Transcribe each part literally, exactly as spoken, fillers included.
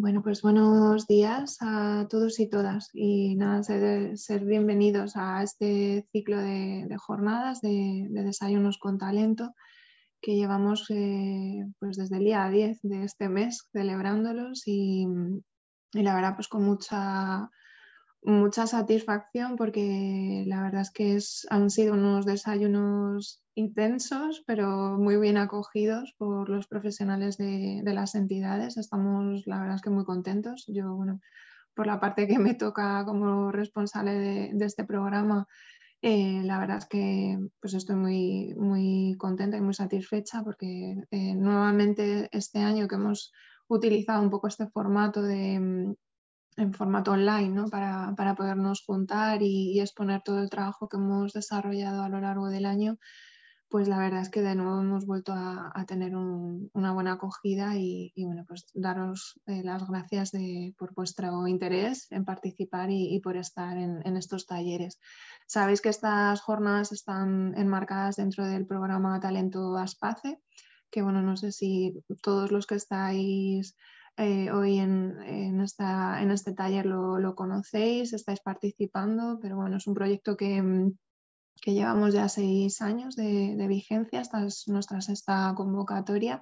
Bueno, pues buenos días a todos y todas y nada, ser, ser bienvenidos a este ciclo de, de jornadas de, de desayunos con talento que llevamos eh, pues desde el día diez de este mes celebrándolos y, y la verdad pues con mucha, mucha satisfacción porque la verdad es que es, han sido unos desayunos intensos pero muy bien acogidos por los profesionales de, de las entidades. Estamos la verdad es que muy contentos. Yo, bueno, por la parte que me toca como responsable de, de este programa, eh, la verdad es que pues estoy muy, muy contenta y muy satisfecha porque eh, nuevamente este año que hemos utilizado un poco este formato de, mm, en formato online, ¿no? para, para podernos juntar y, y exponer todo el trabajo que hemos desarrollado a lo largo del año, pues la verdad es que de nuevo hemos vuelto a, a tener un- una buena acogida y, y, bueno, pues daros eh, las gracias de- por vuestro interés en participar y, y por estar en, en estos talleres. Sabéis que estas jornadas están enmarcadas dentro del programa Talento Aspace, que bueno, no sé si todos los que estáis eh, hoy en, en, esta, en este taller lo, lo conocéis, estáis participando, pero bueno, es un proyecto que mm, que llevamos ya seis años de, de vigencia, esta es nuestra sexta convocatoria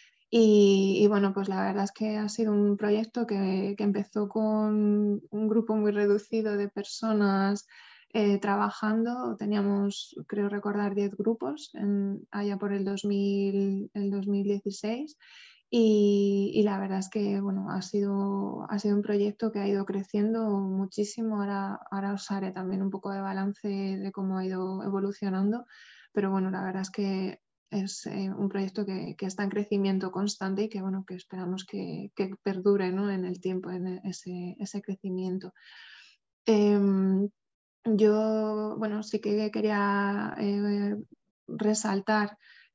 y, y, bueno, pues la verdad es que ha sido un proyecto que, que empezó con un grupo muy reducido de personas eh, trabajando, teníamos, creo recordar, diez grupos en, allá por el, dos mil, el dos mil dieciséis. Y, y la verdad es que bueno, ha sido, ha sido un proyecto que ha ido creciendo muchísimo. Ahora, ahora os haré también un poco de balance de cómo ha ido evolucionando, pero bueno, la verdad es que es eh, un proyecto que, que está en crecimiento constante y que, bueno, que esperamos que, que perdure, ¿no? En el tiempo, en ese, ese crecimiento. Eh, yo, bueno, sí que quería eh, resaltar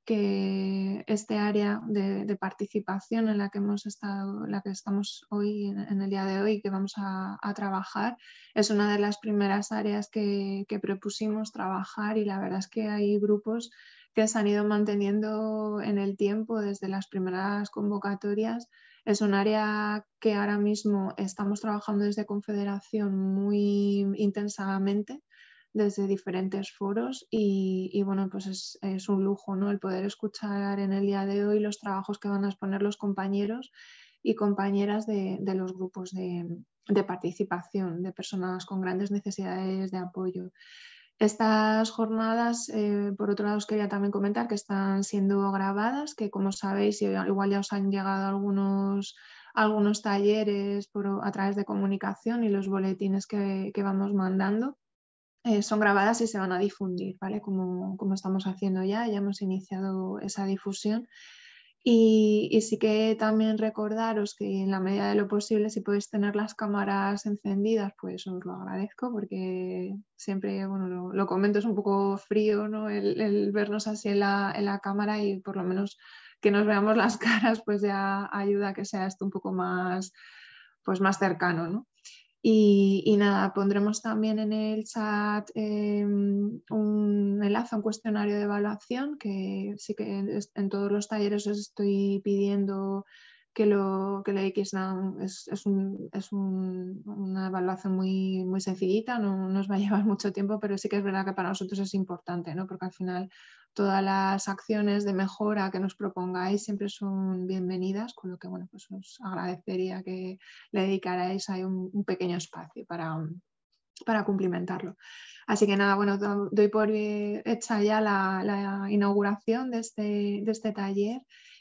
que este área de, de participación en la que hemos estado, en la que estamos hoy, en, en el día de hoy, que vamos a, a trabajar, es una de las primeras áreas que, que propusimos trabajar y la verdad es que hay grupos que se han ido manteniendo en el tiempo desde las primeras convocatorias. Es un área que ahora mismo estamos trabajando desde Confederación muy intensamente, desde diferentes foros y, y bueno, pues es, es un lujo, ¿no? El poder escuchar en el día de hoy los trabajos que van a exponer los compañeros y compañeras de, de los grupos de, de participación, de personas con grandes necesidades de apoyo. Estas jornadas, eh, por otro lado, os quería también comentar que están siendo grabadas, que como sabéis, igual ya os han llegado algunos, algunos talleres por, a través de comunicación y los boletines que, que vamos mandando. Eh, son grabadas y se van a difundir, ¿vale? Como, como estamos haciendo ya, ya hemos iniciado esa difusión. Y, y sí que también recordaros que en la medida de lo posible, si podéis tener las cámaras encendidas, pues os lo agradezco porque siempre, bueno, lo, lo comento, es un poco frío, ¿no? El, el vernos así en la, en la cámara y por lo menos que nos veamos las caras, pues ya ayuda a que sea esto un poco más, pues más cercano, ¿no? Y, y nada, pondremos también en el chat eh, un enlace a un cuestionario de evaluación que sí que es- en todos los talleres os estoy pidiendo que lo que le deis. Es, es, un- es un- una evaluación muy, muy sencillita, no nos va a llevar mucho tiempo, pero sí que es verdad que para nosotros es importante, ¿no? Porque al final todas las acciones de mejora que nos propongáis siempre son bienvenidas, con lo que bueno, pues os agradecería que le dedicaréis ahí un, un pequeño espacio para, para cumplimentarlo. Así que nada, bueno, do- doy por eh, hecha ya la, la inauguración de este, de este taller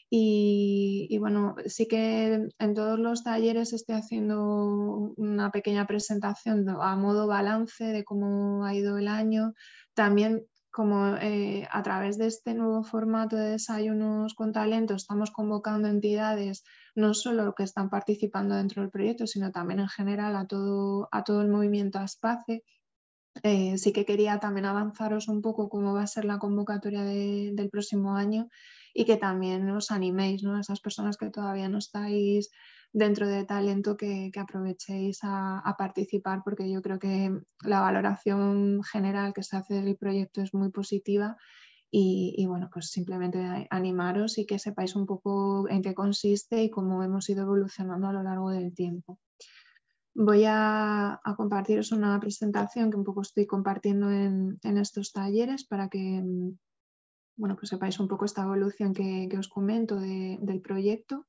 y, y bueno, sí que en todos los talleres estoy haciendo una pequeña presentación a modo balance de cómo ha ido el año. También como eh, a través de este nuevo formato de desayunos con talento estamos convocando entidades no solo que están participando dentro del proyecto, sino también en general a todo, a todo el movimiento ASPACE. Eh, sí que quería también avanzaros un poco cómo va a ser la convocatoria de, del próximo año y que también os animéis, ¿no? A esas personas que todavía no estáis dentro de talento, que, que aprovechéis a, a participar, porque yo creo que la valoración general que se hace del proyecto es muy positiva y, y bueno, pues simplemente animaros y que sepáis un poco en qué consiste y cómo hemos ido evolucionando a lo largo del tiempo. Voy a, a compartiros una presentación que un poco estoy compartiendo en, en estos talleres para que bueno, pues sepáis un poco esta evolución que, que os comento de, del proyecto.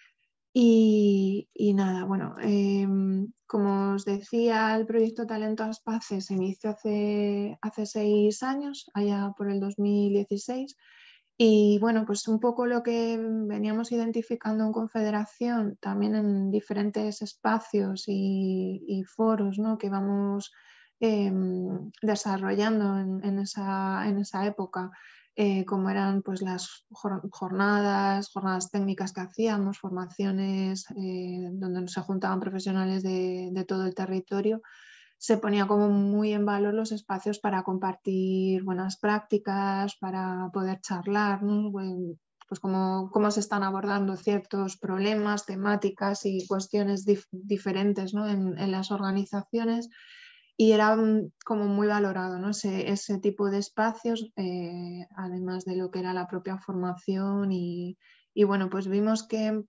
Y, y nada, bueno, eh, como os decía, el proyecto Talento Aspace se inició hace, hace seis años, allá por el dos mil dieciséis. Y bueno, pues un poco lo que veníamos identificando en Confederación, también en diferentes espacios y, y foros, ¿no?, que vamos eh, desarrollando en, en, esa, en esa época, eh, como eran pues las jornadas, jornadas técnicas que hacíamos, formaciones eh, donde se juntaban profesionales de, de todo el territorio. Se ponía como muy en valor los espacios para compartir buenas prácticas, para poder charlar, ¿no?, pues cómo, cómo se están abordando ciertos problemas, temáticas y cuestiones dif diferentes, ¿no?, en, en las organizaciones. Y era como muy valorado, ¿no?, ese, ese tipo de espacios, eh, además de lo que era la propia formación. Y, y bueno, pues vimos que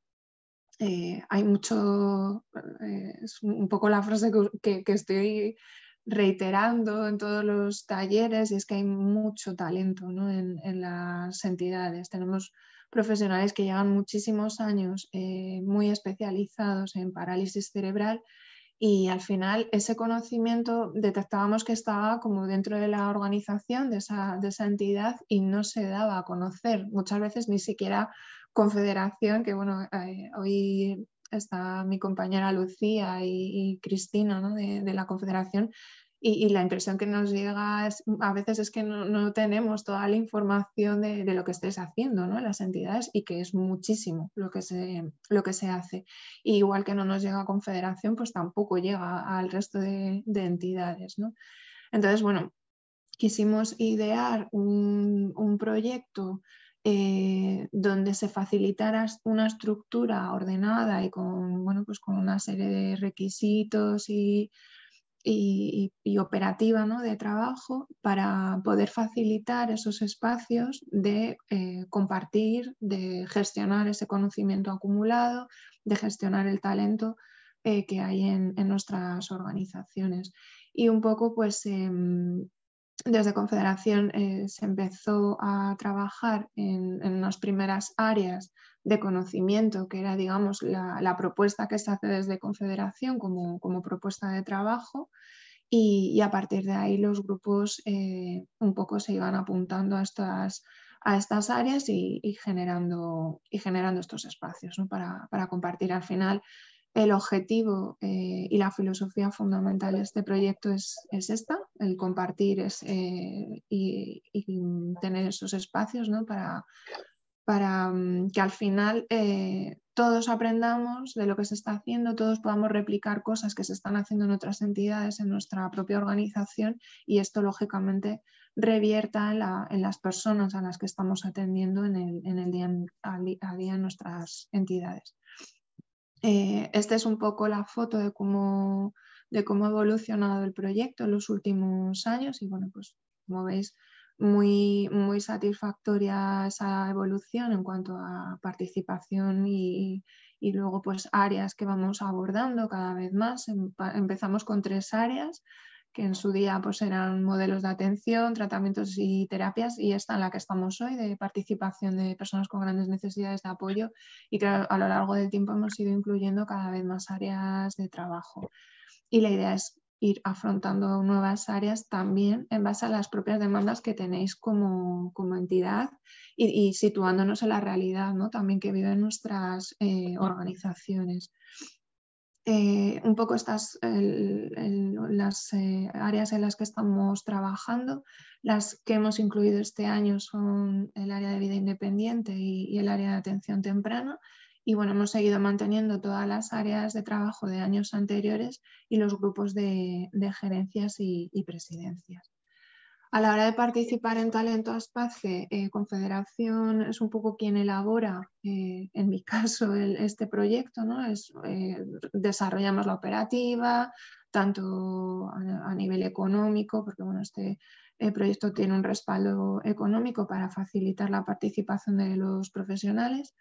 eh, hay mucho, eh, es un poco la frase que, que, que estoy reiterando en todos los talleres, y es que hay mucho talento, ¿no?, en, en las entidades. Tenemos profesionales que llevan muchísimos años eh, muy especializados en parálisis cerebral. Y al final ese conocimiento detectábamos que estaba como dentro de la organización de esa, de esa entidad y no se daba a conocer. Muchas veces ni siquiera Confederación, que bueno, eh, hoy está mi compañera Lucía y, y Cristina, ¿no?, de, de la Confederación. Y, y la impresión que nos llega es, a veces es que no, no tenemos toda la información de, de lo que estés haciendo, ¿no?, en las entidades, y que es muchísimo lo que se, lo que se hace. Y igual que no nos llega a Confederación, pues tampoco llega al resto de, de entidades, ¿no? Entonces, bueno, quisimos idear un, un proyecto eh, donde se facilitara una estructura ordenada y con, bueno, pues con una serie de requisitos y Y, y, y operativa, ¿no?, de trabajo, para poder facilitar esos espacios de eh, compartir, de gestionar ese conocimiento acumulado, de gestionar el talento eh, que hay en, en nuestras organizaciones. Y un poco, pues, eh, desde Confederación eh, se empezó a trabajar en, en unas primeras áreas de conocimiento, que era, digamos, la, la propuesta que se hace desde Confederación como, como propuesta de trabajo. Y, y a partir de ahí los grupos eh, un poco se iban apuntando a estas, a estas áreas y, y, generando, y generando estos espacios, ¿no?, para, para compartir. Al final, el objetivo eh, y la filosofía fundamental de este proyecto es, es esta, el compartir es, eh, y, y tener esos espacios, ¿no?, para, para um, que al final eh, todos aprendamos de lo que se está haciendo, todos podamos replicar cosas que se están haciendo en otras entidades, en nuestra propia organización, y esto lógicamente revierta en, la, en las personas a las que estamos atendiendo en el, en el día a día en nuestras entidades. Eh, esta es un poco la foto de cómo, de cómo ha evolucionado el proyecto en los últimos años, y bueno, pues como veis, muy, muy satisfactoria esa evolución en cuanto a participación y, y luego pues áreas que vamos abordando cada vez más. Empezamos con tres áreas que en su día pues eran modelos de atención, tratamientos y terapias, y esta en la que estamos hoy, de participación de personas con grandes necesidades de apoyo, y que a lo largo del tiempo hemos ido incluyendo cada vez más áreas de trabajo. Y la idea es ir afrontando nuevas áreas también en base a las propias demandas que tenéis como, como entidad, y, y situándonos en la realidad, ¿no?, también que viven nuestras eh, organizaciones. Eh, un poco estas el, el, las eh, áreas en las que estamos trabajando. Las que hemos incluido este año son el área de vida independiente y, y el área de atención temprana. Y bueno, hemos seguido manteniendo todas las áreas de trabajo de años anteriores y los grupos de, de gerencias y, y presidencias. A la hora de participar en Talento Aspace, eh, Confederación es un poco quien elabora, eh, en mi caso, el, este proyecto, ¿no? Es, eh, desarrollamos la operativa, tanto a, a nivel económico, porque bueno, este, El proyecto tiene un respaldo económico para facilitar la participación de los profesionales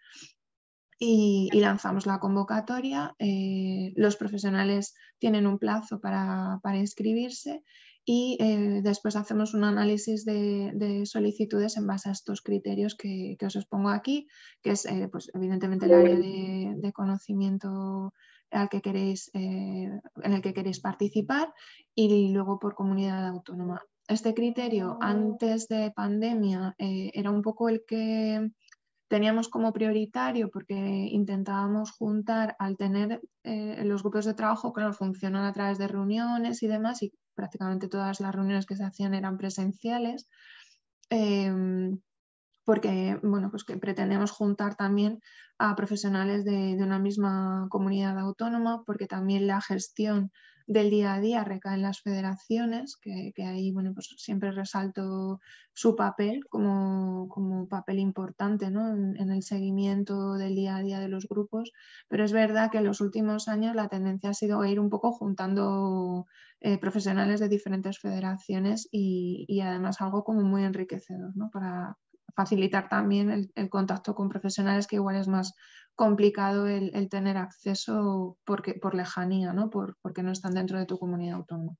y, y lanzamos la convocatoria. Eh, los profesionales tienen un plazo para, para inscribirse y eh, después hacemos un análisis de, de solicitudes en base a estos criterios que, que os expongo aquí, que es eh, pues, evidentemente el área de, de conocimiento al que queréis, eh, en el que queréis participar y luego por comunidad autónoma. Este criterio antes de pandemia eh, era un poco el que teníamos como prioritario porque intentábamos juntar al tener eh, los grupos de trabajo que nos funcionan a través de reuniones y demás, y prácticamente todas las reuniones que se hacían eran presenciales. Eh, porque bueno, pues que pretendemos juntar también a profesionales de, de una misma comunidad autónoma, porque también la gestión del día a día recae en las federaciones, que, que ahí bueno, pues siempre resalto su papel como, como papel importante, ¿no? en, en el seguimiento del día a día de los grupos, pero es verdad que en los últimos años la tendencia ha sido ir un poco juntando eh, profesionales de diferentes federaciones y, y además algo como muy enriquecedor, ¿no? Para facilitar también el, el contacto con profesionales que igual es más complicado el, el tener acceso porque, por lejanía, ¿no? Por, porque no están dentro de tu comunidad autónoma.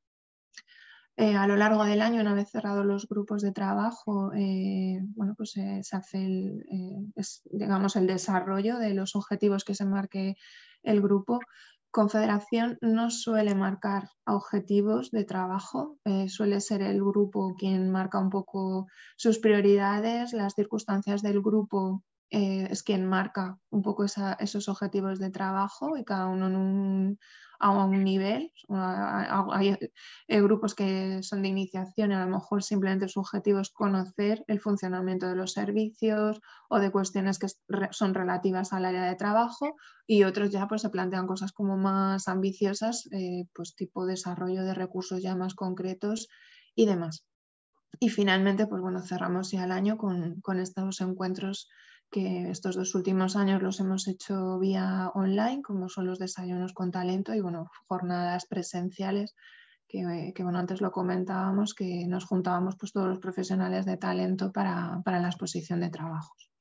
Eh, a lo largo del año, una vez cerrados los grupos de trabajo, eh, bueno, pues eh, se hace el, eh, es, digamos, el desarrollo de los objetivos que se marque el grupo. Confederación no suele marcar objetivos de trabajo, eh, suele ser el grupo quien marca un poco sus prioridades, las circunstancias del grupo eh, es quien marca un poco esa, esos objetivos de trabajo y cada uno en un, a un nivel. Hay grupos que son de iniciación y a lo mejor simplemente su objetivo es conocer el funcionamiento de los servicios o de cuestiones que son relativas al área de trabajo, y otros ya pues se plantean cosas como más ambiciosas, eh, pues tipo desarrollo de recursos ya más concretos y demás. Y finalmente, pues bueno, cerramos ya el año con, con estos encuentros que estos dos últimos años los hemos hecho vía online, como son los desayunos con talento y bueno, jornadas presenciales que, que bueno, antes lo comentábamos, que nos juntábamos pues todos los profesionales de talento para, para la exposición de trabajos.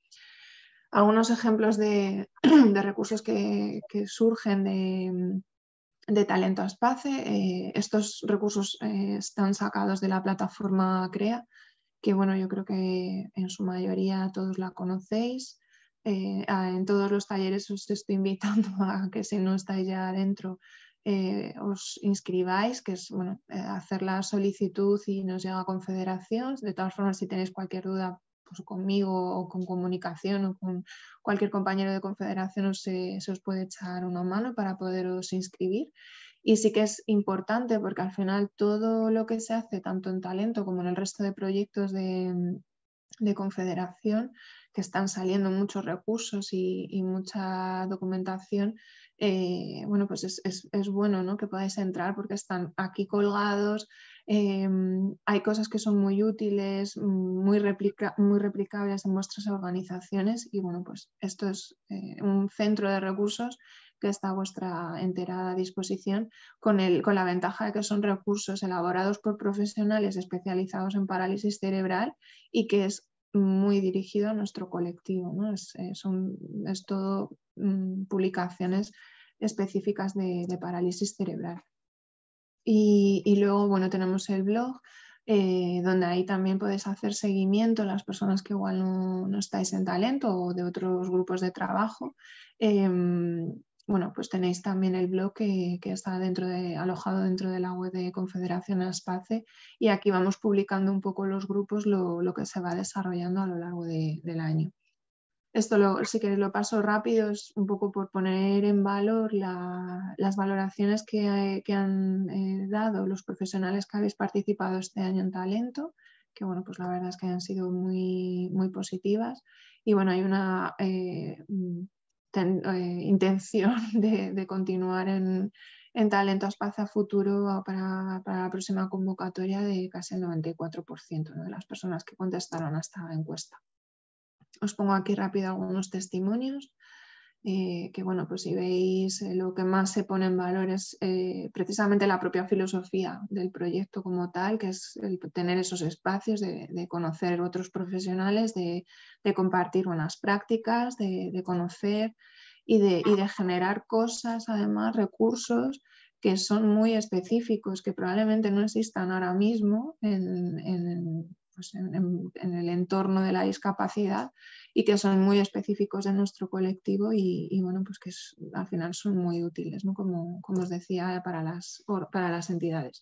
Algunos ejemplos de, de recursos que, que surgen de, de Talento Aspace. Eh, estos recursos eh, están sacados de la plataforma CREA, que bueno, yo creo que en su mayoría todos la conocéis. Eh, en todos los talleres os estoy invitando a que si no estáis ya adentro eh, os inscribáis, que es bueno, eh, hacer la solicitud y nos llega a Confederación. De todas formas, si tenéis cualquier duda, pues conmigo o con comunicación o con cualquier compañero de Confederación se, se os puede echar una mano para poderos inscribir. Y sí que es importante porque al final todo lo que se hace tanto en Talento como en el resto de proyectos de, de Confederación, que están saliendo muchos recursos y, y mucha documentación, eh, bueno, pues es, es, es bueno, ¿no? Que podáis entrar porque están aquí colgados. Eh, hay cosas que son muy útiles, muy, replica, muy replicables en vuestras organizaciones y bueno, pues esto es eh, un centro de recursos que está a vuestra entera disposición, con, el, con la ventaja de que son recursos elaborados por profesionales especializados en parálisis cerebral y que es muy dirigido a nuestro colectivo, ¿no? Es, son, es todo mmm, publicaciones específicas de, de parálisis cerebral. Y, y luego, bueno, tenemos el blog, eh, donde ahí también podéis hacer seguimiento a las personas que igual no, no estáis en Talento o de otros grupos de trabajo. Eh, bueno, pues tenéis también el blog que, que está dentro de, alojado dentro de la web de Confederación Aspace, y aquí vamos publicando un poco los grupos, lo, lo que se va desarrollando a lo largo de, del año. Esto, lo, si queréis, lo paso rápido, es un poco por poner en valor la, las valoraciones que, que han eh, dado los profesionales que habéis participado este año en Talento, que bueno, pues la verdad es que han sido muy, muy positivas. Y bueno, hay una eh, ten, eh, intención de, de continuar en, en Talento Aspace a futuro para, para la próxima convocatoria de casi el noventa y cuatro por ciento, ¿no? De las personas que contestaron a esta encuesta. Os pongo aquí rápido algunos testimonios. eh, que bueno, pues si veis eh, lo que más se pone en valor es eh, precisamente la propia filosofía del proyecto como tal, que es el tener esos espacios de, de conocer otros profesionales, de, de compartir buenas prácticas, de, de conocer y de, y de generar cosas, además, recursos que son muy específicos, que probablemente no existan ahora mismo en, en, pues en, en, en el entorno de la discapacidad y que son muy específicos de nuestro colectivo y, y bueno, pues que es, al final son muy útiles, ¿no? Como, como os decía, para las, para las entidades.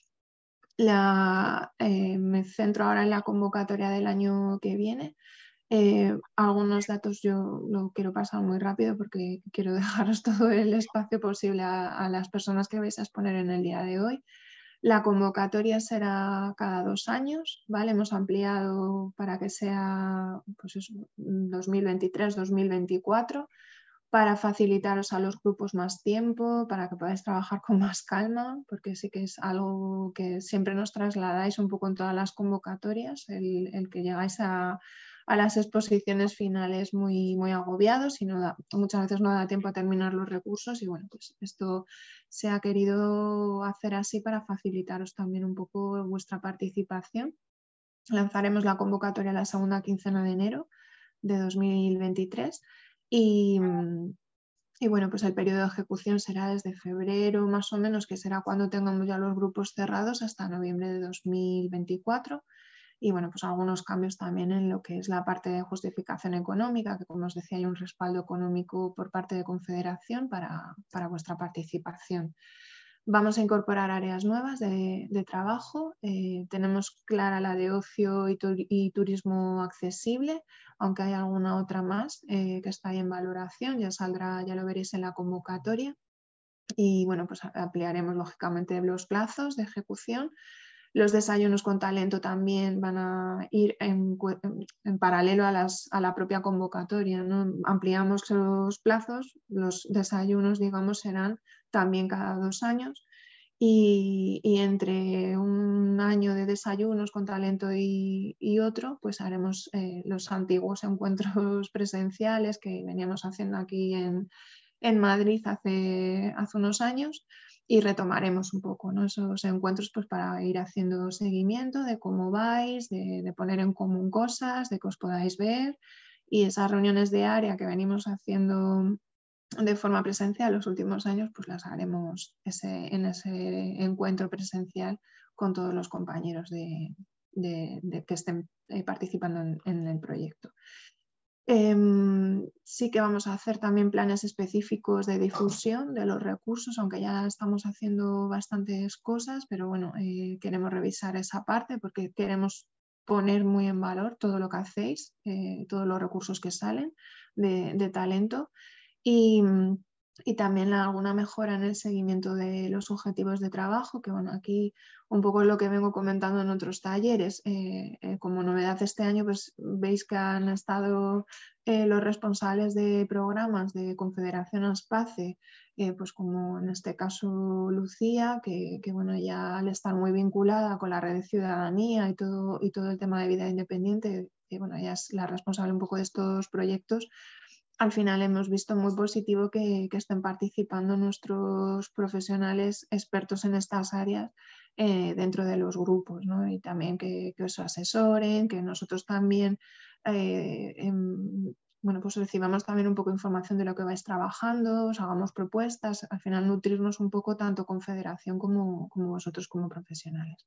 La, eh, me centro ahora en la convocatoria del año que viene. Eh, algunos datos yo lo quiero pasar muy rápido porque quiero dejaros todo el espacio posible a, a las personas que vais a exponer en el día de hoy. La convocatoria será cada dos años, ¿vale? Hemos ampliado para que sea pues eso, dos mil veintitrés dos mil veinticuatro para facilitaros a los grupos más tiempo, para que podáis trabajar con más calma, porque sí que es algo que siempre nos trasladáis un poco en todas las convocatorias, el, el que llegáis a, a las exposiciones finales muy, muy agobiados y no da, muchas veces no da tiempo a terminar los recursos y bueno, pues esto se ha querido hacer así para facilitaros también un poco vuestra participación. Lanzaremos la convocatoria la segunda quincena de enero de dos mil veintitrés y, y bueno, pues el periodo de ejecución será desde febrero más o menos, que será cuando tengamos ya los grupos cerrados, hasta noviembre de dos mil veinticuatro. Y bueno, pues algunos cambios también en lo que es la parte de justificación económica, que como os decía hay un respaldo económico por parte de Confederación para, para vuestra participación. Vamos a incorporar áreas nuevas de, de trabajo. Eh, tenemos clara la de ocio y, tur y turismo accesible, aunque hay alguna otra más eh, que está ahí en valoración, ya saldrá, ya lo veréis en la convocatoria. Y bueno, pues ampliaremos lógicamente los plazos de ejecución. Los desayunos con talento también van a ir en, en paralelo a, las, a la propia convocatoria, ¿no? Ampliamos los plazos, los desayunos, digamos, serán también cada dos años y, y entre un año de desayunos con talento y, y otro, pues haremos eh, los antiguos encuentros presenciales que veníamos haciendo aquí en, en Madrid hace, hace unos años. Y retomaremos un poco, ¿no? Esos encuentros pues, para ir haciendo seguimiento de cómo vais, de, de poner en común cosas, de que os podáis ver y esas reuniones de área que venimos haciendo de forma presencial los últimos años, pues las haremos ese, en ese encuentro presencial con todos los compañeros de, de, de que estén eh, participando en, en el proyecto. Eh, sí que vamos a hacer también planes específicos de difusión de los recursos, aunque ya estamos haciendo bastantes cosas, pero bueno, eh, queremos revisar esa parte porque queremos poner muy en valor todo lo que hacéis, eh, todos los recursos que salen de, de talento y, y también alguna mejora en el seguimiento de los objetivos de trabajo, que bueno, aquí un poco es lo que vengo comentando en otros talleres. Eh, eh, como novedad este año, pues veis que han estado eh, los responsables de programas de Confederación Aspace, eh, pues como en este caso Lucía, que, que bueno, ya al estar muy vinculada con la red de ciudadanía y todo, y todo el tema de vida independiente, que bueno, ella es la responsable un poco de estos proyectos. Al final hemos visto muy positivo que, que estén participando nuestros profesionales expertos en estas áreas eh, dentro de los grupos, ¿no? Y también que, que os asesoren, que nosotros también eh, en, bueno, pues recibamos también un poco de información de lo que vais trabajando, os hagamos propuestas, al final nutrirnos un poco tanto con Federación como, como vosotros como profesionales.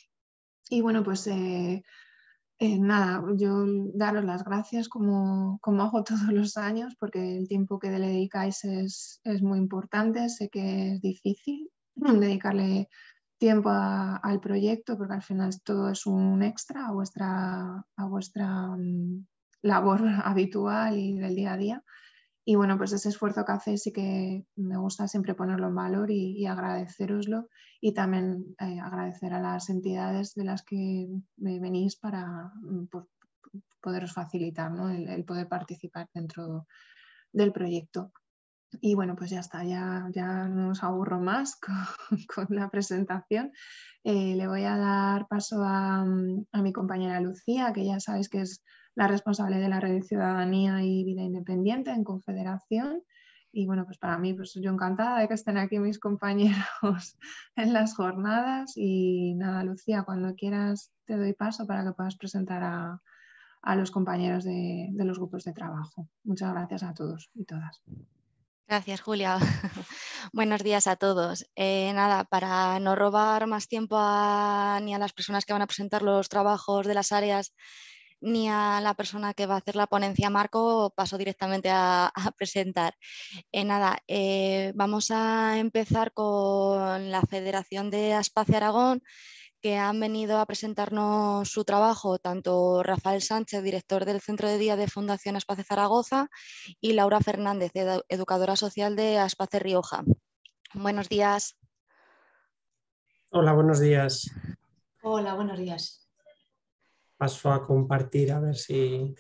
Y bueno, pues eh, eh, nada, yo daros las gracias como, como hago todos los años, porque el tiempo que le dedicáis es, es muy importante. Sé que es difícil dedicarle tiempo a, al proyecto, porque al final todo es un extra a vuestra, a vuestra um, labor habitual y del día a día. Y bueno, pues ese esfuerzo que hacéis sí que me gusta siempre ponerlo en valor y, y agradeceroslo y también eh, agradecer a las entidades de las que me venís para pues, poderos facilitar, ¿no? el, el poder participar dentro del proyecto. Y bueno, pues ya está, ya, ya no os aburro más con, con la presentación. Eh, le voy a dar paso a, a mi compañera Lucía, que ya sabéis que es la responsable de la red de Ciudadanía y Vida Independiente en Confederación. Y bueno, pues para mí, pues yo encantada de que estén aquí mis compañeros en las jornadas. Y nada, Lucía, cuando quieras te doy paso para que puedas presentar a, a los compañeros de, de los grupos de trabajo. Muchas gracias a todos y todas. Gracias, Julia. Buenos días a todos. Eh, nada, para no robar más tiempo a, ni a las personas que van a presentar los trabajos de las áreas, ni a la persona que va a hacer la ponencia Marco, paso directamente a, a presentar. Eh, nada, eh, vamos a empezar con la Federación de Aspace Aragón, que han venido a presentarnos su trabajo, tanto Rafael Sánchez, director del Centro de Día de Fundación Aspace Zaragoza, y Laura Fernández, edu educadora social de Aspace Rioja. Buenos días. Hola, buenos días. Hola, buenos días. Paso a compartir a ver si...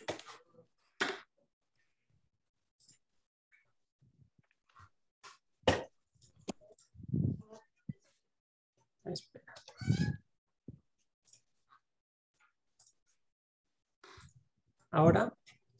Espera. ¿Ahora?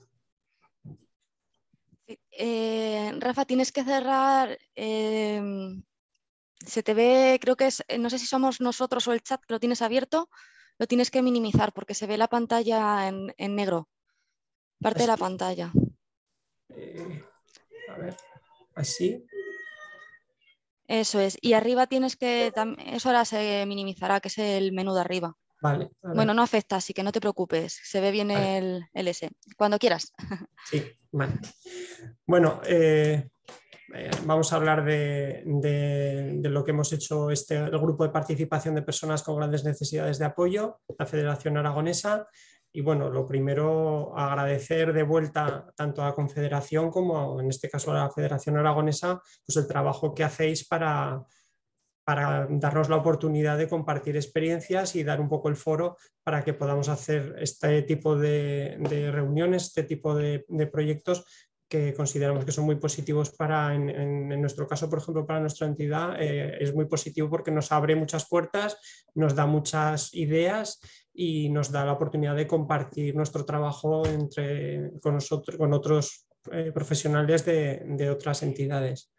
Eh, Rafa, tienes que cerrar... Eh, se te ve, creo que es, no sé si somos nosotros o el chat que lo tienes abierto, lo tienes que minimizar porque se ve la pantalla en, en negro, parte Así. de la pantalla. Eh, a ver, así. Eso es, y arriba tienes que, eso ahora se minimizará, que es el menú de arriba. Vale. A ver. Bueno, no afecta, así que no te preocupes, se ve bien vale. el, el S. Cuando quieras. Sí, vale. Bueno, eh, eh, vamos a hablar de, de, de lo que hemos hecho este, el grupo de participación de personas con grandes necesidades de apoyo, la Federación Aragonesa. Y bueno, lo primero, agradecer de vuelta tanto a la Confederación como en este caso a la Federación Aragonesa, pues el trabajo que hacéis para, para darnos la oportunidad de compartir experiencias y dar un poco el foro para que podamos hacer este tipo de, de reuniones, este tipo de, de proyectos que consideramos que son muy positivos para, en, en, en nuestro caso, por ejemplo, para nuestra entidad, eh, es muy positivo porque nos abre muchas puertas, nos da muchas ideas y nos da la oportunidad de compartir nuestro trabajo entre, con, nosotros, con otros eh, profesionales de, de otras entidades.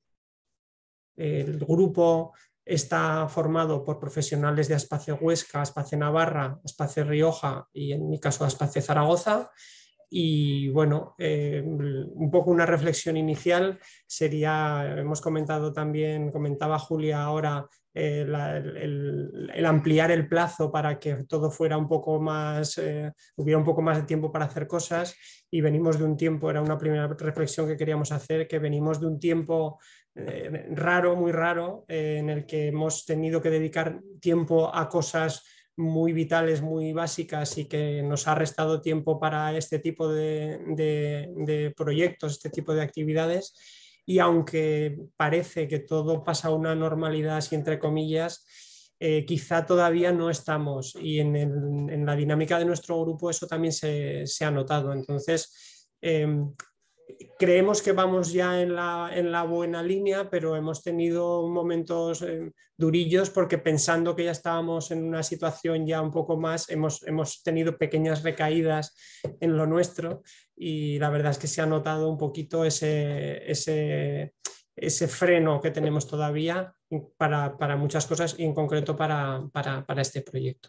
El grupo está formado por profesionales de Aspace Huesca, Aspace Navarra, Aspace Rioja y en mi caso Aspace Zaragoza. Y bueno, eh, un poco una reflexión inicial sería, hemos comentado también, comentaba Julia ahora, eh, la, el, el ampliar el plazo para que todo fuera un poco más, eh, hubiera un poco más de tiempo para hacer cosas y venimos de un tiempo, era una primera reflexión que queríamos hacer, que venimos de un tiempo eh, raro, muy raro, eh, en el que hemos tenido que dedicar tiempo a cosas muy vitales, muy básicas y que nos ha restado tiempo para este tipo de, de, de proyectos, este tipo de actividades. Y aunque parece que todo pasa a una normalidad, así entre comillas, eh, quizá todavía no estamos. Y en, el, en la dinámica de nuestro grupo eso también se, se ha notado. Entonces, eh, creemos que vamos ya en la, en la buena línea, pero hemos tenido momentos eh, durillos porque pensando que ya estábamos en una situación ya un poco más, hemos, hemos tenido pequeñas recaídas en lo nuestro y la verdad es que se ha notado un poquito ese, ese, ese freno que tenemos todavía para, para muchas cosas y en concreto para, para, para este proyecto.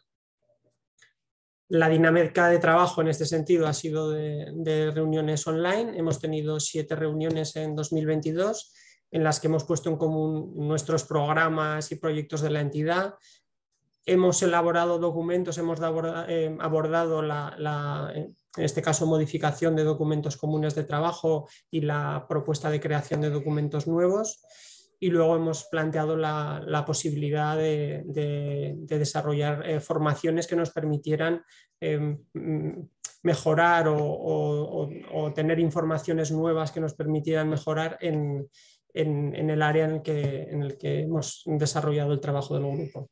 La dinámica de trabajo en este sentido ha sido de, de reuniones online. Hemos tenido siete reuniones en dos mil veintidós en las que hemos puesto en común nuestros programas y proyectos de la entidad. Hemos elaborado documentos, hemos abordado la, la, en este caso modificación de documentos comunes de trabajo y la propuesta de creación de documentos nuevos. Y luego hemos planteado la, la posibilidad de, de, de desarrollar eh, formaciones que nos permitieran eh, mejorar o, o, o tener informaciones nuevas que nos permitieran mejorar en, en, en el área en el, que, en el que hemos desarrollado el trabajo del grupo.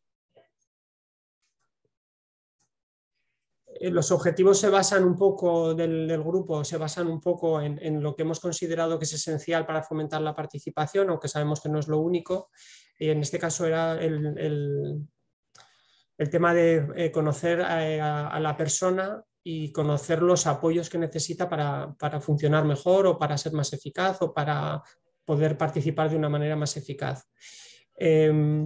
Los objetivos se basan un poco del, del grupo, se basan un poco en, en lo que hemos considerado que es esencial para fomentar la participación, aunque sabemos que no es lo único. Y en este caso era el, el, el tema de conocer a, a la persona, y conocer los apoyos que necesita para, para funcionar mejor o para ser más eficaz o para poder participar de una manera más eficaz. Eh,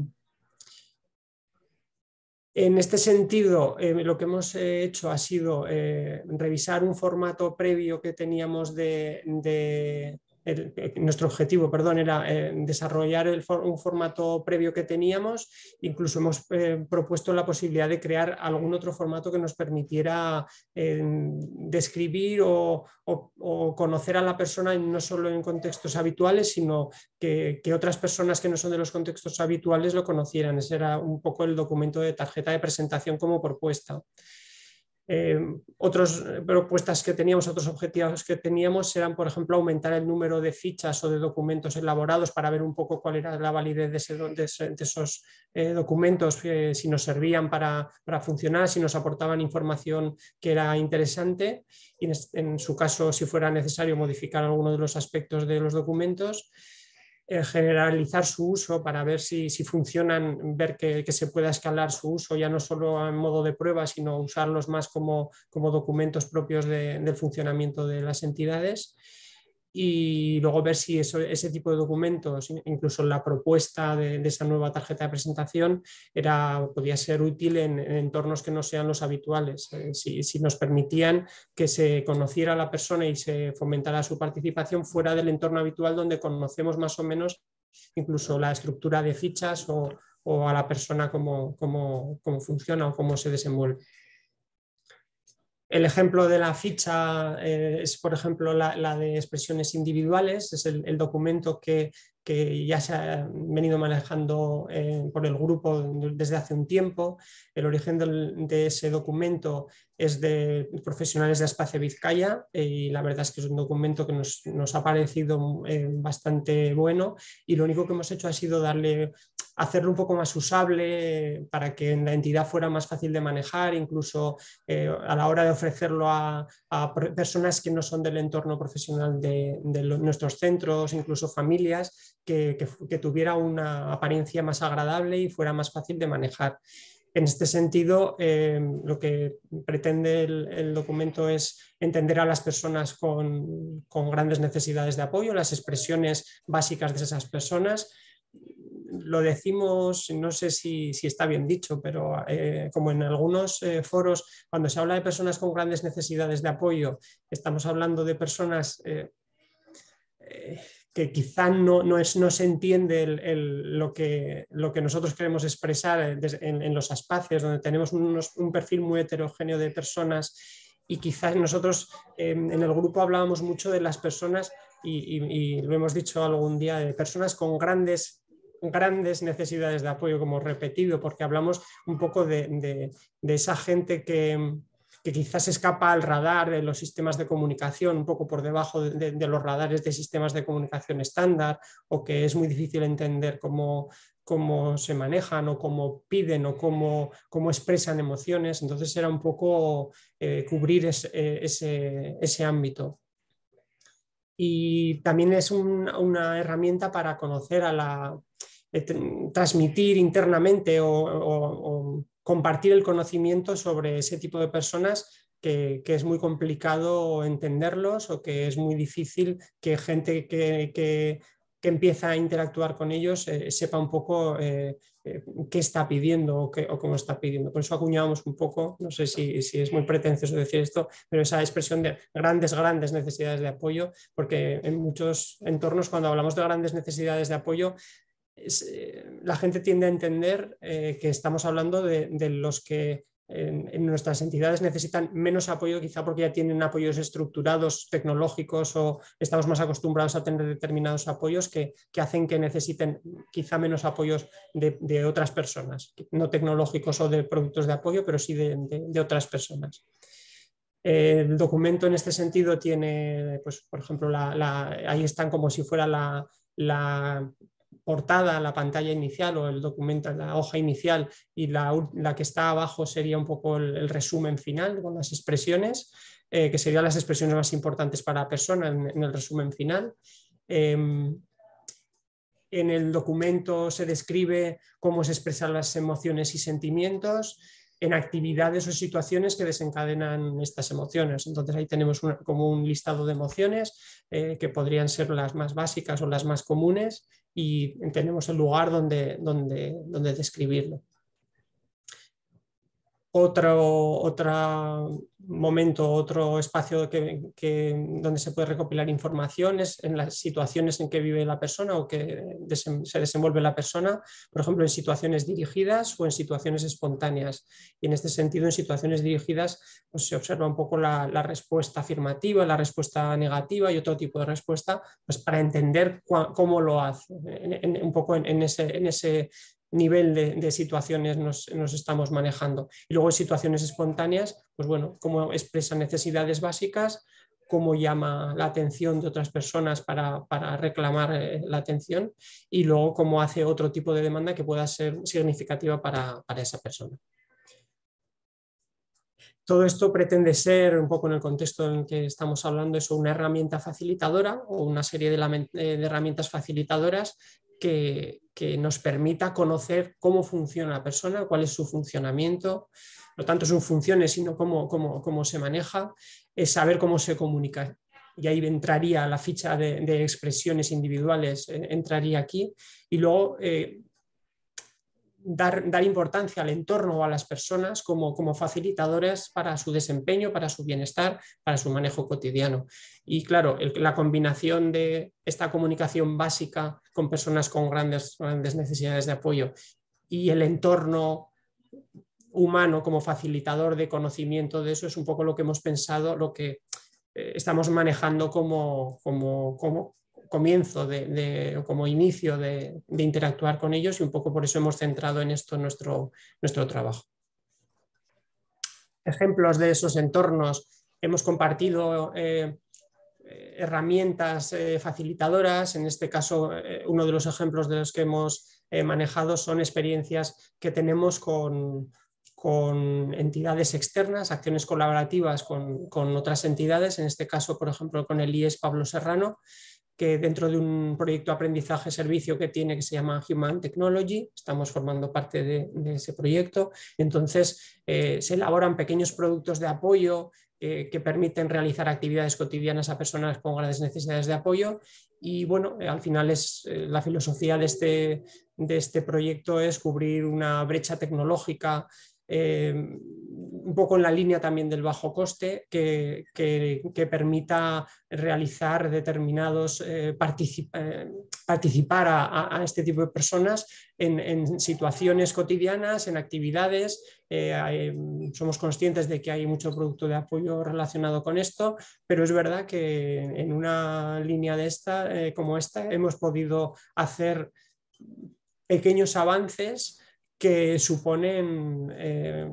En este sentido, eh, lo que hemos hecho ha sido eh, revisar un formato previo que teníamos de... de el, nuestro objetivo, perdón, era eh, desarrollar el for, un formato previo que teníamos. Incluso hemos eh, propuesto la posibilidad de crear algún otro formato que nos permitiera eh, describir o, o, o conocer a la persona no solo en contextos habituales, sino que, que otras personas que no son de los contextos habituales lo conocieran. Ese era un poco el documento de tarjeta de presentación como propuesta. Eh, otras propuestas que teníamos, otros objetivos que teníamos eran, por ejemplo, aumentar el número de fichas o de documentos elaborados para ver un poco cuál era la validez de, ese, de, ese, de esos eh, documentos, eh, si nos servían para, para funcionar, si nos aportaban información que era interesante y en, en su caso, si fuera necesario, modificar alguno de los aspectos de los documentos. Eh, generalizar su uso para ver si, si funcionan, ver que, que se pueda escalar su uso ya no solo en modo de prueba, sino usarlos más como, como documentos propios de, del funcionamiento de las entidades. Y luego ver si eso, ese tipo de documentos, incluso la propuesta de, de esa nueva tarjeta de presentación, era, podía ser útil en, en entornos que no sean los habituales. Eh, si, si nos permitían que se conociera a la persona y se fomentara su participación fuera del entorno habitual donde conocemos más o menos incluso la estructura de fichas o, o a la persona cómo, cómo, cómo funciona o cómo se desenvuelve. El ejemplo de la ficha eh, es, por ejemplo, la, la de expresiones individuales, es el, el documento que, que ya se ha venido manejando eh, por el grupo desde hace un tiempo. El origen del, de ese documento es de profesionales de Aspace Vizcaya eh, y la verdad es que es un documento que nos, nos ha parecido eh, bastante bueno y lo único que hemos hecho ha sido darle, hacerlo un poco más usable para que en la entidad fuera más fácil de manejar, incluso eh, a la hora de ofrecerlo a, a personas que no son del entorno profesional de, de los, nuestros centros, incluso familias, que, que, que tuviera una apariencia más agradable y fuera más fácil de manejar. En este sentido, eh, lo que pretende el, el documento es entender a las personas con, con grandes necesidades de apoyo, las expresiones básicas de esas personas. Lo decimos, no sé si, si está bien dicho, pero eh, como en algunos eh, foros, cuando se habla de personas con grandes necesidades de apoyo, estamos hablando de personas eh, eh, que quizá no, no, es, no se entiende el, el, lo, que, lo que nosotros queremos expresar en, en los espacios, donde tenemos unos, un perfil muy heterogéneo de personas y quizás nosotros eh, en el grupo hablábamos mucho de las personas y, y, y lo hemos dicho algún día, de personas con grandes grandes necesidades de apoyo, como repetido, porque hablamos un poco de, de, de esa gente que, que quizás escapa al radar de los sistemas de comunicación, un poco por debajo de, de los radares de sistemas de comunicación estándar, o que es muy difícil entender cómo, cómo se manejan o cómo piden o cómo, cómo expresan emociones. Entonces era un poco eh, cubrir ese, ese, ese ámbito. Y también es un, una herramienta para conocer a la... transmitir internamente o, o, o compartir el conocimiento sobre ese tipo de personas que, que es muy complicado entenderlos o que es muy difícil que gente que, que, que empieza a interactuar con ellos eh, sepa un poco eh, eh, qué está pidiendo o, qué, o cómo está pidiendo. Por eso acuñamos un poco, no sé si, si es muy pretencioso decir esto, pero esa expresión de grandes, grandes necesidades de apoyo, porque en muchos entornos cuando hablamos de grandes necesidades de apoyo, Es, eh, la gente tiende a entender eh, que estamos hablando de, de los que en, en nuestras entidades necesitan menos apoyo, quizá porque ya tienen apoyos estructurados, tecnológicos, o estamos más acostumbrados a tener determinados apoyos que, que hacen que necesiten quizá menos apoyos de, de otras personas, no tecnológicos o de productos de apoyo, pero sí de, de, de otras personas. El documento en este sentido tiene, pues, por ejemplo, la, la, ahí están como si fuera la, la portada, la pantalla inicial o el documento, la hoja inicial, y la, la que está abajo sería un poco el, el resumen final con las expresiones, eh, que serían las expresiones más importantes para la persona en, en el resumen final. Eh, en el documento se describe cómo se expresan las emociones y sentimientos. en actividades o situaciones que desencadenan estas emociones. Entonces ahí tenemos una, como un listado de emociones eh, que podrían ser las más básicas o las más comunes, y tenemos el lugar donde, donde, donde describirlo. Otro, otro momento, otro espacio que, que, donde se puede recopilar información es en las situaciones en que vive la persona o que se desenvuelve la persona, por ejemplo, en situaciones dirigidas o en situaciones espontáneas. Y en este sentido, en situaciones dirigidas, pues se observa un poco la, la respuesta afirmativa, la respuesta negativa y otro tipo de respuesta, pues para entender cómo lo hace, en, en, un poco en, en ese... En ese nivel de, de situaciones nos, nos estamos manejando. Y luego en situaciones espontáneas, pues bueno, cómo expresa necesidades básicas, cómo llama la atención de otras personas para, para reclamar eh, la atención, y luego cómo hace otro tipo de demanda que pueda ser significativa para, para esa persona. Todo esto pretende ser, un poco en el contexto en el que estamos hablando, eso, una herramienta facilitadora o una serie de, de herramientas facilitadoras que, que nos permita conocer cómo funciona la persona, cuál es su funcionamiento, no tanto sus funciones, sino cómo, cómo, cómo se maneja, es saber cómo se comunica. Y ahí entraría la ficha de, de expresiones individuales, eh, entraría aquí, y luego eh, Dar, dar importancia al entorno o a las personas como, como facilitadores para su desempeño, para su bienestar, para su manejo cotidiano. Y claro, el, la combinación de esta comunicación básica con personas con grandes, grandes necesidades de apoyo y el entorno humano como facilitador de conocimiento de eso es un poco lo que hemos pensado, lo que eh, estamos manejando como, como, como comienzo, de, de, como inicio de, de interactuar con ellos, y un poco por eso hemos centrado en esto nuestro, nuestro trabajo. Ejemplos de esos entornos: hemos compartido eh, herramientas eh, facilitadoras. En este caso, eh, uno de los ejemplos de los que hemos eh, manejado son experiencias que tenemos con, con entidades externas, acciones colaborativas con, con otras entidades, en este caso, por ejemplo, con el I E S Pablo Serrano, que dentro de un proyecto de aprendizaje-servicio que tiene, que se llama Human Technology, estamos formando parte de, de ese proyecto. Entonces, eh, se elaboran pequeños productos de apoyo eh, que permiten realizar actividades cotidianas a personas con grandes necesidades de apoyo. Y bueno, eh, al final es eh, la filosofía de este, de este proyecto es cubrir una brecha tecnológica, Eh, un poco en la línea también del bajo coste, que, que, que permita realizar determinados, eh, particip, eh, participar a, a este tipo de personas en, en situaciones cotidianas, en actividades. Eh, hay, somos conscientes de que hay mucho producto de apoyo relacionado con esto, pero es verdad que en una línea de esta, eh, como esta, hemos podido hacer pequeños avances que suponen eh,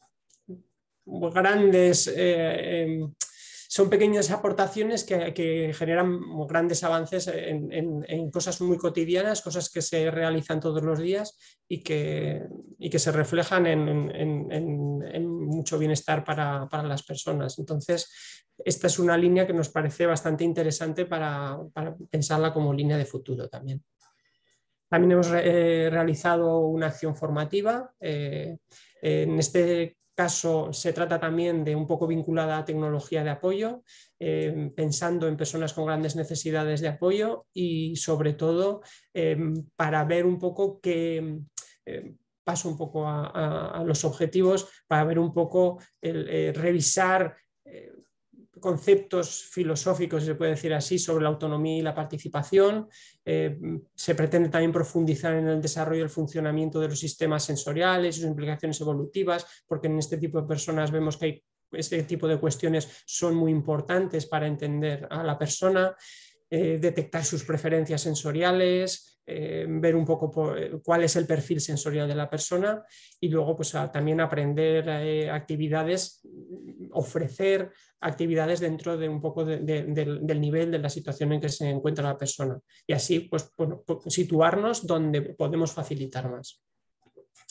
grandes, eh, eh, son pequeñas aportaciones que, que generan grandes avances en, en, en cosas muy cotidianas, cosas que se realizan todos los días y que, y que se reflejan en, en, en, en mucho bienestar para, para las personas. Entonces, esta es una línea que nos parece bastante interesante para, para pensarla como línea de futuro también. También hemos eh, realizado una acción formativa. Eh, en este caso se trata también de un poco vinculada a tecnología de apoyo, eh, pensando en personas con grandes necesidades de apoyo y sobre todo eh, para ver un poco qué... Eh, paso un poco a, a, a los objetivos, para ver un poco, el, eh, revisar eh, conceptos filosóficos, si se puede decir así, sobre la autonomía y la participación. Eh, se pretende también profundizar en el desarrollo y el funcionamiento de los sistemas sensoriales y sus implicaciones evolutivas, porque en este tipo de personas vemos que hay, este tipo de cuestiones son muy importantes para entender a la persona. Eh, detectar sus preferencias sensoriales, eh, ver un poco por, cuál es el perfil sensorial de la persona, y luego pues, a, también aprender eh, actividades, ofrecer actividades dentro de un poco de, de, de, del nivel de la situación en que se encuentra la persona, y así pues, bueno, situarnos donde podemos facilitar más.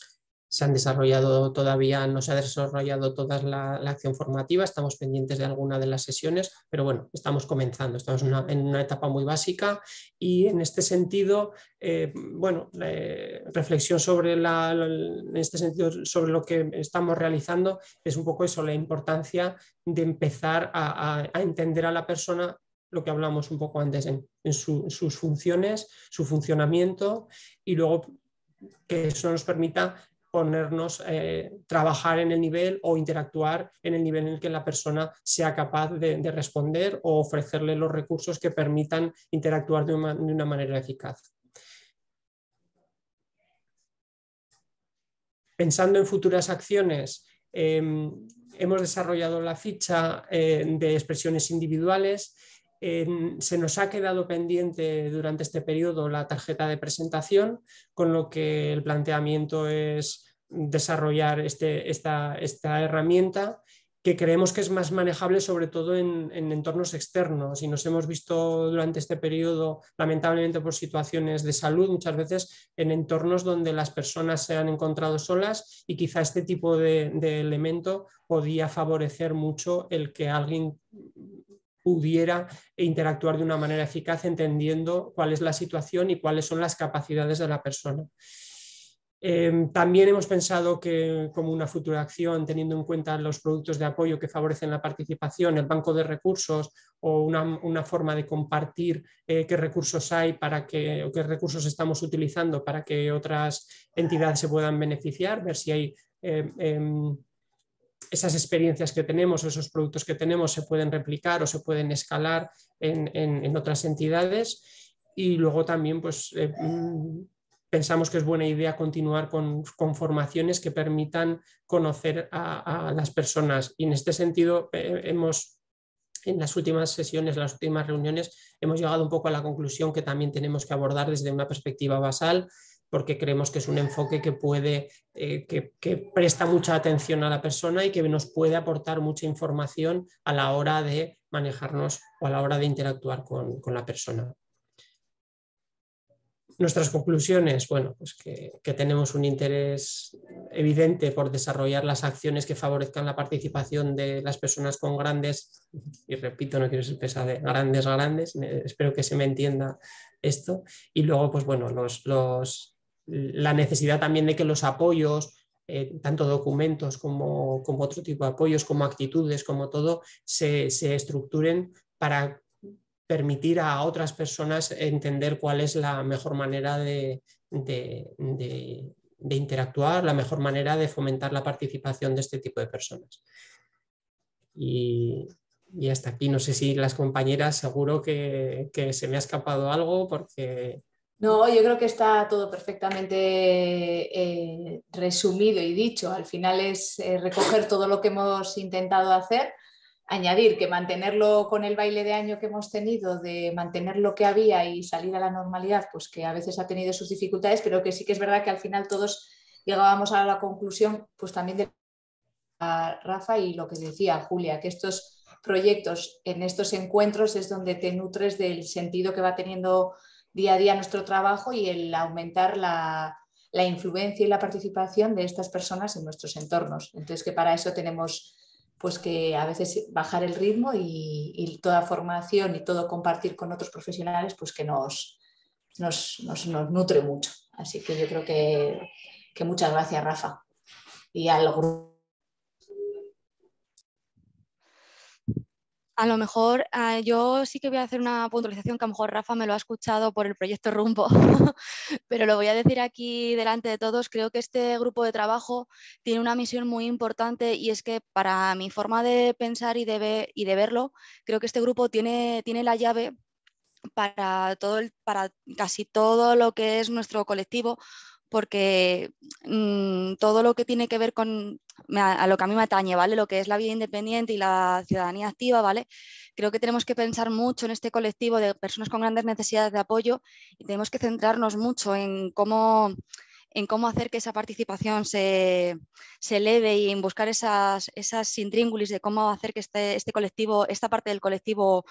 se han desarrollado todavía, no se ha desarrollado toda la, la acción formativa, estamos pendientes de alguna de las sesiones, pero bueno, estamos comenzando, estamos en una, en una etapa muy básica y en este sentido, eh, bueno, eh, reflexión sobre, la, en este sentido, sobre lo que estamos realizando es un poco eso, la importancia de empezar a, a, a entender a la persona, lo que hablamos un poco antes, en, en, su, en sus funciones, su funcionamiento y luego que eso nos permita ponernos, eh, trabajar en el nivel o interactuar en el nivel en el que la persona sea capaz de, de responder o ofrecerle los recursos que permitan interactuar de una, de una manera eficaz. Pensando en futuras acciones, eh, hemos desarrollado la ficha eh, de expresiones individuales. Eh, se nos ha quedado pendiente durante este periodo la tarjeta de presentación, con lo que el planteamiento es desarrollar este, esta, esta herramienta que creemos que es más manejable sobre todo en, en entornos externos y nos hemos visto durante este periodo lamentablemente por situaciones de salud muchas veces en entornos donde las personas se han encontrado solas y quizá este tipo de, de elemento podía favorecer mucho el que alguien pudiera interactuar de una manera eficaz entendiendo cuál es la situación y cuáles son las capacidades de la persona. Eh, también hemos pensado que como una futura acción, teniendo en cuenta los productos de apoyo que favorecen la participación, el banco de recursos o una, una forma de compartir eh, qué recursos hay para que, o qué recursos estamos utilizando para que otras entidades se puedan beneficiar, ver si hay eh, eh, esas experiencias que tenemos o esos productos que tenemos se pueden replicar o se pueden escalar en, en, en otras entidades. Y luego también pues, eh, pensamos que es buena idea continuar con, con formaciones que permitan conocer a, a las personas. Y en este sentido eh, hemos, en las últimas sesiones, las últimas reuniones, hemos llegado un poco a la conclusión que también tenemos que abordar desde una perspectiva basal, porque creemos que es un enfoque que puede, eh, que, que presta mucha atención a la persona y que nos puede aportar mucha información a la hora de manejarnos o a la hora de interactuar con, con la persona. Nuestras conclusiones, bueno, pues que, que tenemos un interés evidente por desarrollar las acciones que favorezcan la participación de las personas con grandes, y repito, no quiero ser pesada, grandes, grandes, espero que se me entienda esto, y luego, pues bueno, los, los, la necesidad también de que los apoyos, eh, tanto documentos como, como otro tipo de apoyos, como actitudes, como todo, se, se estructuren para permitir a otras personas entender cuál es la mejor manera de, de, de, de interactuar, la mejor manera de fomentar la participación de este tipo de personas. Y, y hasta aquí, no sé si las compañeras, seguro que, que se me ha escapado algo porque... No, yo creo que está todo perfectamente eh, resumido y dicho. Al final es eh, recoger todo lo que hemos intentado hacer. Añadir que mantenerlo con el baile de año que hemos tenido, de mantener lo que había y salir a la normalidad, pues que a veces ha tenido sus dificultades, pero que sí que es verdad que al final todos llegábamos a la conclusión, pues también de Rafa y lo que decía Julia, que estos proyectos, en estos encuentros es donde te nutres del sentido que va teniendo día a día nuestro trabajo y el aumentar la, la influencia y la participación de estas personas en nuestros entornos. Entonces que para eso tenemos pues que a veces bajar el ritmo y, y toda formación y todo compartir con otros profesionales, pues que nos, nos, nos, nos nutre mucho. Así que yo creo que, que muchas gracias, Rafa. Y al grupo. A lo mejor uh, yo sí que voy a hacer una puntualización que a lo mejor Rafa me lo ha escuchado por el proyecto Rumbo, pero lo voy a decir aquí delante de todos. Creo que este grupo de trabajo tiene una misión muy importante y es que para mi forma de pensar y de, ver, y de verlo, creo que este grupo tiene, tiene la llave para, todo el, para casi todo lo que es nuestro colectivo, porque mmm, todo lo que tiene que ver con a, a lo que a mí me atañe, ¿vale? Lo que es la vida independiente y la ciudadanía activa, ¿vale? Creo que tenemos que pensar mucho en este colectivo de personas con grandes necesidades de apoyo y tenemos que centrarnos mucho en cómo, en cómo hacer que esa participación se, se eleve y en buscar esas, esas intríngulis de cómo hacer que este, este colectivo, esta parte del colectivo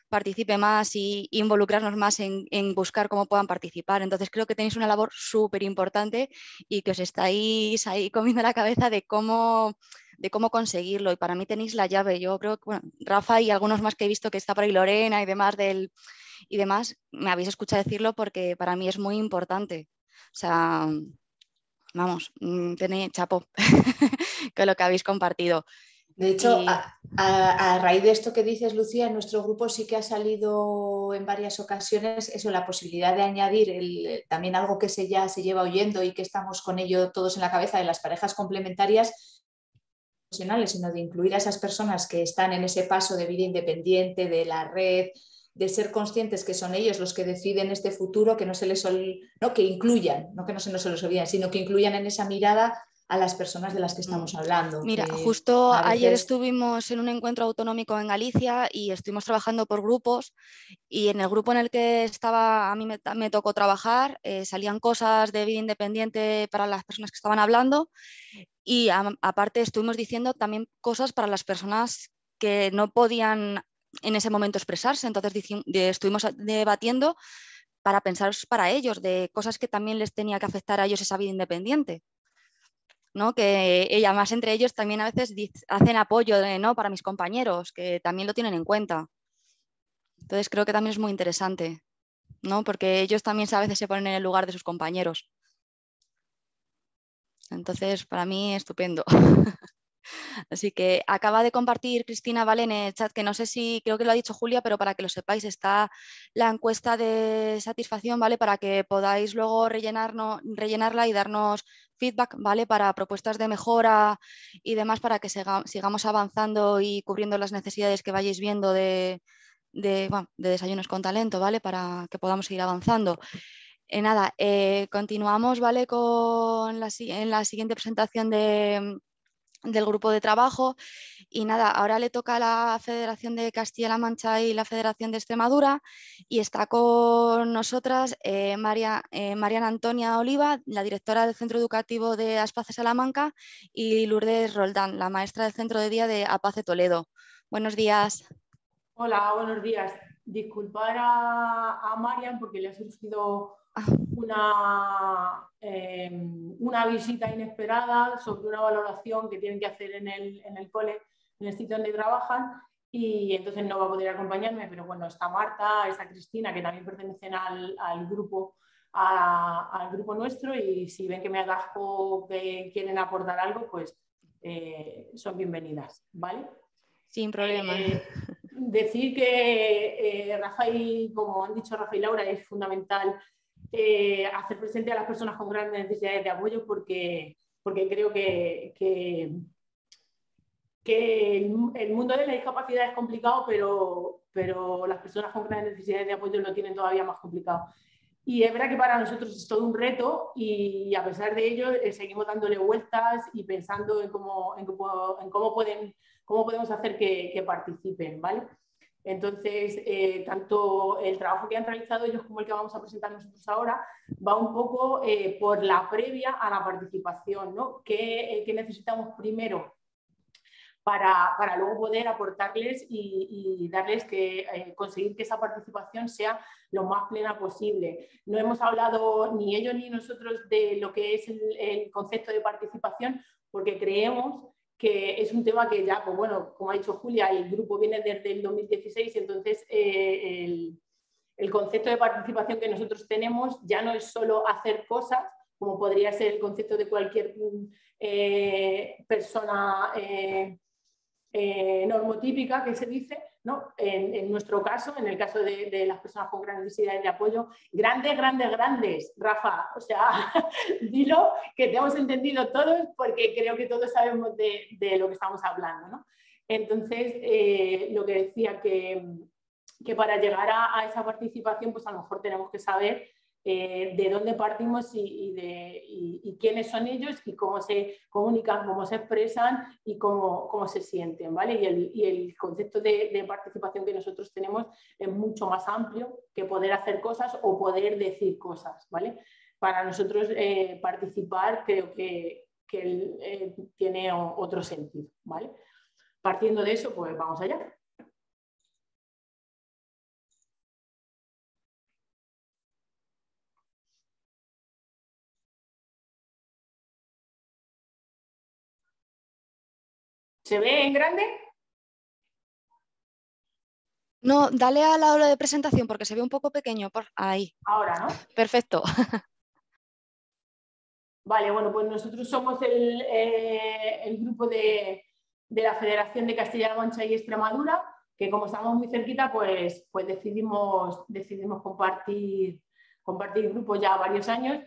participe más y involucrarnos más en, en buscar cómo puedan participar. Entonces creo que tenéis una labor súper importante y que os estáis ahí comiendo la cabeza de cómo, de cómo conseguirlo, y para mí tenéis la llave. Yo creo que, bueno, Rafa y algunos más que he visto que está por ahí, Lorena y demás, del, y demás, me habéis escuchado decirlo porque para mí es muy importante. O sea, vamos, tenéis chapo con lo que habéis compartido. De hecho, Y... a, a, a raíz de esto que dices, Lucía, en nuestro grupo sí que ha salido en varias ocasiones eso, la posibilidad de añadir el, también algo que se ya se lleva oyendo y que estamos con ello todos en la cabeza de las parejas complementarias profesionales, sino de incluir a esas personas que están en ese paso de vida independiente, de la red, de ser conscientes que son ellos los que deciden este futuro, que no se les ol... no, que incluyan, no que no se nos les olviden, sino que incluyan en esa mirada a las personas de las que estamos hablando. Mira, que justo a veces... ayer estuvimos en un encuentro autonómico en Galicia y estuvimos trabajando por grupos, y en el grupo en el que estaba, a mí me, me tocó trabajar, eh, salían cosas de vida independiente para las personas que estaban hablando, y a, aparte estuvimos diciendo también cosas para las personas que no podían en ese momento expresarse. Entonces de, estuvimos debatiendo para pensar para ellos, de cosas que también les tenía que afectar a ellos esa vida independiente, ¿no? Que ella, más entre ellos también a veces hacen apoyo de, ¿no? para mis compañeros, que también lo tienen en cuenta. Entonces creo que también es muy interesante, ¿no? Porque ellos también a veces se ponen en el lugar de sus compañeros. Entonces, para mí, estupendo. Así que acaba de compartir Cristina, ¿vale? En el chat, que no sé si, creo que lo ha dicho Julia, pero para que lo sepáis, está la encuesta de satisfacción, ¿vale? Para que podáis luego rellenarnos, rellenarla y darnos feedback, ¿vale? Para propuestas de mejora y demás, para que siga, sigamos avanzando y cubriendo las necesidades que vayáis viendo de, de, bueno, de Desayunos con Talento, ¿vale? Para que podamos seguir avanzando. Eh, nada, eh, continuamos, ¿vale? Con la, en la siguiente presentación de del grupo de trabajo, y nada, ahora le toca a la Federación de Castilla-La Mancha y la Federación de Extremadura, y está con nosotras eh, María, eh, Mariana Antonia Oliva, la directora del Centro Educativo de Aspace Salamanca, y Lourdes Roldán, la maestra del Centro de Día de Apace Toledo. Buenos días. Hola, buenos días. Disculpar a, a Marian porque le ha surgido una, eh, una visita inesperada sobre una valoración que tienen que hacer en el, en el cole, en el sitio donde trabajan, y entonces no va a poder acompañarme, pero bueno, está Marta, está Cristina, que también pertenecen al, al grupo, a, al grupo nuestro, y si ven que me atasco, que quieren aportar algo, pues eh, son bienvenidas, ¿vale? Sin problema. Eh, decir que eh, Rafa y, como han dicho Rafa y Laura, es fundamental eh, hacer presente a las personas con grandes necesidades de apoyo, porque, porque creo que, que, que el, el mundo de la discapacidad es complicado, pero, pero las personas con grandes necesidades de apoyo lo tienen todavía más complicado. Y es verdad que para nosotros es todo un reto, y a pesar de ello eh, seguimos dándole vueltas y pensando en cómo, en cómo, en cómo, pueden, cómo podemos hacer que, que participen, ¿vale? Entonces, eh, tanto el trabajo que han realizado ellos como el que vamos a presentar nosotros ahora va un poco eh, por la previa a la participación, ¿no? ¿Qué, eh, qué necesitamos primero para, para luego poder aportarles y, y darles que eh, conseguir que esa participación sea lo más plena posible? No hemos hablado ni ellos ni nosotros de lo que es el, el concepto de participación, porque creemos que es un tema que ya, pues bueno, como ha dicho Julia, el grupo viene desde el dos mil dieciséis, entonces eh, el, el concepto de participación que nosotros tenemos ya no es solo hacer cosas, como podría ser el concepto de cualquier eh, persona eh, eh, normotípica que se dice, ¿no? En, en nuestro caso, en el caso de, de las personas con grandes necesidades de apoyo, grandes, grandes, grandes, Rafa, o sea, dilo que te hemos entendido todos, porque creo que todos sabemos de, de lo que estamos hablando, ¿no? Entonces, eh, lo que decía, que, que para llegar a, a esa participación, pues a lo mejor tenemos que saber Eh, de dónde partimos y, y, de, y, y quiénes son ellos y cómo se comunican, cómo se expresan y cómo, cómo se sienten, ¿vale? Y el, y el concepto de, de participación que nosotros tenemos es mucho más amplio que poder hacer cosas o poder decir cosas, ¿vale? Para nosotros eh, participar creo que, que eh, tiene otro sentido, ¿vale? Partiendo de eso, pues vamos allá. ¿Se ve en grande? No, dale a la hora de presentación porque se ve un poco pequeño. Por ahí. Ahora, ¿no? Perfecto. Vale, bueno, pues nosotros somos el, eh, el grupo de, de la Federación de Castilla-La Mancha y Extremadura, que como estamos muy cerquita, pues, pues decidimos, decidimos compartir, compartir grupo ya varios años.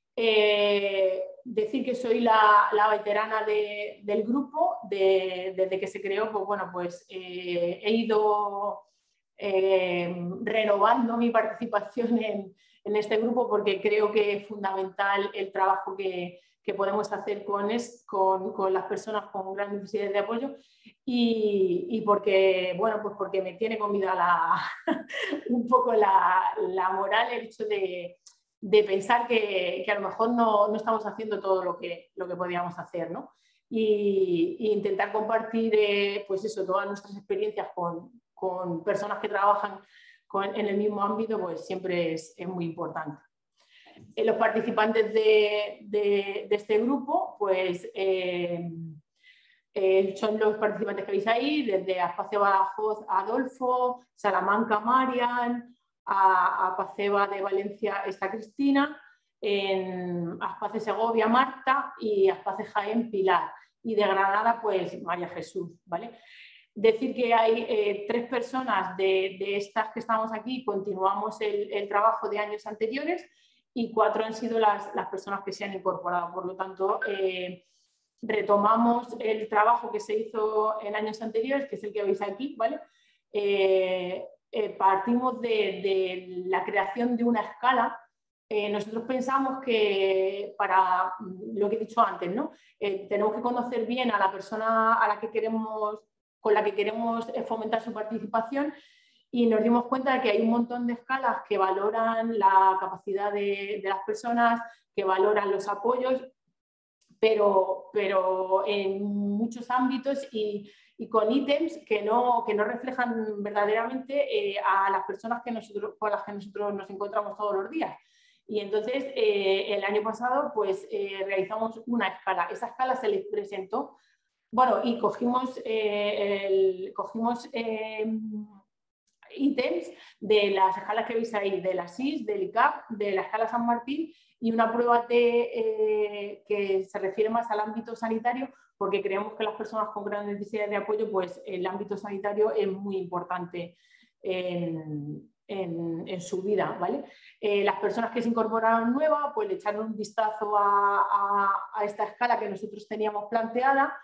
Eh, decir que soy la, la veterana de, del grupo, de, desde que se creó, pues bueno, pues eh, he ido eh, renovando mi participación en, en este grupo porque creo que es fundamental el trabajo que, que podemos hacer con, es, con, con las personas con grandes necesidades de apoyo y, y porque, bueno, pues porque me tiene comida la, un poco la, la moral el hecho de, de pensar que, que a lo mejor no, no estamos haciendo todo lo que, lo que podíamos hacer, ¿no? Y, y intentar compartir eh, pues eso, todas nuestras experiencias con, con personas que trabajan con, en el mismo ámbito, pues siempre es, es muy importante. Eh, los participantes de, de, de este grupo, pues eh, eh, son los participantes que veis ahí, desde Aspace Badajoz a Adolfo, Salamanca Marian, a, a Paceba de Valencia está Cristina, en Aspace Segovia Marta y Aspace Jaén Pilar. Y de Granada, pues María Jesús, ¿vale? Decir que hay eh, tres personas de, de estas que estamos aquí, continuamos el, el trabajo de años anteriores y cuatro han sido las, las personas que se han incorporado. Por lo tanto, eh, retomamos el trabajo que se hizo en años anteriores, que es el que veis aquí, ¿vale? Eh, eh, partimos de, de la creación de una escala. Eh, nosotros pensamos que para lo que he dicho antes, ¿no? Eh, tenemos que conocer bien a la persona a la que queremos, con la que queremos fomentar su participación y nos dimos cuenta de que hay un montón de escalas que valoran la capacidad de, de las personas, que valoran los apoyos, pero, pero en muchos ámbitos y, y con ítems que no, que no reflejan verdaderamente eh, a las personas que nosotros, con las que nosotros nos encontramos todos los días. Y entonces, eh, el año pasado, pues eh, realizamos una escala. Esa escala se les presentó, bueno, y cogimos, eh, el, cogimos eh, ítems de las escalas que veis ahí, de la S I S, del I C A P, de la escala San Martín y una prueba de, eh, que se refiere más al ámbito sanitario, porque creemos que las personas con grandes necesidades de apoyo, pues el ámbito sanitario es muy importante en, en, en su vida, ¿vale? Eh, las personas que se incorporaron nuevas, pues le echaron un vistazo a, a, a esta escala que nosotros teníamos planteada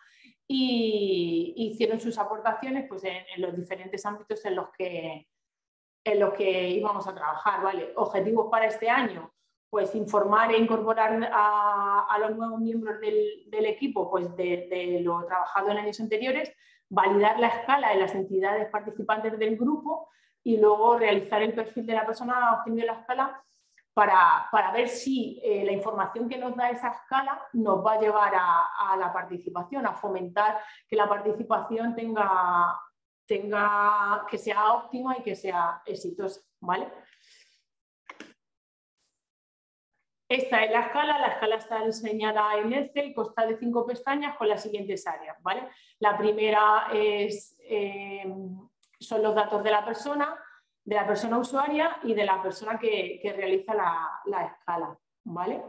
y hicieron sus aportaciones pues, en, en los diferentes ámbitos en los, que, en los que íbamos a trabajar, ¿vale? Objetivos para este año, pues informar e incorporar a, a los nuevos miembros del, del equipo pues, de, de lo trabajado en años anteriores, validar la escala en las entidades participantes del grupo y luego realizar el perfil de la persona obteniendo la escala para, para ver si eh, la información que nos da esa escala nos va a llevar a, a la participación, a fomentar que la participación tenga, tenga, que sea óptima y que sea exitosa, ¿vale? Esta es la escala, la escala está diseñada en Excel, consta de cinco pestañas con las siguientes áreas, ¿vale? La primera es, eh, son los datos de la persona, de la persona usuaria y de la persona que, que realiza la, la escala, ¿vale?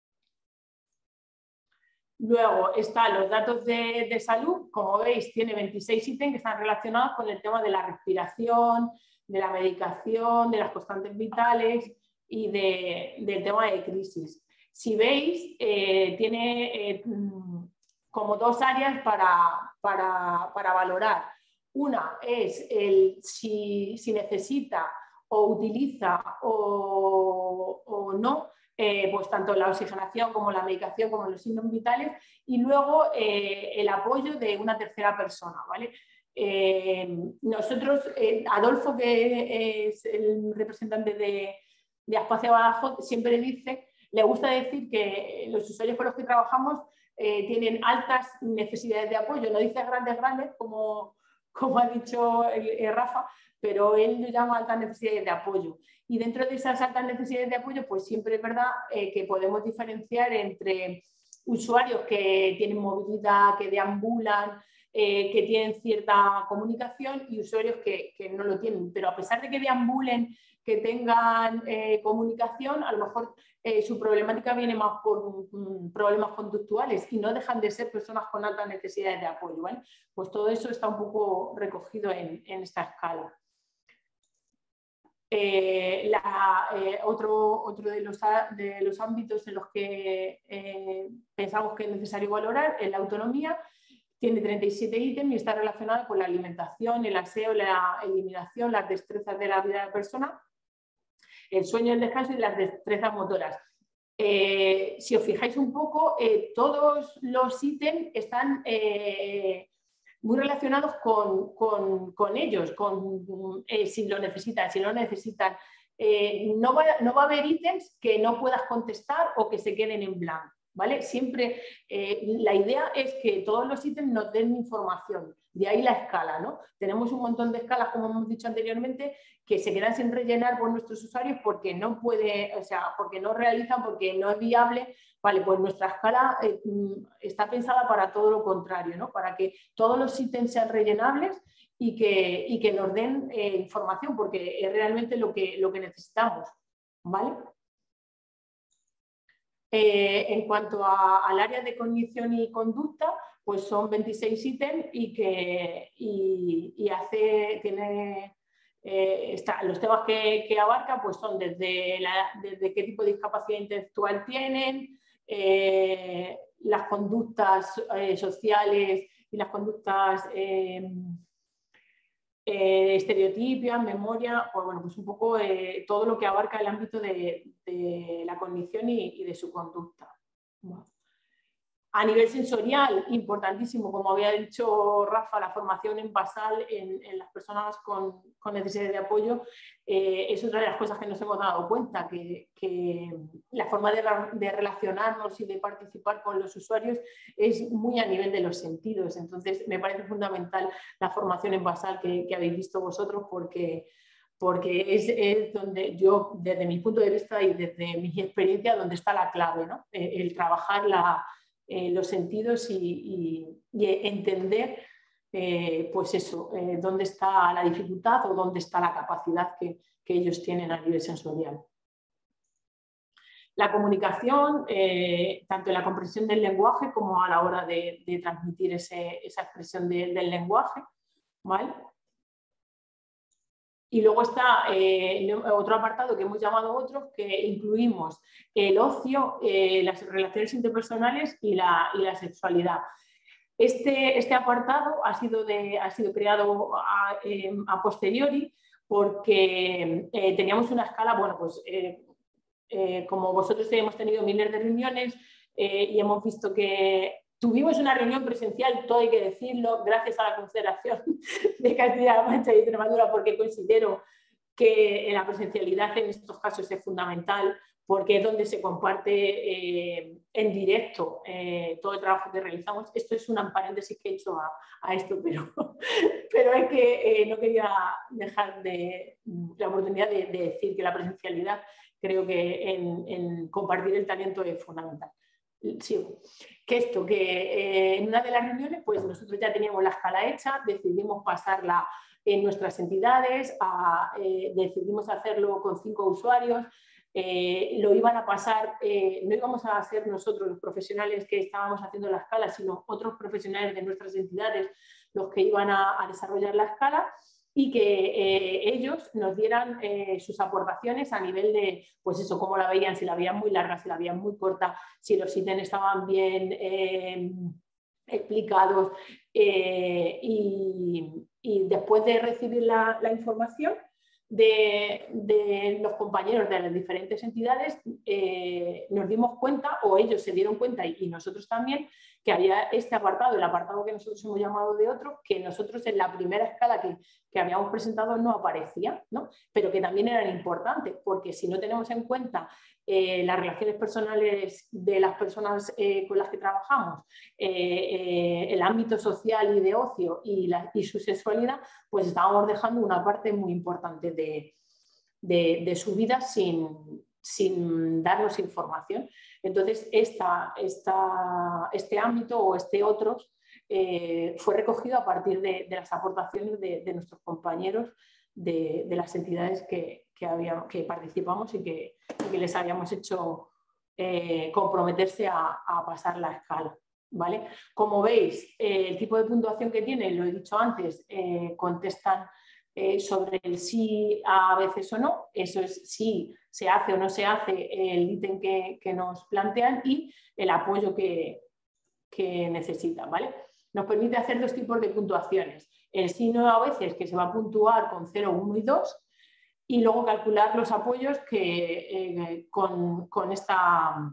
Luego están los datos de, de salud, como veis tiene veintiséis ítems que están relacionados con el tema de la respiración, de la medicación, de las constantes vitales y de, del tema de crisis. Si veis, eh, tiene eh, como dos áreas para, para, para valorar. Una es el si, si necesita o utiliza o, o no, eh, pues tanto la oxigenación como la medicación como los signos vitales y luego eh, el apoyo de una tercera persona, ¿vale? Eh, nosotros, eh, Adolfo, que es el representante de, de Aspace Badajoz, siempre dice, le gusta decir que los usuarios con los que trabajamos eh, tienen altas necesidades de apoyo, no dice grandes, grandes, como, como ha dicho el, el Rafa, pero él lo llama altas necesidades de apoyo. Y dentro de esas altas necesidades de apoyo, pues siempre es verdad eh, que podemos diferenciar entre usuarios que tienen movilidad, que deambulan, eh, que tienen cierta comunicación y usuarios que, que no lo tienen. Pero a pesar de que deambulen, que tengan eh, comunicación, a lo mejor eh, su problemática viene más por um, problemas conductuales y no dejan de ser personas con altas necesidades de apoyo, ¿vale? Pues todo eso está un poco recogido en, en esta escala. Eh, la, eh, otro otro de, los, de los ámbitos en los que eh, pensamos que es necesario valorar es la autonomía. Tiene treinta y siete ítems y está relacionada con la alimentación, el aseo, la eliminación, las destrezas de la vida de la persona, el sueño, el descanso y las destrezas motoras. Eh, si os fijáis un poco, eh, todos los ítems están eh, muy relacionados con, con, con ellos, con, eh, si lo necesitan, si no lo necesitan. Eh, no, va, no va a haber ítems que no puedas contestar o que se queden en blanco, ¿vale? Siempre eh, la idea es que todos los ítems nos den información, de ahí la escala, ¿no? Tenemos un montón de escalas, como hemos dicho anteriormente, que se quedan sin rellenar por nuestros usuarios porque no puede, o sea, porque no realizan, porque no es viable. Vale, pues nuestra escala eh, está pensada para todo lo contrario, ¿no? Para que todos los ítems sean rellenables y que, y que nos den eh, información, porque es realmente lo que, lo que necesitamos, ¿vale? Eh, en cuanto a, al área de cognición y conducta, pues son veintiséis ítems y que y, y hace, tiene, eh, está, los temas que, que abarca pues son desde, la, desde qué tipo de discapacidad intelectual tienen, eh, las conductas eh, sociales y las conductas eh, eh, estereotipias, memoria, pues bueno, pues un poco eh, todo lo que abarca el ámbito de, de la cognición y, y de su conducta. Bueno. A nivel sensorial, importantísimo, como había dicho Rafa, la formación en basal en, en las personas con, con necesidades de apoyo eh, es otra de las cosas que nos hemos dado cuenta, que, que la forma de, de relacionarnos y de participar con los usuarios es muy a nivel de los sentidos. Entonces, me parece fundamental la formación en basal que, que habéis visto vosotros, porque porque es, es donde yo, desde mi punto de vista y desde mi experiencia, donde está la clave, ¿no? El, el trabajar la Eh, los sentidos y, y, y entender eh, pues eso, eh, dónde está la dificultad o dónde está la capacidad que, que ellos tienen a nivel sensorial. La comunicación, eh, tanto en la comprensión del lenguaje como a la hora de, de transmitir ese, esa expresión de, del lenguaje, ¿vale? Y luego está eh, otro apartado que hemos llamado otros, que incluimos el ocio, eh, las relaciones interpersonales y la, y la sexualidad. Este, este apartado ha sido, de, ha sido creado a, eh, a posteriori porque eh, teníamos una escala, bueno, pues eh, eh, como vosotros hemos tenido miles de reuniones eh, y hemos visto que tuvimos una reunión presencial, todo hay que decirlo, gracias a la Confederación de Castilla-La Mancha y Extremadura, porque considero que la presencialidad en estos casos es fundamental, porque es donde se comparte eh, en directo eh, todo el trabajo que realizamos. Esto es un paréntesis que he hecho a, a esto, pero, pero es que eh, no quería dejar de, la oportunidad de, de decir que la presencialidad creo que en, en compartir el talento es fundamental. Sigo. Que esto, que eh, en una de las reuniones, pues nosotros ya teníamos la escala hecha, decidimos pasarla en nuestras entidades, a, eh, decidimos hacerlo con cinco usuarios, eh, lo iban a pasar, eh, no íbamos a ser nosotros los profesionales que estábamos haciendo la escala, sino otros profesionales de nuestras entidades los que iban a, a desarrollar la escala, y que eh, ellos nos dieran eh, sus aportaciones a nivel de, pues eso, cómo la veían, si la veían muy larga, si la veían muy corta, si los ítems estaban bien eh, explicados. Eh, y, y después de recibir la, la información de, de los compañeros de las diferentes entidades, eh, nos dimos cuenta, o ellos se dieron cuenta y, y nosotros también, que había este apartado, el apartado que nosotros hemos llamado de otro, que nosotros en la primera escala que, que habíamos presentado no aparecía, ¿no? Pero que también eran importantes, porque si no tenemos en cuenta eh, las relaciones personales de las personas eh, con las que trabajamos, eh, eh, el ámbito social y de ocio y, la, y su sexualidad, pues estábamos dejando una parte muy importante de, de, de su vida sin, sin darnos información. Entonces, esta, esta, este ámbito o este otros eh, fue recogido a partir de, de las aportaciones de, de nuestros compañeros de, de las entidades que, que, había, que participamos y que, y que les habíamos hecho eh, comprometerse a, a pasar la escala. ¿Vale? Como veis, eh, el tipo de puntuación que tiene, lo he dicho antes, eh, contestan eh, sobre el sí, a veces o no, eso es si se hace o no se hace el ítem que, que nos plantean y el apoyo que, que necesitan. ¿Vale? Nos permite hacer dos tipos de puntuaciones. El sí no a veces, que se va a puntuar con cero, uno y dos, y luego calcular los apoyos que, eh, con, con esta...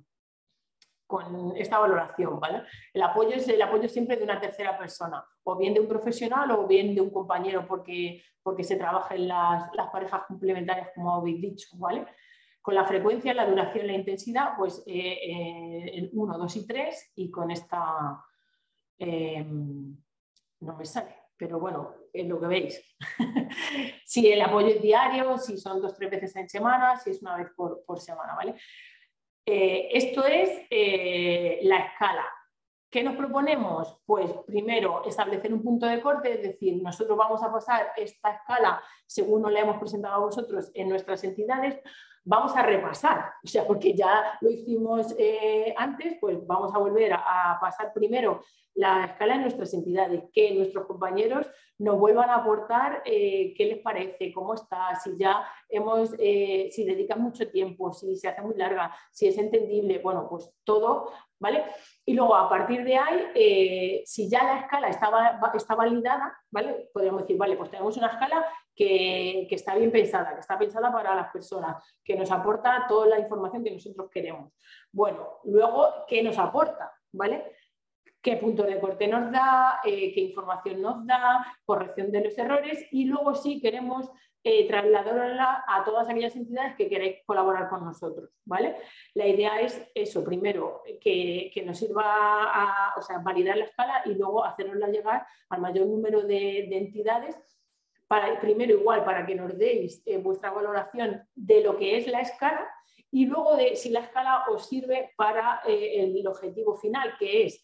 con esta valoración, ¿vale? El apoyo es el apoyo siempre de una tercera persona, o bien de un profesional o bien de un compañero, porque, porque se trabaja en las, las parejas complementarias, como habéis dicho, ¿vale? Con la frecuencia, la duración, la intensidad, pues eh, eh, el uno, dos y tres, y con esta eh, no me sale, pero bueno, es lo que veis. Si el apoyo es diario, si son dos o tres veces en semana, si es una vez por, por semana, ¿vale? Eh, esto es eh, la escala. ¿Qué nos proponemos? Pues primero establecer un punto de corte, es decir, nosotros vamos a pasar esta escala según nos la hemos presentado a vosotros en nuestras entidades, vamos a repasar, o sea, porque ya lo hicimos eh, antes, pues vamos a volver a, a pasar primero la escala en nuestras entidades, que nuestros compañeros nos vuelvan a aportar eh, qué les parece, cómo está, si ya hemos, eh, si dedican mucho tiempo, si se hace muy larga, si es entendible, bueno, pues todo, ¿vale? Y luego a partir de ahí, eh, si ya la escala está, está validada, ¿vale? Podríamos decir, vale, pues tenemos una escala que, que está bien pensada, que está pensada para las personas, que nos aporta toda la información que nosotros queremos. Bueno, luego, ¿qué nos aporta? ¿Vale? ¿Qué punto de corte nos da? Eh, ¿Qué información nos da? Corrección de los errores. Y luego sí queremos eh, trasladarla a todas aquellas entidades que queréis colaborar con nosotros. ¿Vale? La idea es eso, primero, que, que nos sirva a, o sea, validar la escala y luego hacernosla llegar al mayor número de, de entidades. Para, primero, igual, para que nos deis eh, vuestra valoración de lo que es la escala y luego de si la escala os sirve para eh, el objetivo final, que es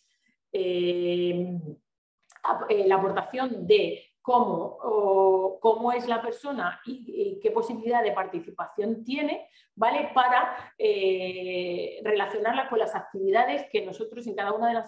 Eh, la aportación de cómo, o, cómo es la persona y, y qué posibilidad de participación tiene, ¿vale? Para eh, relacionarla con las actividades que nosotros en cada una de las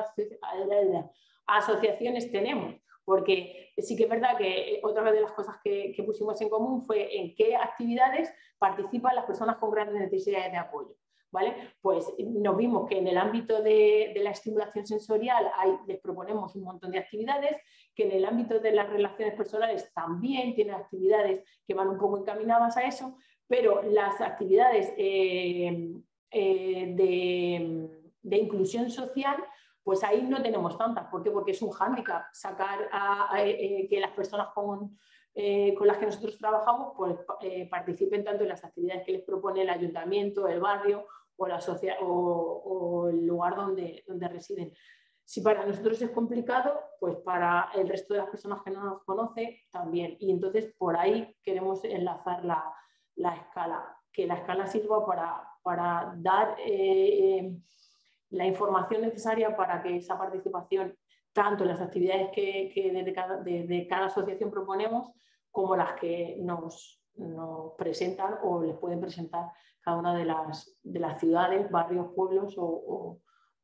asociaciones tenemos. Porque sí que es verdad que otra de las cosas que, que pusimos en común fue en qué actividades participan las personas con grandes necesidades de apoyo. ¿Vale? Pues nos vimos que en el ámbito de, de la estimulación sensorial hay, les proponemos un montón de actividades, que en el ámbito de las relaciones personales también tienen actividades que van un poco encaminadas a eso, pero las actividades eh, eh, de, de inclusión social, pues ahí no tenemos tantas. ¿Por qué? Porque es un hándicap sacar a, a, a que las personas con... Eh, con las que nosotros trabajamos, pues eh, participen tanto en las actividades que les propone el ayuntamiento, el barrio o, la o, o el lugar donde, donde residen. Si para nosotros es complicado, pues para el resto de las personas que no nos conocen también. Y entonces por ahí queremos enlazar la, la escala, que la escala sirva para, para dar eh, la información necesaria para que esa participación, tanto en las actividades que, que desde cada, de, de cada asociación proponemos, como las que nos, nos presentan o les pueden presentar cada una de las, de las ciudades, barrios, pueblos o, o,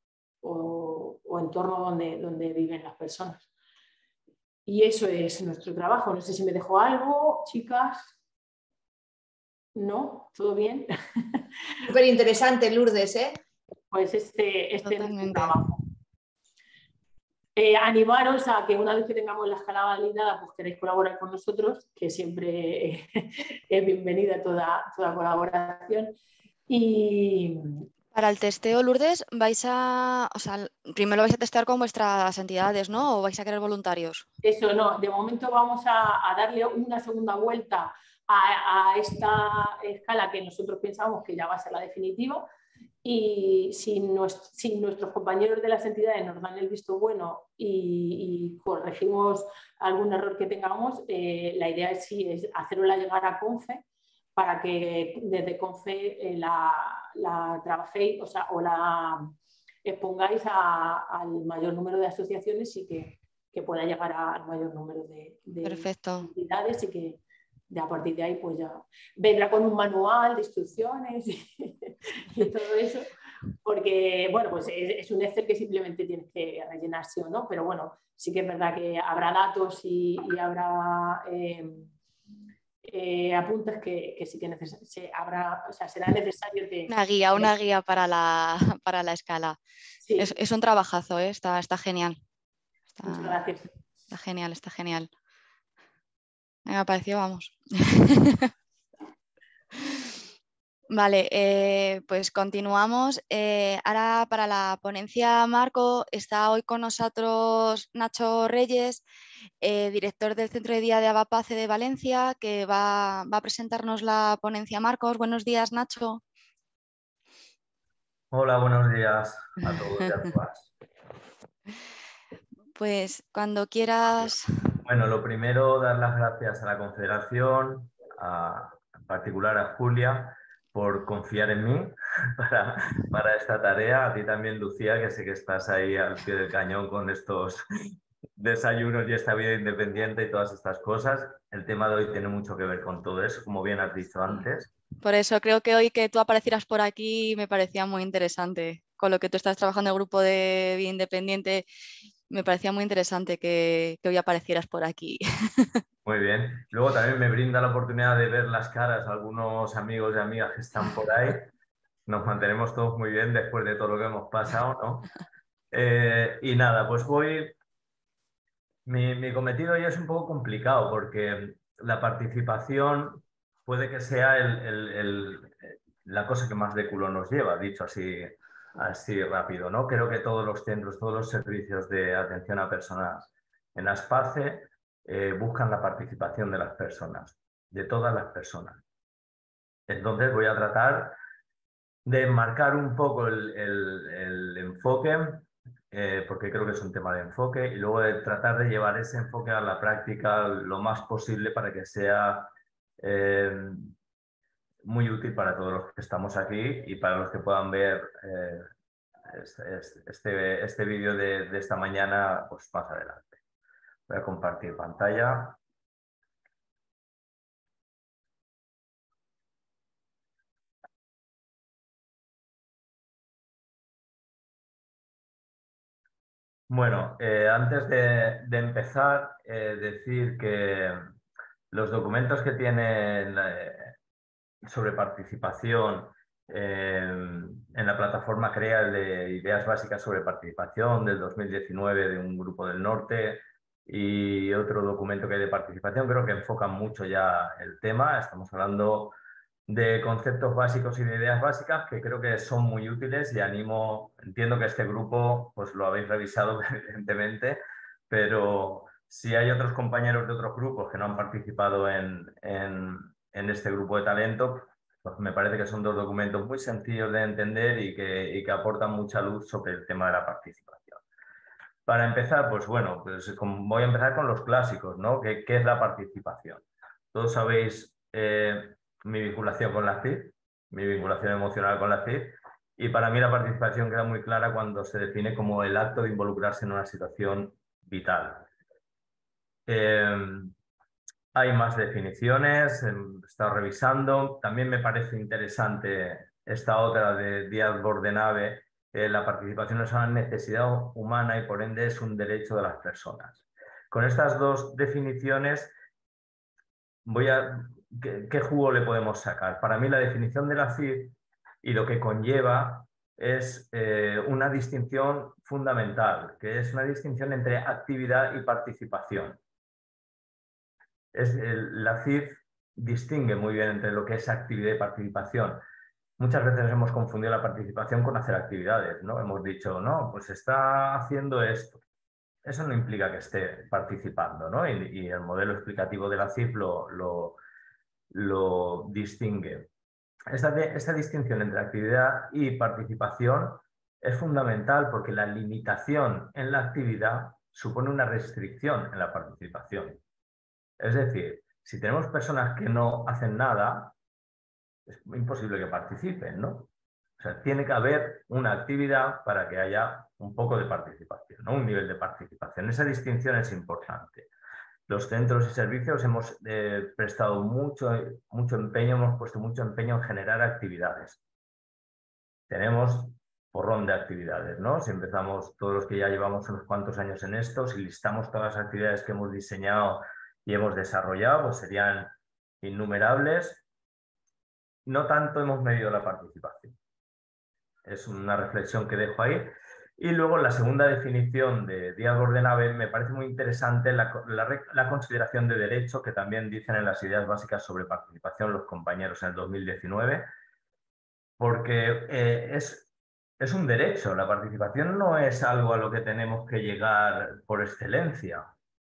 o, o entornos donde, donde viven las personas. Y eso es nuestro trabajo. No sé si me dejo algo, chicas. ¿No? ¿Todo bien? Súper interesante, Lourdes, ¿eh? Pues este, este es nuestro trabajo. Eh, animaros a que una vez que tengamos la escala validada, pues queréis colaborar con nosotros, que siempre es bienvenida toda, toda colaboración. Y para el testeo, Lourdes, vais a, o sea, primero vais a testear con vuestras entidades, ¿no? ¿O vais a querer voluntarios? Eso no, de momento vamos a, a darle una segunda vuelta a, a esta escala que nosotros pensamos que ya va a ser la definitiva. Y si, nos, si nuestros compañeros de las entidades nos dan el visto bueno y, y corregimos algún error que tengamos, eh, la idea es, sí, es hacerla llegar a CONFE para que desde CONFE eh, la, la trabajéis, o sea, o la, expongáis a, al mayor número de asociaciones y que, que pueda llegar a, al mayor número de, de entidades y que de a partir de ahí pues ya vendrá con un manual de instrucciones y, y todo eso, porque bueno, pues es, es un Excel que simplemente tienes que rellenar sí o no, pero bueno, sí que es verdad que habrá datos y, y habrá eh, eh, apuntes que, que sí que se habrá, o sea, será necesario que... Una guía, una guía para la, para la escala. Sí. Es, es un trabajazo, ¿eh? está, está genial. Está, Muchas gracias. Está genial, está genial. Me ha parecido, vamos. Vale, eh, pues continuamos. Eh, ahora para la ponencia Marco está hoy con nosotros Nacho Reyes, eh, director del Centro de Día de Avapace de Valencia, que va, va a presentarnos la ponencia Marcos. Buenos días, Nacho. Hola, buenos días a todos y a todas. Pues cuando quieras. Bueno, lo primero, dar las gracias a la Confederación, a, en particular a Julia, por confiar en mí para, para esta tarea. A ti también, Lucía, que sé que estás ahí al pie del cañón con estos desayunos y esta vida independiente y todas estas cosas. El tema de hoy tiene mucho que ver con todo eso, como bien has dicho antes. Por eso creo que hoy que tú aparecieras por aquí me parecía muy interesante. Con lo que tú estás trabajando en el grupo de vida independiente, me parecía muy interesante que, que hoy aparecieras por aquí. Muy bien. Luego también me brinda la oportunidad de ver las caras a algunos amigos y amigas que están por ahí. Nos mantenemos todos muy bien después de todo lo que hemos pasado, ¿no? Eh, y nada, pues voy... Mi, mi cometido ya es un poco complicado porque la participación puede que sea el, el, el, la cosa que más de culo nos lleva, dicho así, así rápido, ¿no? Creo que todos los centros, todos los servicios de atención a personas en ASPACE eh, buscan la participación de las personas, de todas las personas. Entonces voy a tratar de marcar un poco el, el, el enfoque, eh, porque creo que es un tema de enfoque, y luego de tratar de llevar ese enfoque a la práctica lo más posible para que sea eh, muy útil para todos los que estamos aquí y para los que puedan ver eh, este, este, este vídeo de, de esta mañana pues más adelante. Voy a compartir pantalla. Bueno, eh, antes de, de empezar, eh, decir que los documentos que tienen eh, sobre participación eh, en la plataforma CREA de Ideas Básicas sobre Participación del dos mil diecinueve de un grupo del norte y otro documento que hay de participación, creo que enfocan mucho ya el tema. Estamos hablando de conceptos básicos y de ideas básicas que creo que son muy útiles y animo, entiendo que este grupo pues lo habéis revisado evidentemente, pero si hay otros compañeros de otros grupos que no han participado en, en, en este grupo de talento, pues me parece que son dos documentos muy sencillos de entender y que, y que aportan mucha luz sobre el tema de la participación. Para empezar, pues bueno, pues voy a empezar con los clásicos, ¿no? ¿Qué, qué es la participación? Todos sabéis eh, mi vinculación con la C I D, mi vinculación emocional con la C I D, y para mí la participación queda muy clara cuando se define como el acto de involucrarse en una situación vital. Eh, hay más definiciones, he estado revisando, también me parece interesante esta otra de Díaz Bordenave, eh, la participación es una necesidad humana y por ende es un derecho de las personas. Con estas dos definiciones voy a... ¿Qué, qué jugo le podemos sacar? Para mí la definición de la C I D y lo que conlleva es eh, una distinción fundamental, que es una distinción entre actividad y participación. Es, el, la C I D distingue muy bien entre lo que es actividad y participación. Muchas veces hemos confundido la participación con hacer actividades, ¿no? Hemos dicho, no, pues está haciendo esto. Eso no implica que esté participando, ¿no? Y, y el modelo explicativo de la C I D lo, lo, lo distingue. Esta, de, esta distinción entre actividad y participación es fundamental porque la limitación en la actividad supone una restricción en la participación. Es decir, si tenemos personas que no hacen nada, es imposible que participen, ¿no? O O sea, tiene que haber una actividad para que haya un poco de participación, ¿no? Un nivel de participación. Esa distinción es importante. Los centros y servicios hemos eh, prestado mucho, mucho empeño, hemos puesto mucho empeño en generar actividades. Tenemos porrón de actividades, ¿no? Si empezamos, todos los que ya llevamos unos cuantos años en esto, si listamos todas las actividades que hemos diseñado y hemos desarrollado, pues serían innumerables. No tanto hemos medido la participación. Es una reflexión que dejo ahí. Y luego la segunda definición de Díaz Bordenave me parece muy interesante la, la, la consideración de derecho que también dicen en las ideas básicas sobre participación los compañeros en el dos mil diecinueve, porque eh, es, es un derecho. La participación no es algo a lo que tenemos que llegar por excelencia.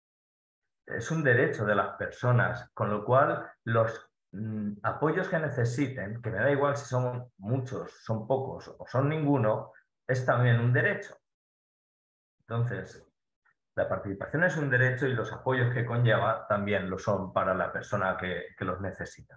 Es un derecho de las personas, con lo cual los mm, apoyos que necesiten, que me da igual si son muchos, son pocos o son ninguno, es también un derecho. Entonces, la participación es un derecho y los apoyos que conlleva también lo son para la persona que, que los necesita.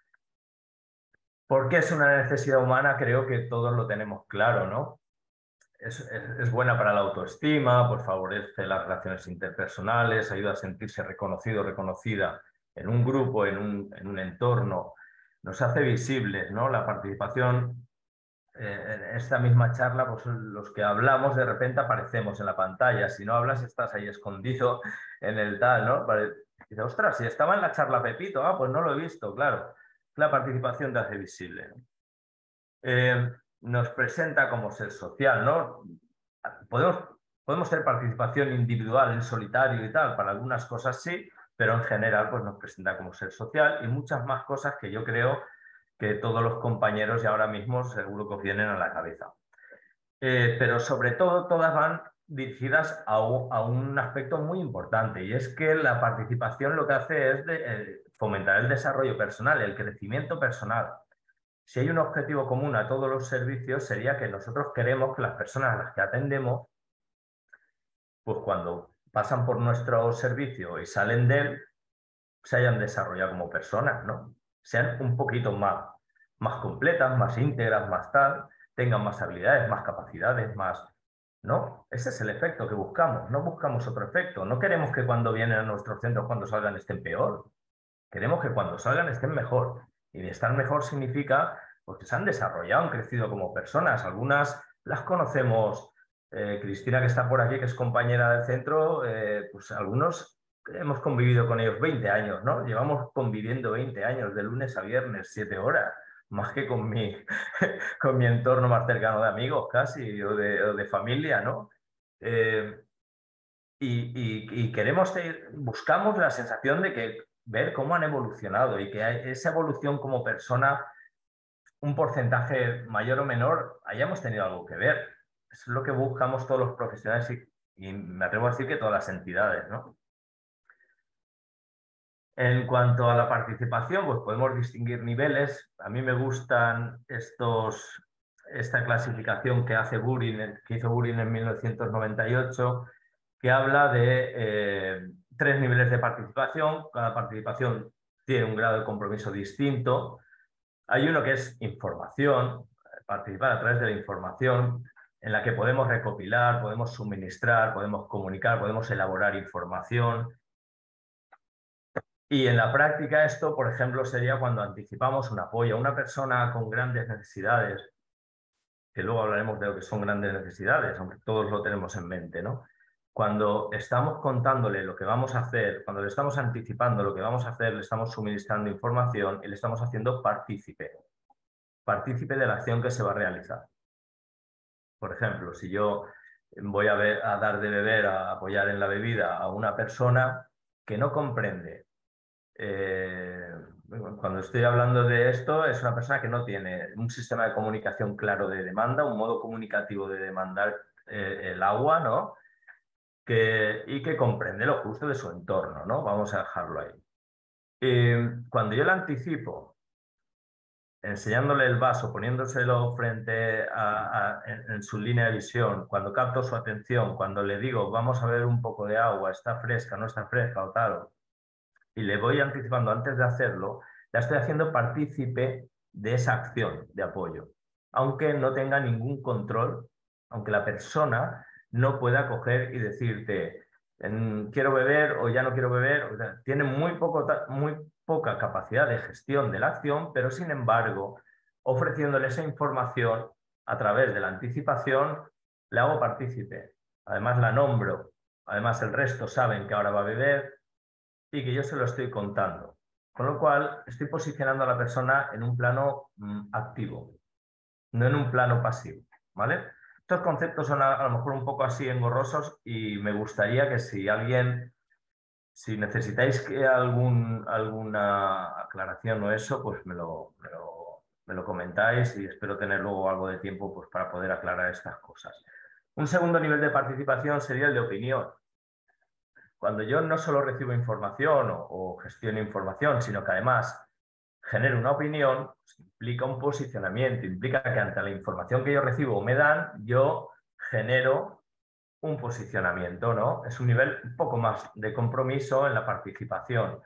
¿Por qué es una necesidad humana? Creo que todos lo tenemos claro, ¿no? Es, es, es buena para la autoestima, pues favorece las relaciones interpersonales, ayuda a sentirse reconocido o reconocida en un grupo, en un, en un entorno, nos hace visibles, ¿no? La participación, eh, en esta misma charla, pues los que hablamos de repente aparecemos en la pantalla, si no hablas estás ahí escondido en el tal, ¿no? Dice, ostras, si estaba en la charla Pepito, ah, pues no lo he visto, claro. La participación te hace visible, ¿no? Eh, nos presenta como ser social, ¿no? Podemos, podemos tener participación individual, en solitario y tal, para algunas cosas sí, pero en general pues nos presenta como ser social y muchas más cosas que yo creo que todos los compañeros y ahora mismo seguro que os vienen a la cabeza. Eh, pero sobre todo todas van dirigidas a un, a un aspecto muy importante y es que la participación lo que hace es de, eh, fomentar el desarrollo personal, el crecimiento personal. Si hay un objetivo común a todos los servicios sería que nosotros queremos que las personas a las que atendemos, pues cuando pasan por nuestro servicio y salen de él, se hayan desarrollado como personas, ¿no? Sean un poquito más, más completas, más íntegras, más tal, tengan más habilidades, más capacidades, más... ¿No? Ese es el efecto que buscamos, no buscamos otro efecto. No queremos que cuando vienen a nuestros centros, cuando salgan, estén peor. Queremos que cuando salgan estén mejor. Y de estar mejor significa pues, que se han desarrollado, han crecido como personas. Algunas las conocemos. Eh, Cristina, que está por aquí, que es compañera del centro, eh, pues algunos hemos convivido con ellos veinte años, ¿no? Llevamos conviviendo veinte años, de lunes a viernes, siete horas, más que con mi, con mi entorno más cercano de amigos casi, o de, o de familia, ¿no? Eh, y, y, y queremos, ter, buscamos la sensación de que ver cómo han evolucionado y que hay esa evolución como persona, un porcentaje mayor o menor, hayamos tenido algo que ver. Es lo que buscamos todos los profesionales y, y me atrevo a decir que todas las entidades, ¿no? En cuanto a la participación, pues podemos distinguir niveles. A mí me gustan estos, esta clasificación que, hace Burin, que hizo Burin en mil novecientos noventa y ocho, que habla de eh, tres niveles de participación. Cada participación tiene un grado de compromiso distinto. Hay uno que es información, participar a través de la información, en la que podemos recopilar, podemos suministrar, podemos comunicar, podemos elaborar información. Y en la práctica esto, por ejemplo, sería cuando anticipamos un apoyo a una persona con grandes necesidades, que luego hablaremos de lo que son grandes necesidades, aunque todos lo tenemos en mente, ¿no? Cuando estamos contándole lo que vamos a hacer, cuando le estamos anticipando lo que vamos a hacer, le estamos suministrando información y le estamos haciendo partícipe, partícipe de la acción que se va a realizar. Por ejemplo, si yo voy a, ver, a dar de beber, a apoyar en la bebida a una persona que no comprende, eh, cuando estoy hablando de esto, es una persona que no tiene un sistema de comunicación claro de demanda, un modo comunicativo de demandar eh, el agua, ¿no? Que, y que comprende lo justo de su entorno, ¿no? Vamos a dejarlo ahí. Eh, cuando yo le anticipo, enseñándole el vaso, poniéndoselo frente a, a en, en su línea de visión, cuando capto su atención, cuando le digo, vamos a ver un poco de agua, está fresca, no está fresca o tal, y le voy anticipando antes de hacerlo, la estoy haciendo partícipe de esa acción de apoyo. aunque no tenga ningún control, aunque la persona no pueda coger y decirte quiero beber o ya no quiero beber. O sea, tiene muy, poco, muy poca capacidad de gestión de la acción, pero sin embargo, ofreciéndole esa información a través de la anticipación, le hago partícipe. Además la nombro, además el resto saben que ahora va a beber y que yo se lo estoy contando. Con lo cual estoy posicionando a la persona en un plano mm, activo, no en un plano pasivo, ¿vale? Estos conceptos son a, a lo mejor un poco así engorrosos y me gustaría que si alguien, si necesitáis que algún, alguna aclaración o eso, pues me lo, me, lo, me lo comentáis y espero tener luego algo de tiempo pues, para poder aclarar estas cosas. Un segundo nivel de participación sería el de opinión. Cuando yo no solo recibo información o, o gestiono información, sino que además genero una opinión, pues implica un posicionamiento, implica que ante la información que yo recibo o me dan, yo genero un posicionamiento, ¿no? Es un nivel un poco más de compromiso en la participación.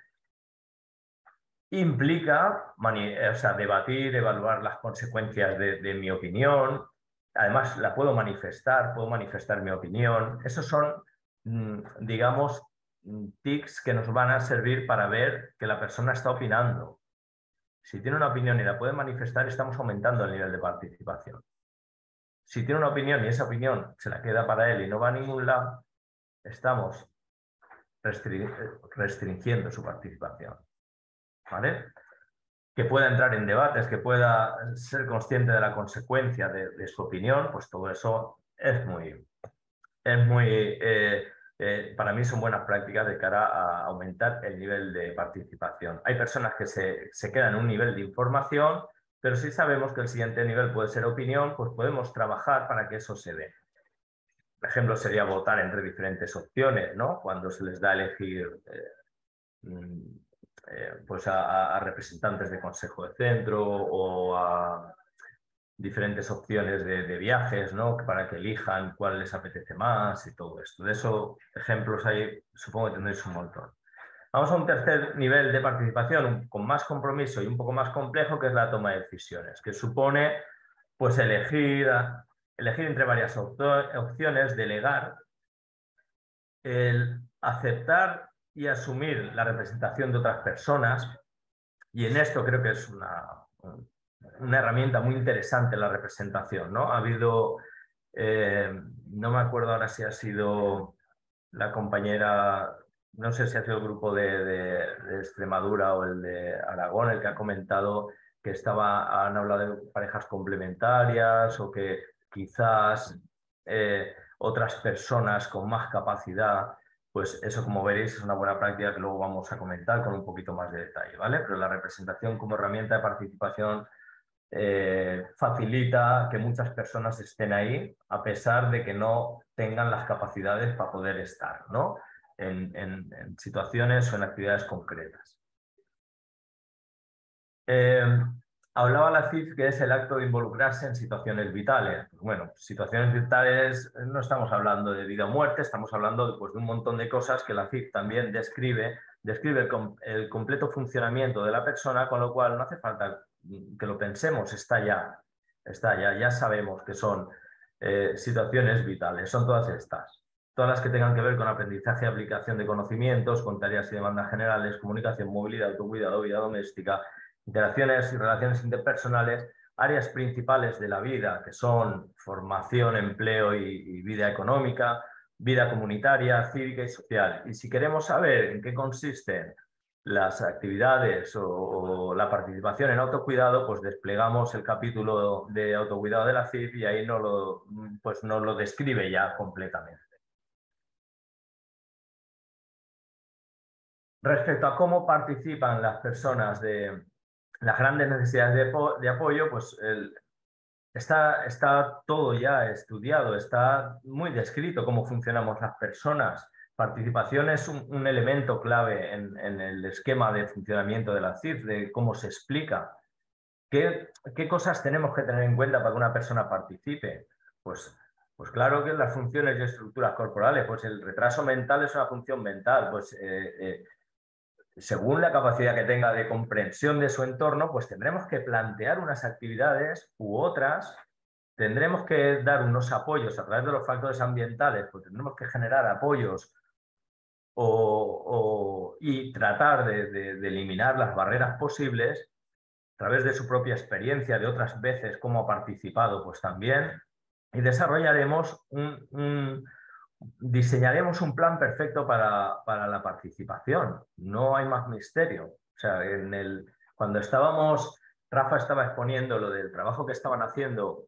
Implica, o sea, debatir, evaluar las consecuencias de, de mi opinión. Además, la puedo manifestar, puedo manifestar mi opinión. Esos son, digamos, tics que nos van a servir para ver que la persona está opinando. Si tiene una opinión y la puede manifestar, estamos aumentando el nivel de participación. Si tiene una opinión y esa opinión se la queda para él y no va a ningún lado, estamos restringiendo su participación. ¿Vale? Que pueda entrar en debates, que pueda ser consciente de la consecuencia de, de su opinión, pues todo eso es muy, es muy eh, eh, para mí son buenas prácticas de cara a aumentar el nivel de participación. Hay personas que se, se quedan en un nivel de información, pero si sabemos que el siguiente nivel puede ser opinión, pues podemos trabajar para que eso se dé. Por ejemplo, sería votar entre diferentes opciones, ¿no? Cuando se les da a elegir eh, eh, pues a, a representantes de consejo de centro o a diferentes opciones de, de viajes, ¿no? Para que elijan cuál les apetece más y todo esto. De eso, ejemplos hay, supongo que tendréis un montón. Vamos a un tercer nivel de participación con más compromiso y un poco más complejo, que es la toma de decisiones, que supone pues elegir, elegir entre varias opciones, delegar, el aceptar y asumir la representación de otras personas, y en esto creo que es una, una herramienta muy interesante la representación, ¿no? Ha habido, eh, no me acuerdo ahora si ha sido la compañera, no sé si ha sido el grupo de, de, de Extremadura o el de Aragón el que ha comentado que estaba, han hablado de parejas complementarias o que quizás eh, otras personas con más capacidad, pues eso, como veréis, es una buena práctica que luego vamos a comentar con un poquito más de detalle, ¿vale? Pero la representación como herramienta de participación eh, facilita que muchas personas estén ahí, a pesar de que no tengan las capacidades para poder estar, ¿no? En, en, en situaciones o en actividades concretas. Eh, hablaba la C I F que es el acto de involucrarse en situaciones vitales. Pues bueno, situaciones vitales no estamos hablando de vida o muerte, estamos hablando pues, de un montón de cosas que la C I F también describe, describe el, com el completo funcionamiento de la persona, con lo cual no hace falta que lo pensemos, está ya, está ya, ya sabemos que son eh, situaciones vitales, son todas estas. Todas las que tengan que ver con aprendizaje y aplicación de conocimientos, con tareas y demandas generales, comunicación, movilidad, autocuidado, vida doméstica, interacciones y relaciones interpersonales, áreas principales de la vida, que son formación, empleo y, y vida económica, vida comunitaria, cívica y social. Y si queremos saber en qué consisten las actividades o, o la participación en autocuidado, pues desplegamos el capítulo de autocuidado de la C I F y ahí nos lo, pues nos lo describe ya completamente. Respecto a cómo participan las personas de las grandes necesidades de, de apoyo, pues el, está, está todo ya estudiado, está muy descrito cómo funcionamos las personas. Participación es un, un elemento clave en, en el esquema de funcionamiento de la C I F, de cómo se explica. ¿Qué, qué cosas tenemos que tener en cuenta para que una persona participe? Pues, pues claro que las funciones y estructuras corporales, pues el retraso mental es una función mental, pues eh, eh, según la capacidad que tenga de comprensión de su entorno, pues tendremos que plantear unas actividades u otras, tendremos que dar unos apoyos a través de los factores ambientales, pues tendremos que generar apoyos o, o, y tratar de, de, de eliminar las barreras posibles a través de su propia experiencia, de otras veces cómo ha participado, pues también, y desarrollaremos un... un diseñaremos un plan perfecto para, para la participación. No hay más misterio. O sea, en el, cuando estábamos, Rafa estaba exponiendo lo del trabajo que estaban haciendo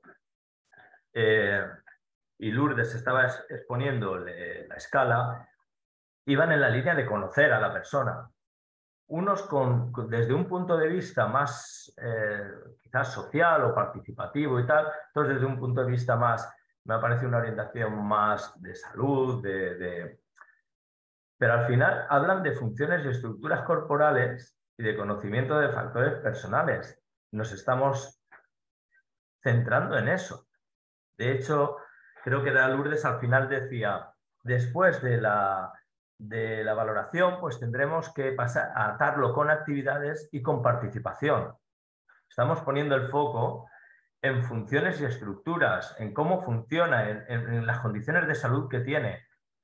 eh, y Lourdes estaba exponiendo le, la escala, iban en la línea de conocer a la persona. Unos con, desde un punto de vista más eh, quizás social o participativo y tal, otros desde un punto de vista más, me ha parecido una orientación más de salud, de, de... pero al final hablan de funciones y estructuras corporales y de conocimiento de factores personales. Nos estamos centrando en eso. De hecho, creo que Lourdes al final decía, después de la, de la valoración, pues tendremos que pasar a atarlo con actividades y con participación. Estamos poniendo el foco en funciones y estructuras, en cómo funciona, en, en, en las condiciones de salud que tiene.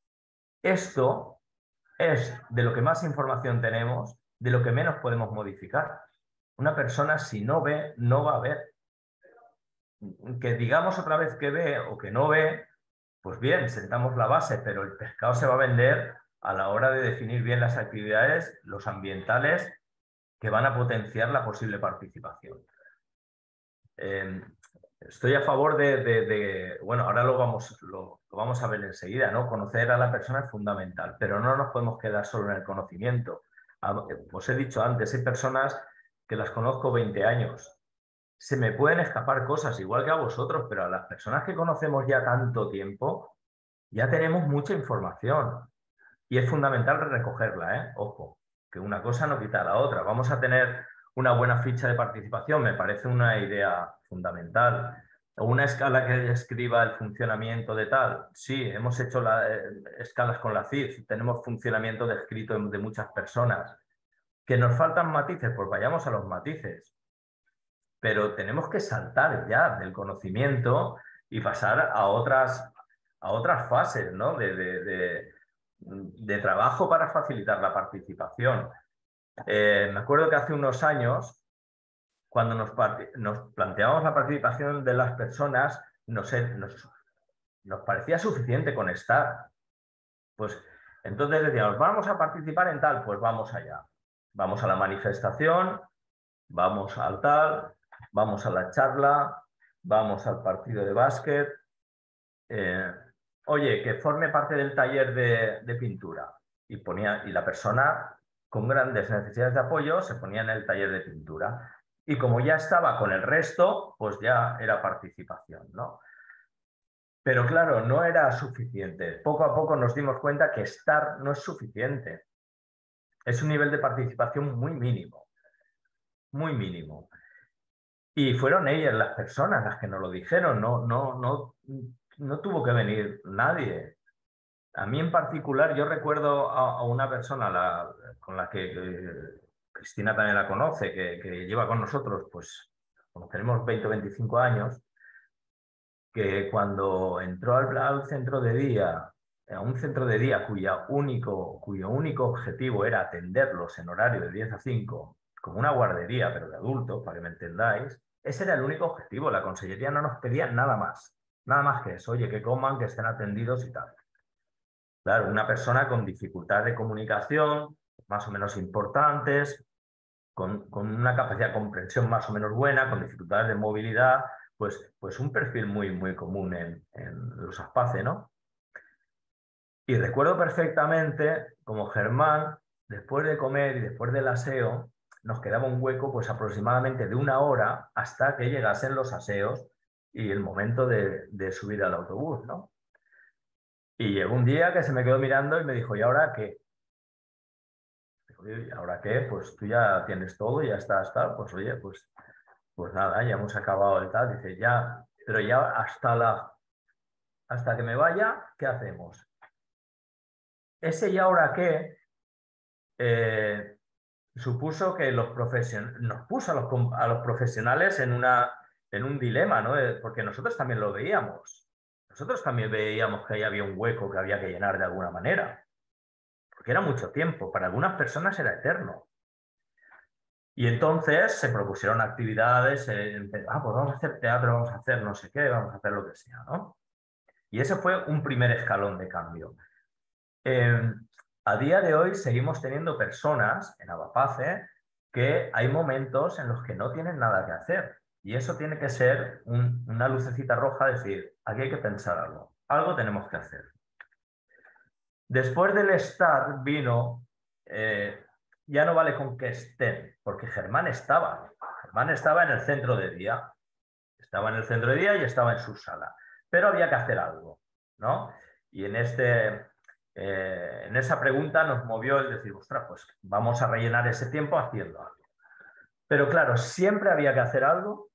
Esto es de lo que más información tenemos, de lo que menos podemos modificar. Una persona, si no ve, no va a ver. Que digamos otra vez que ve o que no ve, pues bien, sentamos la base, pero el pescado se va a vender a la hora de definir bien las actividades, los ambientales, que van a potenciar la posible participación. Eh, estoy a favor de, de, de, bueno, ahora lo vamos, lo, lo vamos a ver enseguida, ¿no? Conocer a la persona es fundamental, pero no nos podemos quedar solo en el conocimiento. Os he dicho antes, hay personas que las conozco veinte años. Se me pueden escapar cosas, igual que a vosotros, pero a las personas que conocemos ya tanto tiempo, ya tenemos mucha información. Y es fundamental recogerla, ¿eh? Ojo, que una cosa no quita la otra. Vamos a tener una buena ficha de participación, me parece una idea fundamental. Una escala que describa el funcionamiento de tal. Sí, hemos hecho la, eh, escalas con la C I F, tenemos funcionamiento descrito de, de muchas personas. ¿Que nos faltan matices? Pues vayamos a los matices. Pero tenemos que saltar ya del conocimiento y pasar a otras, a otras fases, ¿no? de, de, de, de trabajo para facilitar la participación. Eh, me acuerdo que hace unos años, cuando nos, nos planteábamos la participación de las personas, nos, nos, nos parecía suficiente con estar. Pues entonces decíamos, vamos a participar en tal, pues vamos allá. Vamos a la manifestación, vamos al tal, vamos a la charla, vamos al partido de básquet. Eh, oye, que forme parte del taller de, de pintura. Y, ponía, y la persona con grandes necesidades de apoyo se ponía en el taller de pintura. Y como ya estaba con el resto, pues ya era participación, ¿no? Pero claro, no era suficiente. Poco a poco nos dimos cuenta que estar no es suficiente. Es un nivel de participación muy mínimo. Muy mínimo. Y fueron ellas las personas las que nos lo dijeron, no, no, no, no tuvo que venir nadie. A mí en particular, yo recuerdo a, a una persona la, con la que eh, Cristina también la conoce, que, que lleva con nosotros, pues como tenemos veinte o veinticinco años, que cuando entró al, al centro de día, a un centro de día cuya único, cuyo único objetivo era atenderlos en horario de diez a cinco, como una guardería, pero de adultos, para que me entendáis, ese era el único objetivo. La consellería no nos pedía nada más, nada más que eso, oye, que coman, que estén atendidos y tal. Claro, una persona con dificultad de comunicación, más o menos importantes, con, con una capacidad de comprensión más o menos buena, con dificultades de movilidad, pues, pues un perfil muy, muy común en, en los ASPACE, ¿no? Y recuerdo perfectamente como Germán, después de comer y después del aseo, nos quedaba un hueco pues aproximadamente de una hora hasta que llegasen los aseos y el momento de, de subir al autobús, ¿no? Y llegó un día que se me quedó mirando y me dijo, ¿y ahora qué? Digo, ¿y ahora qué? Pues tú ya tienes todo, ya estás, tal. Pues oye, pues, pues nada, ya hemos acabado el tal. Dice, ya, pero ya hasta, la, hasta que me vaya, ¿qué hacemos? Ese y ahora qué, eh, supuso que los profesion... nos puso a los, a los profesionales en, una, en un dilema, ¿no? Porque nosotros también lo veíamos. Nosotros también veíamos que ahí había un hueco que había que llenar de alguna manera. Porque era mucho tiempo. Para algunas personas era eterno. Y entonces se propusieron actividades. Eh, ah, pues vamos a hacer teatro, vamos a hacer no sé qué, vamos a hacer lo que sea, ¿no? Y ese fue un primer escalón de cambio. Eh, a día de hoy seguimos teniendo personas en Avapace que hay momentos en los que no tienen nada que hacer. Y eso tiene que ser un, una lucecita roja, decir, aquí hay que pensar algo. Algo tenemos que hacer. Después del estar vino, eh, ya no vale con que estén, porque Germán estaba. Germán estaba en el centro de día. Estaba en el centro de día y estaba en su sala. Pero había que hacer algo, ¿no? Y en, este, eh, en esa pregunta nos movió el decir, ostras, pues vamos a rellenar ese tiempo haciendo algo. Pero claro, siempre había que hacer algo.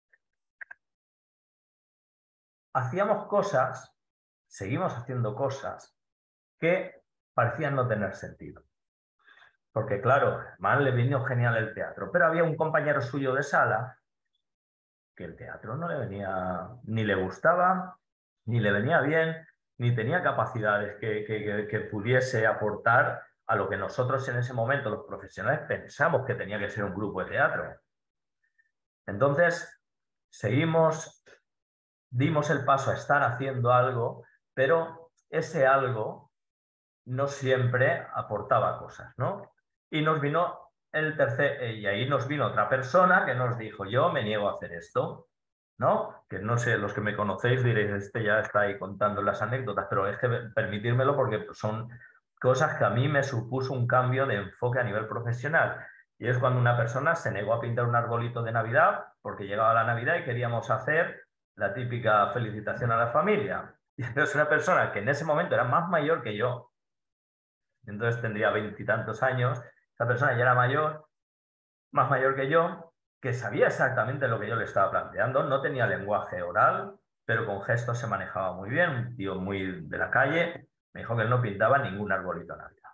Hacíamos cosas, seguimos haciendo cosas que parecían no tener sentido. Porque claro, a Germán le vino genial el teatro, pero había un compañero suyo de sala que el teatro no le venía, ni le gustaba, ni le venía bien, ni tenía capacidades que, que, que pudiese aportar a lo que nosotros en ese momento, los profesionales, pensamos que tenía que ser un grupo de teatro. Entonces, seguimos, dimos el paso a estar haciendo algo, pero ese algo no siempre aportaba cosas, ¿no? Y nos vino el tercer, y ahí nos vino otra persona que nos dijo, yo me niego a hacer esto, ¿no? Que no sé, los que me conocéis diréis, este ya está ahí contando las anécdotas, pero es que permitírmelo porque son cosas que a mí me supuso un cambio de enfoque a nivel profesional. Y es cuando una persona se negó a pintar un arbolito de Navidad porque llegaba la Navidad y queríamos hacer la típica felicitación a la familia. Y entonces una persona que en ese momento era más mayor que yo, entonces tendría veintitantos años, esa persona ya era mayor, más mayor que yo, que sabía exactamente lo que yo le estaba planteando, no tenía lenguaje oral, pero con gestos se manejaba muy bien, un tío muy de la calle, me dijo que él no pintaba ningún arbolito de Navidad.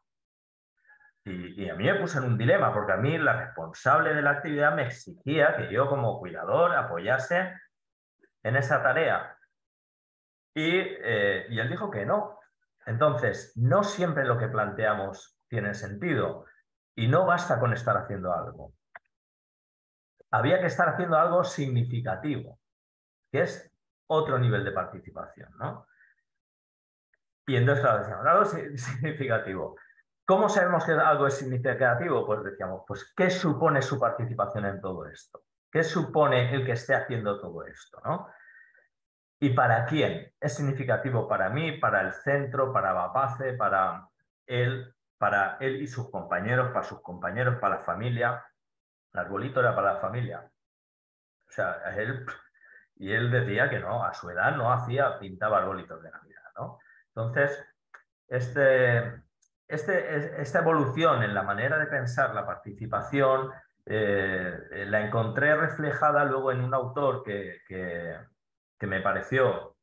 Y, y a mí me puso en un dilema, porque a mí la responsable de la actividad me exigía que yo como cuidador apoyase en esa tarea. Y, eh, y él dijo que no. Entonces, no siempre lo que planteamos tiene sentido y no basta con estar haciendo algo. Había que estar haciendo algo significativo, que es otro nivel de participación, ¿no? Y entonces, claro, decíamos, algo significativo. ¿Cómo sabemos que algo es significativo? Pues decíamos, pues, ¿qué supone su participación en todo esto? ¿Qué supone el que esté haciendo todo esto, ¿no? ¿Y para quién? ¿Es significativo para mí, para el centro, para Avapace, para él, para él y sus compañeros, para sus compañeros, para la familia? El arbolito era para la familia. O sea, él, y él decía que no, a su edad no hacía, pintaba arbolitos de Navidad, ¿no? Entonces, este, este, esta evolución en la manera de pensar la participación eh, la encontré reflejada luego en un autor que, que, que me pareció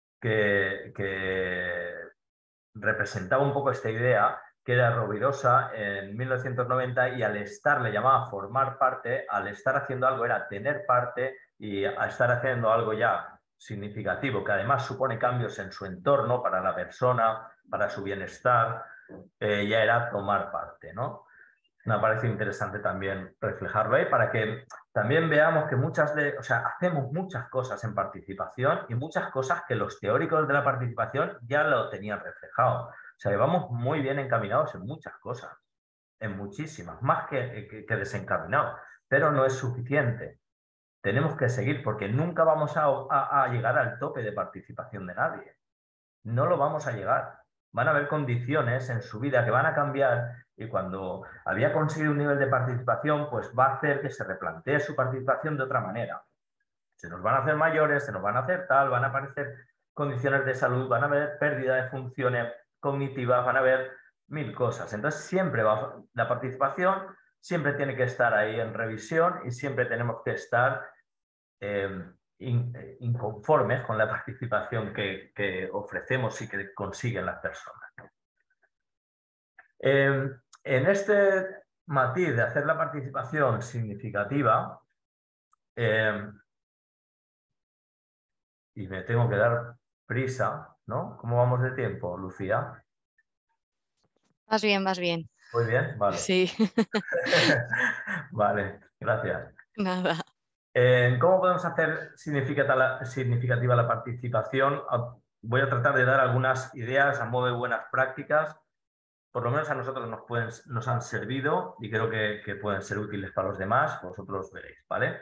que, que representaba un poco esta idea, que era Rovirosa en mil novecientos noventa, y al estar le llamaba formar parte, al estar haciendo algo era tener parte, y al estar haciendo algo ya significativo, que además supone cambios en su entorno para la persona, para su bienestar, eh, ya era tomar parte, ¿no? Me parece interesante también reflejarlo ahí para que también veamos que muchas de, o sea, hacemos muchas cosas en participación y muchas cosas que los teóricos de la participación ya lo tenían reflejado. O sea, vamos muy bien encaminados en muchas cosas, en muchísimas, más que, que, que desencaminados, pero no es suficiente. Tenemos que seguir porque nunca vamos a, a, a llegar al tope de participación de nadie. No lo vamos a llegar. Van a haber condiciones en su vida que van a cambiar y cuando había conseguido un nivel de participación, pues va a hacer que se replantee su participación de otra manera. Se nos van a hacer mayores, se nos van a hacer tal, van a aparecer condiciones de salud, van a haber pérdida de funciones cognitivas, van a haber mil cosas. Entonces siempre va, la participación siempre tiene que estar ahí en revisión y siempre tenemos que estar eh, inconformes con la participación que, que ofrecemos y que consiguen las personas. Eh, en este matiz de hacer la participación significativa, eh, y me tengo que dar prisa, ¿no? ¿Cómo vamos de tiempo, Lucía? Vas bien, vas bien. Muy bien, vale. Sí. Vale, gracias. Nada. Eh, ¿Cómo podemos hacer significativa, significativa la participación? Voy a tratar de dar algunas ideas a modo de buenas prácticas. Por lo menos a nosotros nos, pueden, nos han servido y creo que, que pueden ser útiles para los demás. Vosotros veréis, ¿vale?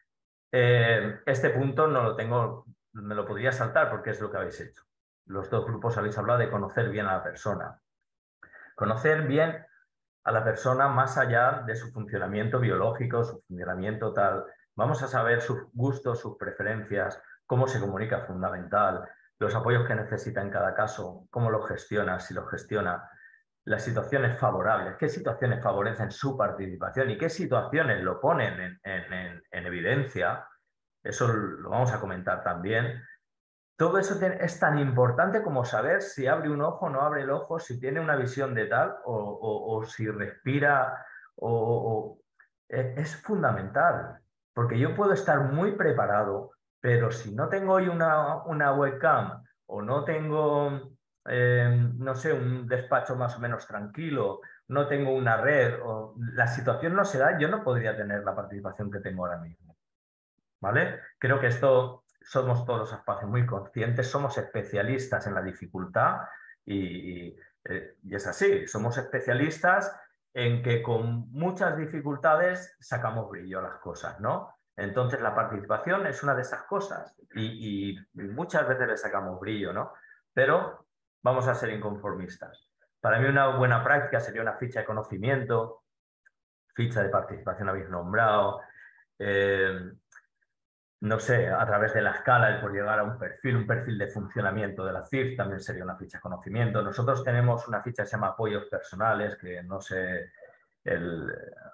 Eh, este punto no lo tengo, me lo podría saltar porque es lo que habéis hecho. Los dos grupos habéis hablado de conocer bien a la persona. Conocer bien a la persona más allá de su funcionamiento biológico, su funcionamiento tal. Vamos a saber sus gustos, sus preferencias, cómo se comunica, fundamental, los apoyos que necesita en cada caso, cómo los gestiona, si los gestiona, las situaciones favorables, qué situaciones favorecen su participación y qué situaciones lo ponen en, en, en, en evidencia. Eso lo vamos a comentar también. Todo eso es tan importante como saber si abre un ojo o no abre el ojo, si tiene una visión de tal o, o, o si respira. O, o, es fundamental, porque yo puedo estar muy preparado, pero si no tengo hoy una, una webcam o no tengo, eh, no sé, un despacho más o menos tranquilo, no tengo una red, o la situación no se da, yo no podría tener la participación que tengo ahora mismo. ¿Vale? Creo que esto somos todos los espacios muy conscientes, somos especialistas en la dificultad y, y, eh, y es así, somos especialistas en que con muchas dificultades sacamos brillo a las cosas, ¿no? Entonces la participación es una de esas cosas y, y, y muchas veces le sacamos brillo, ¿no? Pero vamos a ser inconformistas. Para mí una buena práctica sería una ficha de conocimiento, ficha de participación habéis nombrado, eh, no sé, a través de la escala, el por llegar a un perfil, un perfil de funcionamiento de la C I F también sería una ficha de conocimiento. Nosotros tenemos una ficha que se llama apoyos personales, que no sé, el,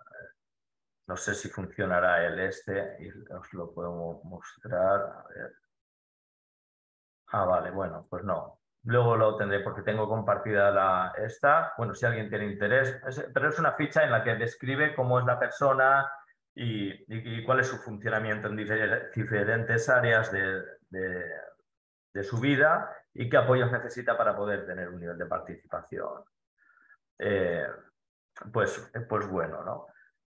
no sé si funcionará el este, y os lo puedo mostrar. A ver. Ah, vale, bueno, pues no. Luego lo tendré porque tengo compartida la esta. Bueno, si alguien tiene interés, es, pero es una ficha en la que describe cómo es la persona, Y, y, y cuál es su funcionamiento en diferentes áreas de, de, de su vida y qué apoyos necesita para poder tener un nivel de participación. Eh, pues, pues bueno, ¿no?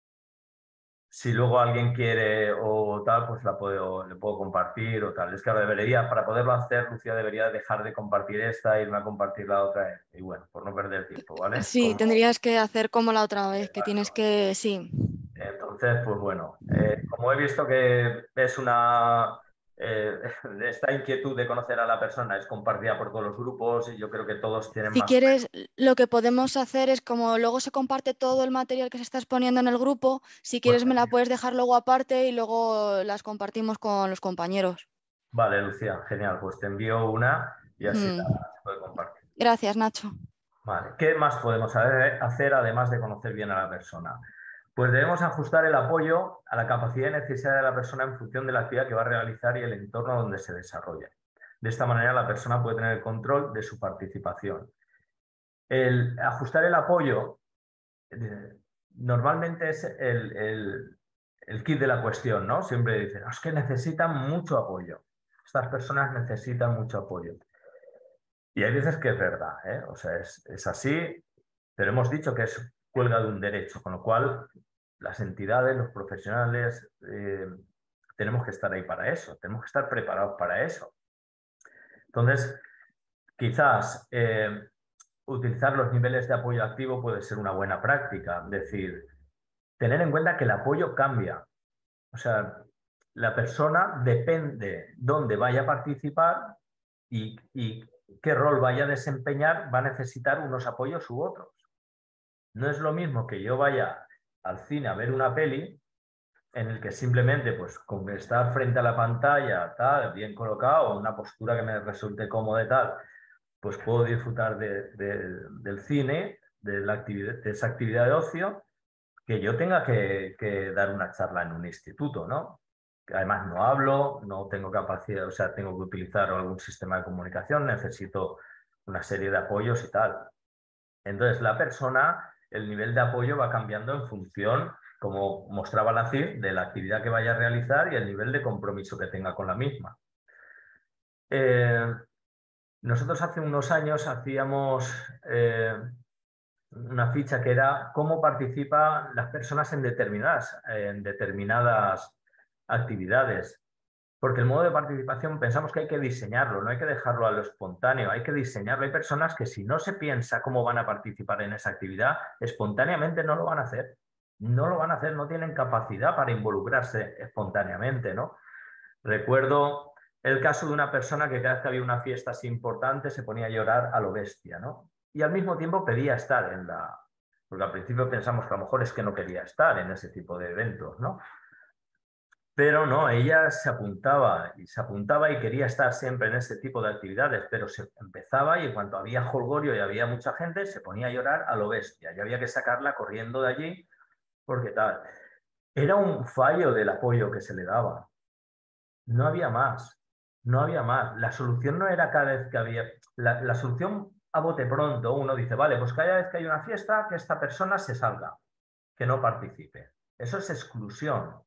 Si luego alguien quiere o tal, pues la puedo, le puedo compartir o tal. Es que ahora debería, para poderlo hacer, Lucía debería dejar de compartir esta e irme a compartir la otra. Y bueno, por no perder tiempo, ¿vale? Sí, como... tendrías que hacer como la otra vez, que tienes que, sí. Entonces, pues bueno, eh, como he visto que es una... Eh, esta inquietud de conocer a la persona es compartida por todos los grupos y yo creo que todos tienen Si más... quieres, lo que podemos hacer es como luego se comparte todo el material que se está exponiendo en el grupo, si quieres Pues, me la puedes dejar luego aparte y luego las compartimos con los compañeros. vale, Lucía, genial. Pues te envío una y así Mm. la se puede compartir. Gracias, Nacho. Vale, ¿qué más podemos hacer además de conocer bien a la persona? Pues debemos ajustar el apoyo a la capacidad y necesidad de la persona en función de la actividad que va a realizar y el entorno donde se desarrolla. De esta manera la persona puede tener el control de su participación. El ajustar el apoyo eh, normalmente es el, el, el kit de la cuestión, ¿no? Siempre dicen, es que necesitan mucho apoyo. Estas personas necesitan mucho apoyo. Y hay veces que es verdad, ¿eh? O sea, es, es así, pero hemos dicho que es cuelga de un derecho, con lo cual las entidades, los profesionales, eh, tenemos que estar ahí para eso, tenemos que estar preparados para eso. Entonces, quizás eh, utilizar los niveles de apoyo activo puede ser una buena práctica, es decir, tener en cuenta que el apoyo cambia. O sea, la persona depende dónde vaya a participar y, y qué rol vaya a desempeñar, va a necesitar unos apoyos u otros. No es lo mismo que yo vaya al cine a ver una peli en el que simplemente pues con estar frente a la pantalla, tal, bien colocado, una postura que me resulte cómoda y tal, pues puedo disfrutar de, de, del cine, de, la actividad, de esa actividad de ocio, que yo tenga que, que dar una charla en un instituto, ¿no? Además no hablo, no tengo capacidad, o sea, tengo que utilizar algún sistema de comunicación, necesito una serie de apoyos y tal. Entonces la persona el nivel de apoyo va cambiando en función, como mostraba la C I F, de la actividad que vaya a realizar y el nivel de compromiso que tenga con la misma. Eh, nosotros hace unos años hacíamos eh, una ficha que era cómo participan las personas en determinadas, en determinadas actividades. Porque el modo de participación pensamos que hay que diseñarlo, no hay que dejarlo a lo espontáneo, hay que diseñarlo. Hay personas que si no se piensa cómo van a participar en esa actividad, espontáneamente no lo van a hacer. No lo van a hacer, no tienen capacidad para involucrarse espontáneamente, ¿no? Recuerdo el caso de una persona que cada vez que había una fiesta así importante se ponía a llorar a lo bestia, ¿no? Y al mismo tiempo pedía estar en la... Porque al principio pensamos que a lo mejor es que no quería estar en ese tipo de eventos, ¿no? Pero no, ella se apuntaba y se apuntaba y quería estar siempre en ese tipo de actividades, pero se empezaba y en cuanto había jolgorio y había mucha gente, se ponía a llorar a lo bestia y había que sacarla corriendo de allí porque tal. Era un fallo del apoyo que se le daba. No había más, no había más. La solución no era cada vez que había... La, la solución a bote pronto, uno dice, vale, pues cada vez que hay una fiesta, que esta persona se salga, que no participe. Eso es exclusión.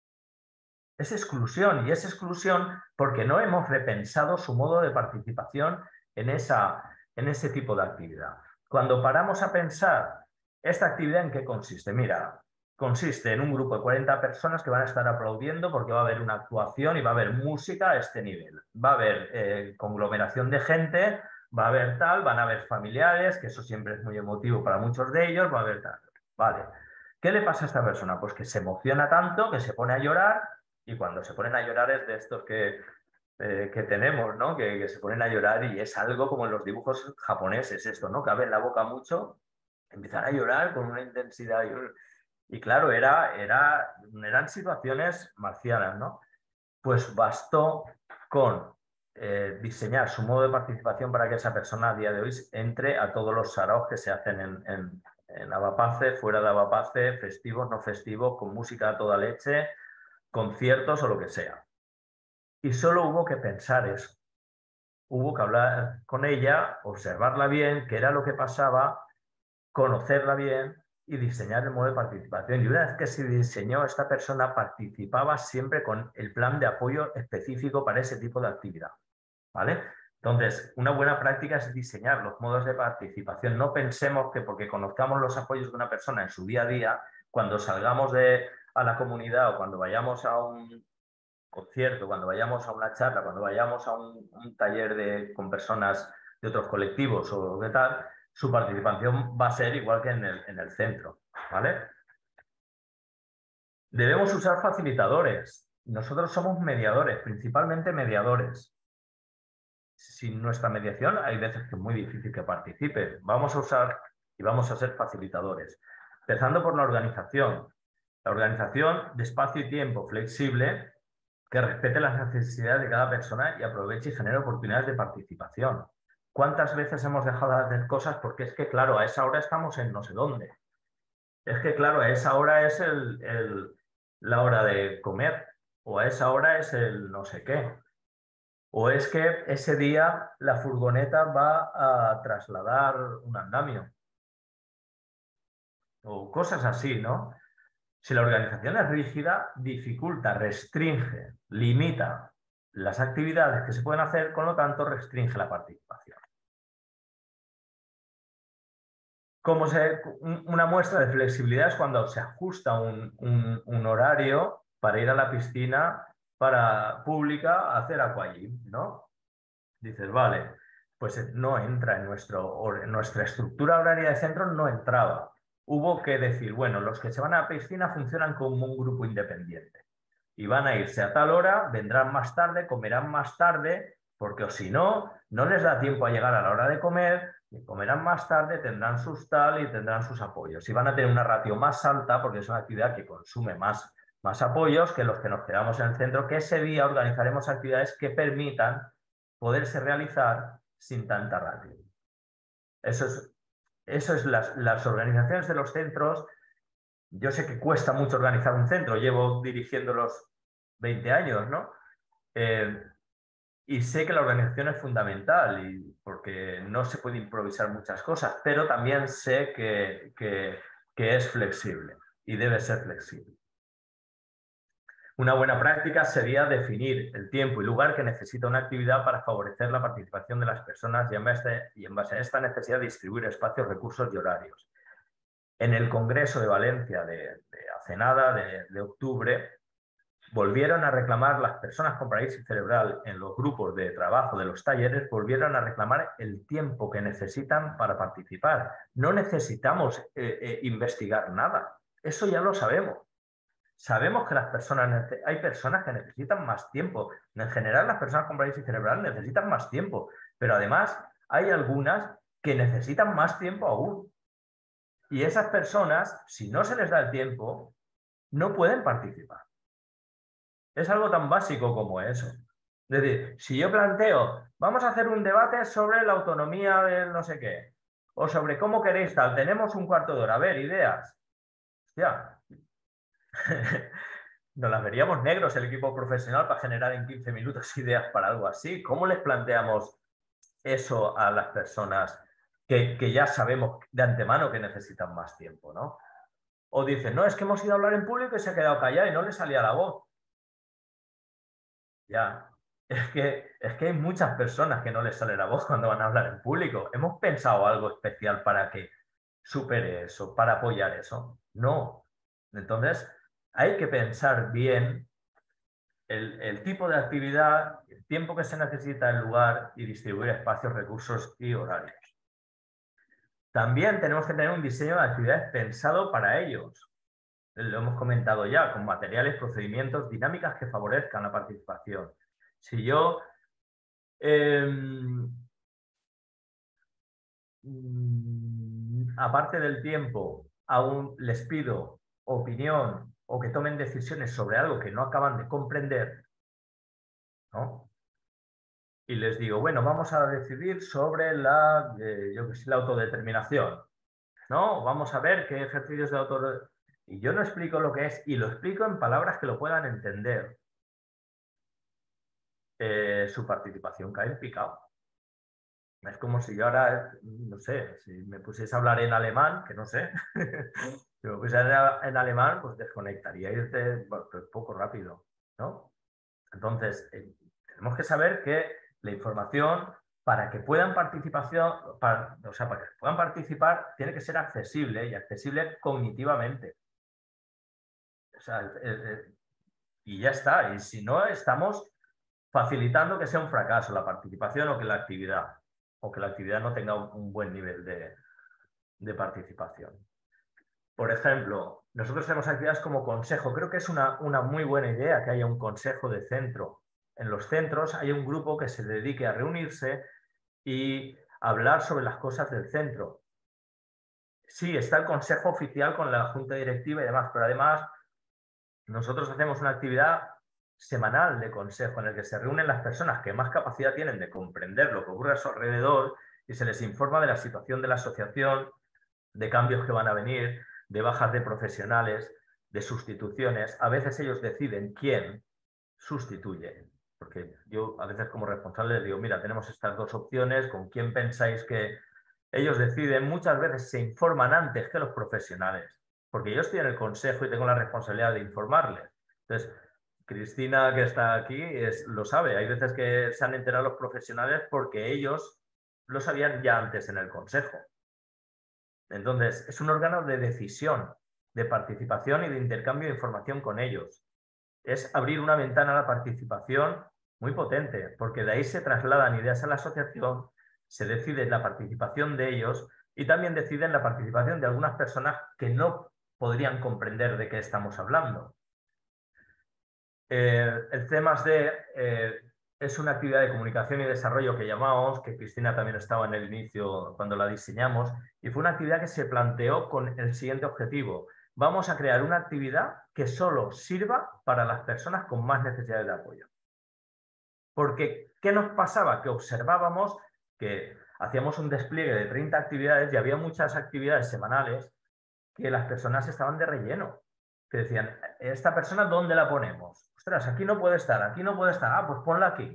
Es exclusión y es exclusión porque no hemos repensado su modo de participación en, esa, en ese tipo de actividad. Cuando paramos a pensar, ¿esta actividad en qué consiste? Mira, consiste en un grupo de cuarenta personas que van a estar aplaudiendo porque va a haber una actuación y va a haber música a este nivel. Va a haber eh, conglomeración de gente, va a haber tal, van a haber familiares, que eso siempre es muy emotivo para muchos de ellos, va a haber tal. Vale. ¿Qué le pasa a esta persona? Pues que se emociona tanto, que se pone a llorar. Y cuando se ponen a llorar es de estos que, eh, que tenemos, ¿no? Que, que se ponen a llorar y es algo como en los dibujos japoneses, esto, ¿no? Que abren la boca mucho, empiezan a llorar con una intensidad. Y, y claro, era, era, eran situaciones marcianas, ¿no? Pues bastó con eh, diseñar su modo de participación para que esa persona a día de hoy entre a todos los saraos que se hacen en, en, en Avapace, fuera de Avapace, festivos, no festivos, con música a toda leche, conciertos o lo que sea. Y solo hubo que pensar eso. Hubo que hablar con ella, observarla bien, qué era lo que pasaba, conocerla bien y diseñar el modo de participación. Y una vez que se diseñó, esta persona participaba siempre con el plan de apoyo específico para ese tipo de actividad. ¿Vale? Entonces, una buena práctica es diseñar los modos de participación. No pensemos que porque conozcamos los apoyos de una persona en su día a día, cuando salgamos de, a la comunidad o cuando vayamos a un concierto, cuando vayamos a una charla, cuando vayamos a un, un taller de, con personas de otros colectivos o qué tal, su participación va a ser igual que en el, en el centro, ¿vale? Debemos usar facilitadores. Nosotros somos mediadores, principalmente mediadores. Sin nuestra mediación hay veces que es muy difícil que participe. Vamos a usar y vamos a ser facilitadores. Empezando por la organización. La organización de espacio y tiempo flexible que respete las necesidades de cada persona y aproveche y genere oportunidades de participación. ¿Cuántas veces hemos dejado de hacer cosas porque es que, claro, a esa hora estamos en no sé dónde? Es que, claro, a esa hora es el, el, la hora de comer o a esa hora es el no sé qué. O es que ese día la furgoneta va a trasladar un andamio. O cosas así, ¿no? Si la organización es rígida, dificulta, restringe, limita las actividades que se pueden hacer, con lo tanto restringe la participación. Como se, una muestra de flexibilidad es cuando se ajusta un, un, un horario para ir a la piscina para pública a hacer aquagym, ¿no? Dices, vale, pues no entra en, nuestro, en nuestra estructura horaria de centro, no entraba. Hubo que decir, bueno, los que se van a la piscina funcionan como un grupo independiente y van a irse a tal hora, vendrán más tarde, comerán más tarde, porque o si no, no les da tiempo a llegar a la hora de comer, y comerán más tarde, tendrán sus tal y tendrán sus apoyos. Y van a tener una ratio más alta porque es una actividad que consume más, más apoyos que los que nos quedamos en el centro, que ese día organizaremos actividades que permitan poderse realizar sin tanta ratio. Eso es, eso es las, las organizaciones de los centros. Yo sé que cuesta mucho organizar un centro, llevo dirigiéndolos veinte años, ¿no? Eh, y sé que la organización es fundamental y porque no se puede improvisar muchas cosas, pero también sé que, que, que es flexible y debe ser flexible. Una buena práctica sería definir el tiempo y lugar que necesita una actividad para favorecer la participación de las personas y en base, y en base a esta necesidad distribuir espacios, recursos y horarios. En el Congreso de Valencia de, de hace nada, de, de octubre, volvieron a reclamar las personas con parálisis cerebral en los grupos de trabajo de los talleres, volvieron a reclamar el tiempo que necesitan para participar. No necesitamos eh, eh, investigar nada, eso ya lo sabemos. Sabemos que las personas, hay personas que necesitan más tiempo. En general, las personas con parálisis cerebral necesitan más tiempo, pero además hay algunas que necesitan más tiempo aún. Y esas personas, si no se les da el tiempo, no pueden participar. Es algo tan básico como eso. Es decir, si yo planteo, vamos a hacer un debate sobre la autonomía del no sé qué, o sobre cómo queréis tal, tenemos un cuarto de hora, a ver, ideas. Hostia. Nos las veríamos negros el equipo profesional para generar en quince minutos ideas para algo así. ¿Cómo les planteamos eso a las personas que, que ya sabemos de antemano que necesitan más tiempo, ¿no? O dicen, no, es que hemos ido a hablar en público y se ha quedado callado y no le salía la voz. Ya, es que, es que hay muchas personas que no les sale la voz cuando van a hablar en público. ¿Hemos pensado algo especial para que supere eso, para apoyar eso? No. Entonces, hay que pensar bien el, el tipo de actividad, el tiempo que se necesita, el lugar y distribuir espacios, recursos y horarios. También tenemos que tener un diseño de actividades pensado para ellos. Lo hemos comentado ya, con materiales, procedimientos, dinámicas que favorezcan la participación. Si yo, eh, aparte del tiempo, aún les pido opinión o que tomen decisiones sobre algo que no acaban de comprender, ¿no? Y les digo, bueno, vamos a decidir sobre la, eh, yo que sé, la autodeterminación, ¿no? Vamos a ver qué ejercicios de autodeterminación. Y yo no explico lo que es y lo explico en palabras que lo puedan entender. Eh, su participación cae en picado. Es como si yo ahora, no sé, si me pusiese a hablar en alemán, que no sé, si me pusiera en alemán, pues desconectaría y irte bueno, pues poco rápido, ¿no? Entonces, eh, tenemos que saber que la información, para que puedan participación, para, o sea, para que puedan participar, tiene que ser accesible y accesible cognitivamente. O sea, eh, eh, y ya está. Y si no, estamos facilitando que sea un fracaso la participación o que la actividad, o que la actividad no tenga un, un buen nivel de, de participación. Por ejemplo, nosotros tenemos actividades como consejo. Creo que es una, una muy buena idea que haya un consejo de centro. En los centros hay un grupo que se dedique a reunirse y hablar sobre las cosas del centro. Sí, está el consejo oficial con la junta directiva y demás, pero además nosotros hacemos una actividad semanal de consejo en el que se reúnen las personas que más capacidad tienen de comprender lo que ocurre a su alrededor y se les informa de la situación de la asociación, de cambios que van a venir, de bajas de profesionales, de sustituciones. A veces ellos deciden quién sustituye, porque yo a veces como responsable les digo, mira, tenemos estas dos opciones, ¿con quién pensáis que...? Ellos deciden, muchas veces se informan antes que los profesionales, porque yo estoy en el consejo y tengo la responsabilidad de informarles. Entonces, Cristina, que está aquí, es, lo sabe. Hay veces que se han enterado los profesionales porque ellos lo sabían ya antes en el consejo. Entonces, es un órgano de decisión, de participación y de intercambio de información con ellos. Es abrir una ventana a la participación muy potente, porque de ahí se trasladan ideas a la asociación, se decide la participación de ellos y también deciden la participación de algunas personas que no podrían comprender de qué estamos hablando. Eh, el C más D eh, es una actividad de comunicación y desarrollo que llamamos, que Cristina también estaba en el inicio cuando la diseñamos, y fue una actividad que se planteó con el siguiente objetivo. Vamos a crear una actividad que solo sirva para las personas con más necesidades de apoyo. Porque, ¿qué nos pasaba? Que observábamos que hacíamos un despliegue de treinta actividades y había muchas actividades semanales que las personas estaban de relleno. Que decían, ¿esta persona dónde la ponemos? Ostras, aquí no puede estar, aquí no puede estar. Ah, pues ponla aquí.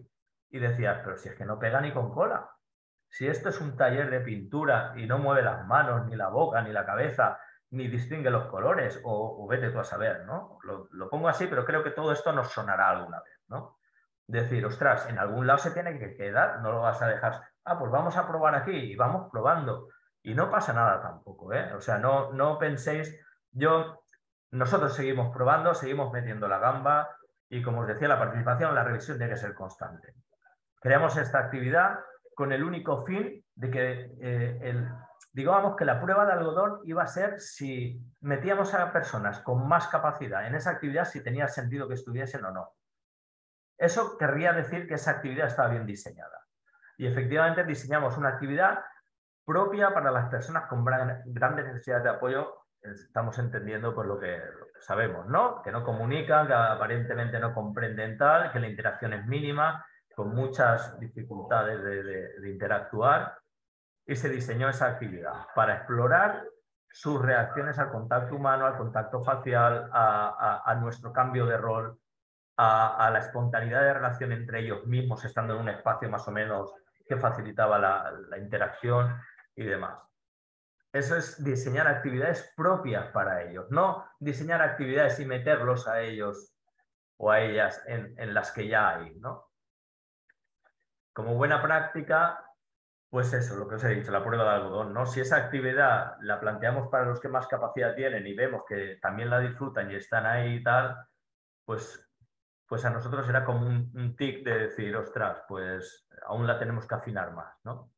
y decías, pero si es que no pega ni con cola. Si esto es un taller de pintura y no mueve las manos, ni la boca, ni la cabeza, ni distingue los colores, o, o vete tú a saber, ¿no? Lo, lo pongo así, pero creo que todo esto nos sonará alguna vez, ¿no? Decir, ostras, en algún lado se tiene que quedar, no lo vas a dejar. Ah, pues vamos a probar aquí y vamos probando. Y no pasa nada tampoco, ¿eh? O sea, no, no penséis, yo, nosotros seguimos probando, seguimos metiendo la gamba y como os decía, la participación, la revisión tiene que ser constante. Creamos esta actividad con el único fin de que, eh, el, digamos que la prueba de algodón iba a ser si metíamos a personas con más capacidad en esa actividad, si tenía sentido que estuviesen o no. Eso querría decir que esa actividad estaba bien diseñada. Y efectivamente diseñamos una actividad propia para las personas con grandes necesidades de apoyo. Estamos entendiendo pues, lo, que, lo que sabemos, ¿no? Que no comunican, que aparentemente no comprenden tal, que la interacción es mínima, con muchas dificultades de, de, de interactuar, y se diseñó esa actividad para explorar sus reacciones al contacto humano, al contacto facial, a, a, a nuestro cambio de rol, a, a la espontaneidad de relación entre ellos mismos, estando en un espacio más o menos que facilitaba la, la interacción y demás. Eso es diseñar actividades propias para ellos, no diseñar actividades y meterlos a ellos o a ellas en, en las que ya hay, ¿no? Como buena práctica, pues eso, lo que os he dicho, la prueba de algodón, ¿no? Si esa actividad la planteamos para los que más capacidad tienen y vemos que también la disfrutan y están ahí y tal, pues, pues a nosotros era como un, un tic de decir, ostras, pues aún la tenemos que afinar más, ¿no?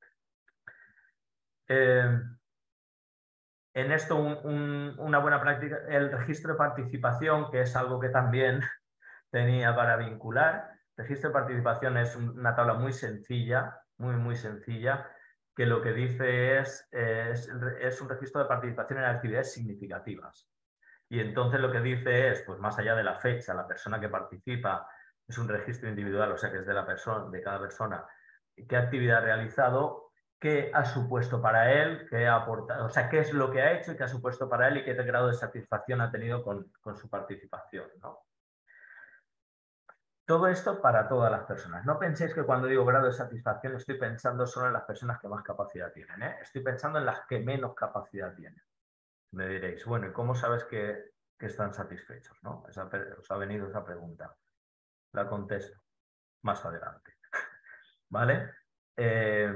Eh, en esto un, un, una buena práctica, el registro de participación, que es algo que también tenía para vincular. El registro de participación es una tabla muy sencilla, muy, muy sencilla, que lo que dice es, es, es un registro de participación en actividades significativas. Y entonces lo que dice es, pues más allá de la fecha, la persona que participa, es un registro individual, o sea que es de la persona, de cada persona, qué actividad ha realizado, qué ha supuesto para él, qué ha aportado, o sea, qué es lo que ha hecho y qué ha supuesto para él y qué grado de satisfacción ha tenido con, con su participación, ¿no? Todo esto para todas las personas. No penséis que cuando digo grado de satisfacción estoy pensando solo en las personas que más capacidad tienen, ¿eh? Estoy pensando en las que menos capacidad tienen. Me diréis, bueno, ¿y cómo sabes que, que están satisfechos, ¿no? Esa, os ha venido esa pregunta. La contesto más adelante. ¿Vale? Eh,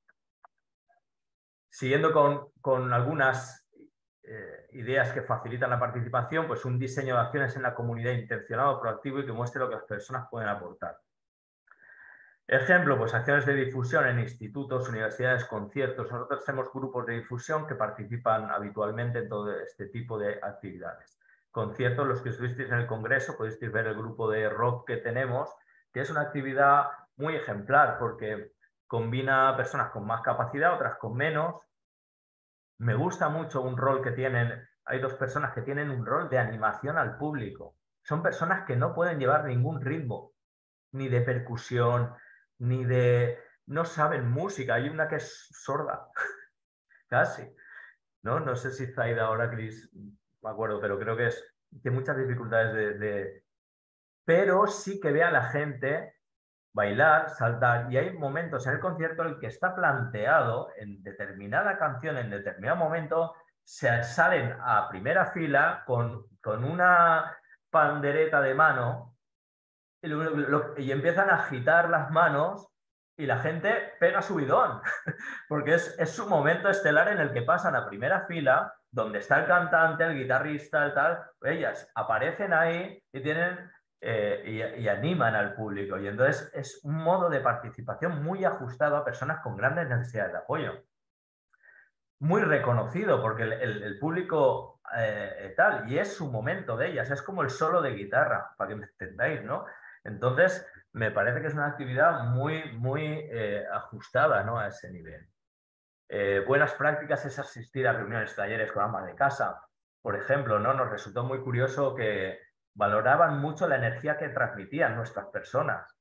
siguiendo con, con algunas eh, ideas que facilitan la participación, pues un diseño de acciones en la comunidad intencionado, proactivo y que muestre lo que las personas pueden aportar. Ejemplo, pues acciones de difusión en institutos, universidades, conciertos. Nosotros tenemos grupos de difusión que participan habitualmente en todo este tipo de actividades. Conciertos, los que estuvisteis en el congreso, pudisteis ver el grupo de rock que tenemos, que es una actividad muy ejemplar porque combina personas con más capacidad, otras con menos. Me gusta mucho un rol que tienen, hay dos personas que tienen un rol de animación al público. Son personas que no pueden llevar ningún ritmo, ni de percusión, ni de... no saben música. Hay una que es sorda, casi. ¿No? No sé si Zaida ahora, Cris, me acuerdo, pero creo que es tiene muchas dificultades de, de... Pero sí que ve a la gente bailar, saltar, y hay momentos en el concierto en el que está planteado en determinada canción, en determinado momento, se salen a primera fila con, con una pandereta de mano y, lo, lo, y empiezan a agitar las manos y la gente pega subidón, porque es, es su momento estelar en el que pasan a primera fila, donde está el cantante, el guitarrista, el tal, ellas aparecen ahí y tienen... Eh, y, y animan al público. Y entonces es un modo de participación muy ajustado a personas con grandes necesidades de apoyo. Muy reconocido porque el, el, el público eh, tal, y es su momento de ellas, es como el solo de guitarra, para que me entendáis, ¿no? Entonces, me parece que es una actividad muy, muy eh, ajustada, ¿no? A ese nivel. Eh, buenas prácticas es asistir a reuniones, talleres con amas de casa. Por ejemplo, ¿no? Nos resultó muy curioso que valoraban mucho la energía que transmitían nuestras personas.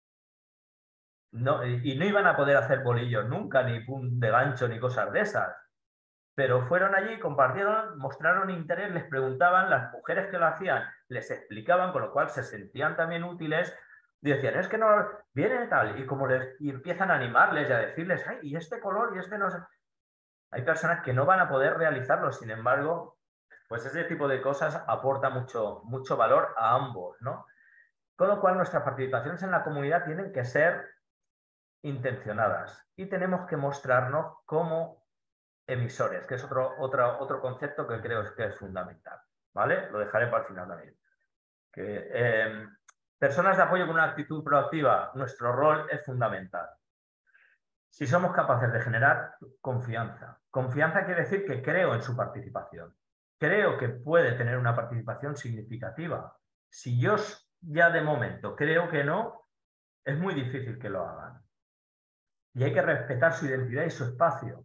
No, y no iban a poder hacer bolillos nunca, ni pum de gancho, ni cosas de esas. Pero fueron allí, compartieron, mostraron interés, les preguntaban, las mujeres que lo hacían les explicaban, con lo cual se sentían también útiles, Y decían, es que no viene tal, y como les, y empiezan a animarles y a decirles, ay, y este color, y este no sé. Hay personas que no van a poder realizarlo, sin embargo, pues ese tipo de cosas aporta mucho, mucho valor a ambos, ¿no? Con lo cual, nuestras participaciones en la comunidad tienen que ser intencionadas y tenemos que mostrarnos como emisores, que es otro, otro, otro concepto que creo que es fundamental, ¿vale? Lo dejaré para el final también. Que, eh, personas de apoyo con una actitud proactiva, nuestro rol es fundamental. Si somos capaces de generar confianza. Confianza quiere decir que creo en su participación. Creo que puede tener una participación significativa. Si yo ya de momento creo que no, es muy difícil que lo hagan. Y hay que respetar su identidad y su espacio.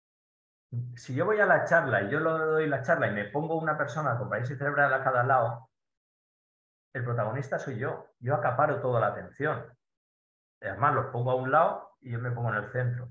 Si yo voy a la charla y yo le doy la charla y me pongo una persona con parálisis cerebral a cada lado, el protagonista soy yo. Yo acaparo toda la atención. Además, los pongo a un lado y yo me pongo en el centro.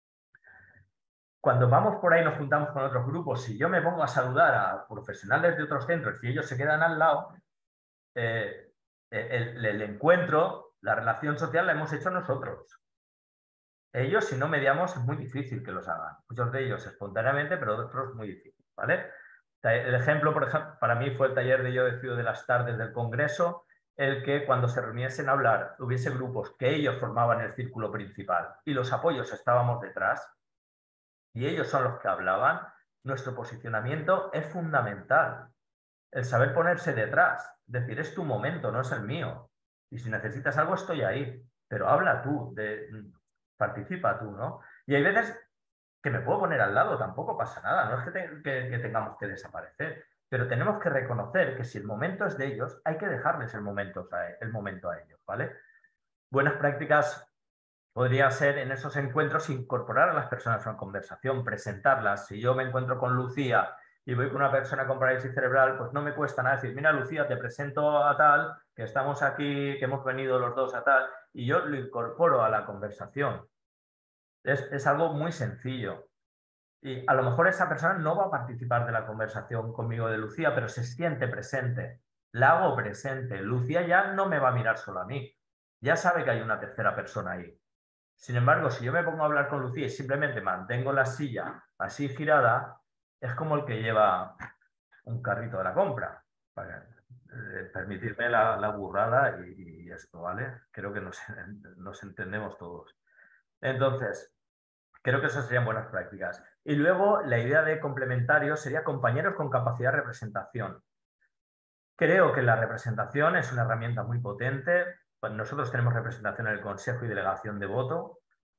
Cuando vamos por ahí, nos juntamos con otros grupos, si yo me pongo a saludar a profesionales de otros centros y ellos se quedan al lado, eh, el, el encuentro, la relación social la hemos hecho nosotros. Ellos, si no mediamos, es muy difícil que los hagan. Muchos de ellos espontáneamente, pero otros muy difícil, ¿vale? El ejemplo, por ejemplo, para mí fue el taller de Yo Decido de las tardes del Congreso, el que cuando se reuniesen a hablar hubiese grupos que ellos formaban el círculo principal y los apoyos estábamos detrás, y ellos son los que hablaban, nuestro posicionamiento es fundamental. El saber ponerse detrás, decir, es tu momento, no es el mío. Y si necesitas algo, estoy ahí. Pero habla tú, de, participa tú, ¿no? Y hay veces que me puedo poner al lado, tampoco pasa nada, no es que, te, que, que tengamos que desaparecer. Pero tenemos que reconocer que si el momento es de ellos, hay que dejarles el momento, el momento a ellos, ¿vale? Buenas prácticas podría ser en esos encuentros incorporar a las personas a una conversación, presentarlas. Si yo me encuentro con Lucía y voy con una persona con parálisis cerebral, pues no me cuesta nada decir, mira Lucía, te presento a tal, que estamos aquí, que hemos venido los dos a tal, y yo lo incorporo a la conversación. Es, es algo muy sencillo. Y a lo mejor esa persona no va a participar de la conversación conmigo de Lucía, pero se siente presente. La hago presente. Lucía ya no me va a mirar solo a mí. Ya sabe que hay una tercera persona ahí. Sin embargo, si yo me pongo a hablar con Lucía y simplemente mantengo la silla así girada, es como el que lleva un carrito de la compra. Para eh, permitirme la, la burrada y, y esto, ¿vale? Creo que nos, nos entendemos todos. Entonces, creo que esas serían buenas prácticas. Y luego, la idea de complementario sería compañeros con capacidad de representación. Creo que la representación es una herramienta muy potente. Nosotros tenemos representación en el Consejo y delegación de voto.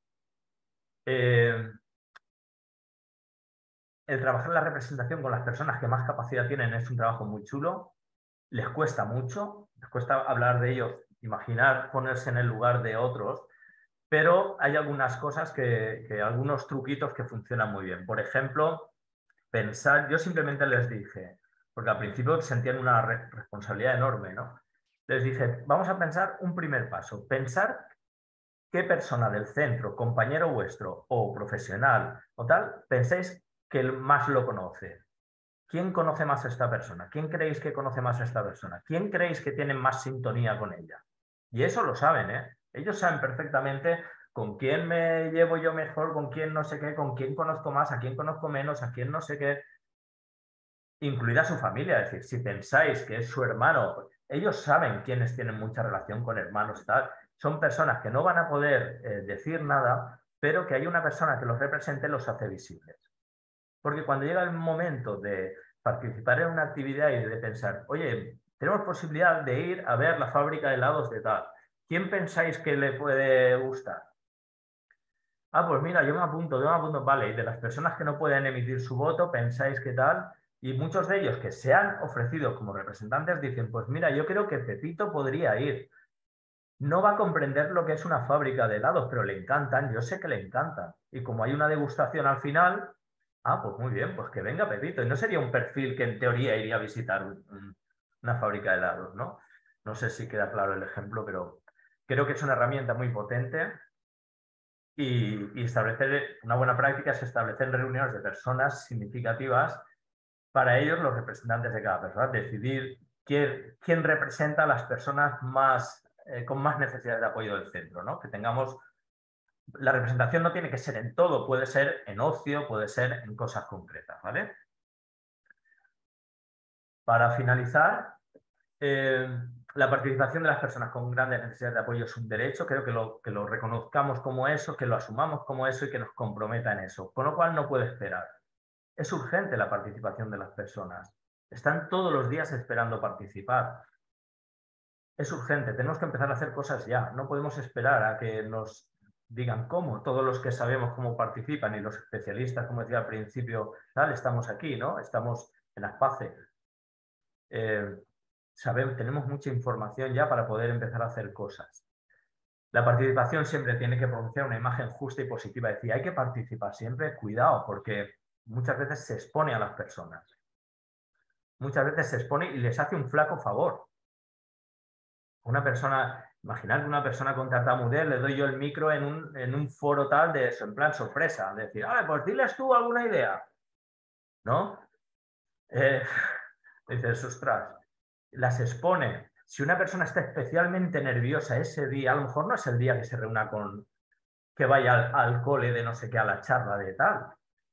Eh, el trabajar la representación con las personas que más capacidad tienen es un trabajo muy chulo. Les cuesta mucho, les cuesta hablar de ellos, imaginar ponerse en el lugar de otros, pero hay algunas cosas que, que algunos truquitos que funcionan muy bien. Por ejemplo, pensar, yo simplemente les dije, porque al principio sentían una re- responsabilidad enorme, ¿no? Les dije, vamos a pensar un primer paso, pensar qué persona del centro, compañero vuestro o profesional o tal, pensáis que más lo conoce. ¿Quién conoce más a esta persona? ¿Quién creéis que conoce más a esta persona? ¿Quién creéis que tiene más sintonía con ella? Y eso lo saben, ¿eh? Ellos saben perfectamente con quién me llevo yo mejor, con quién no sé qué, con quién conozco más, a quién conozco menos, a quién no sé qué. Incluida su familia, es decir, si pensáis que es su hermano, ellos saben quiénes tienen mucha relación con hermanos, tal. Son personas que no van a poder eh, decir nada, pero que hay una persona que los represente los hace visibles. Porque cuando llega el momento de participar en una actividad y de pensar, oye, tenemos posibilidad de ir a ver la fábrica de helados de tal, ¿quién pensáis que le puede gustar? Ah, pues mira, yo me apunto, yo me apunto, vale, y de las personas que no pueden emitir su voto, pensáis que tal, y muchos de ellos que se han ofrecido como representantes dicen, pues mira, yo creo que Pepito podría ir. No va a comprender lo que es una fábrica de helados, pero le encantan, yo sé que le encantan. Y como hay una degustación al final, ah, pues muy bien, pues que venga Pepito. Y no sería un perfil que en teoría iría a visitar un, un, una fábrica de helados, ¿no? No sé si queda claro el ejemplo, pero creo que es una herramienta muy potente. Y, y establecer una buena práctica es establecer reuniones de personas significativas para ellos, los representantes de cada persona, decidir quién, quién representa a las personas más eh, con más necesidades de apoyo del centro, ¿no? Que tengamos... La representación no tiene que ser en todo, puede ser en ocio, puede ser en cosas concretas, ¿vale? Para finalizar, eh, la participación de las personas con grandes necesidades de apoyo es un derecho, creo que lo, que lo reconozcamos como eso, que lo asumamos como eso y que nos comprometa en eso, con lo cual no puede esperar. Es urgente la participación de las personas, están todos los días esperando participar. Es urgente, tenemos que empezar a hacer cosas ya, no podemos esperar a que nos digan cómo, todos los que sabemos cómo participan y los especialistas, como decía al principio, tal, estamos aquí, ¿no? Estamos en Aspace. Eh, sabemos, tenemos mucha información ya para poder empezar a hacer cosas. La participación siempre tiene que pronunciar una imagen justa y positiva, es decir, hay que participar siempre, cuidado, porque muchas veces se expone a las personas. Muchas veces se expone y les hace un flaco favor. Una persona, imaginad que una persona con tartamudez le doy yo el micro en un, en un foro tal de eso, en plan sorpresa, de decir, ah, pues diles tú alguna idea, ¿no? Eh, dices, ostras, las expone. Si una persona está especialmente nerviosa ese día, a lo mejor no es el día que se reúna con, que vaya al, al cole de no sé qué, a la charla de tal.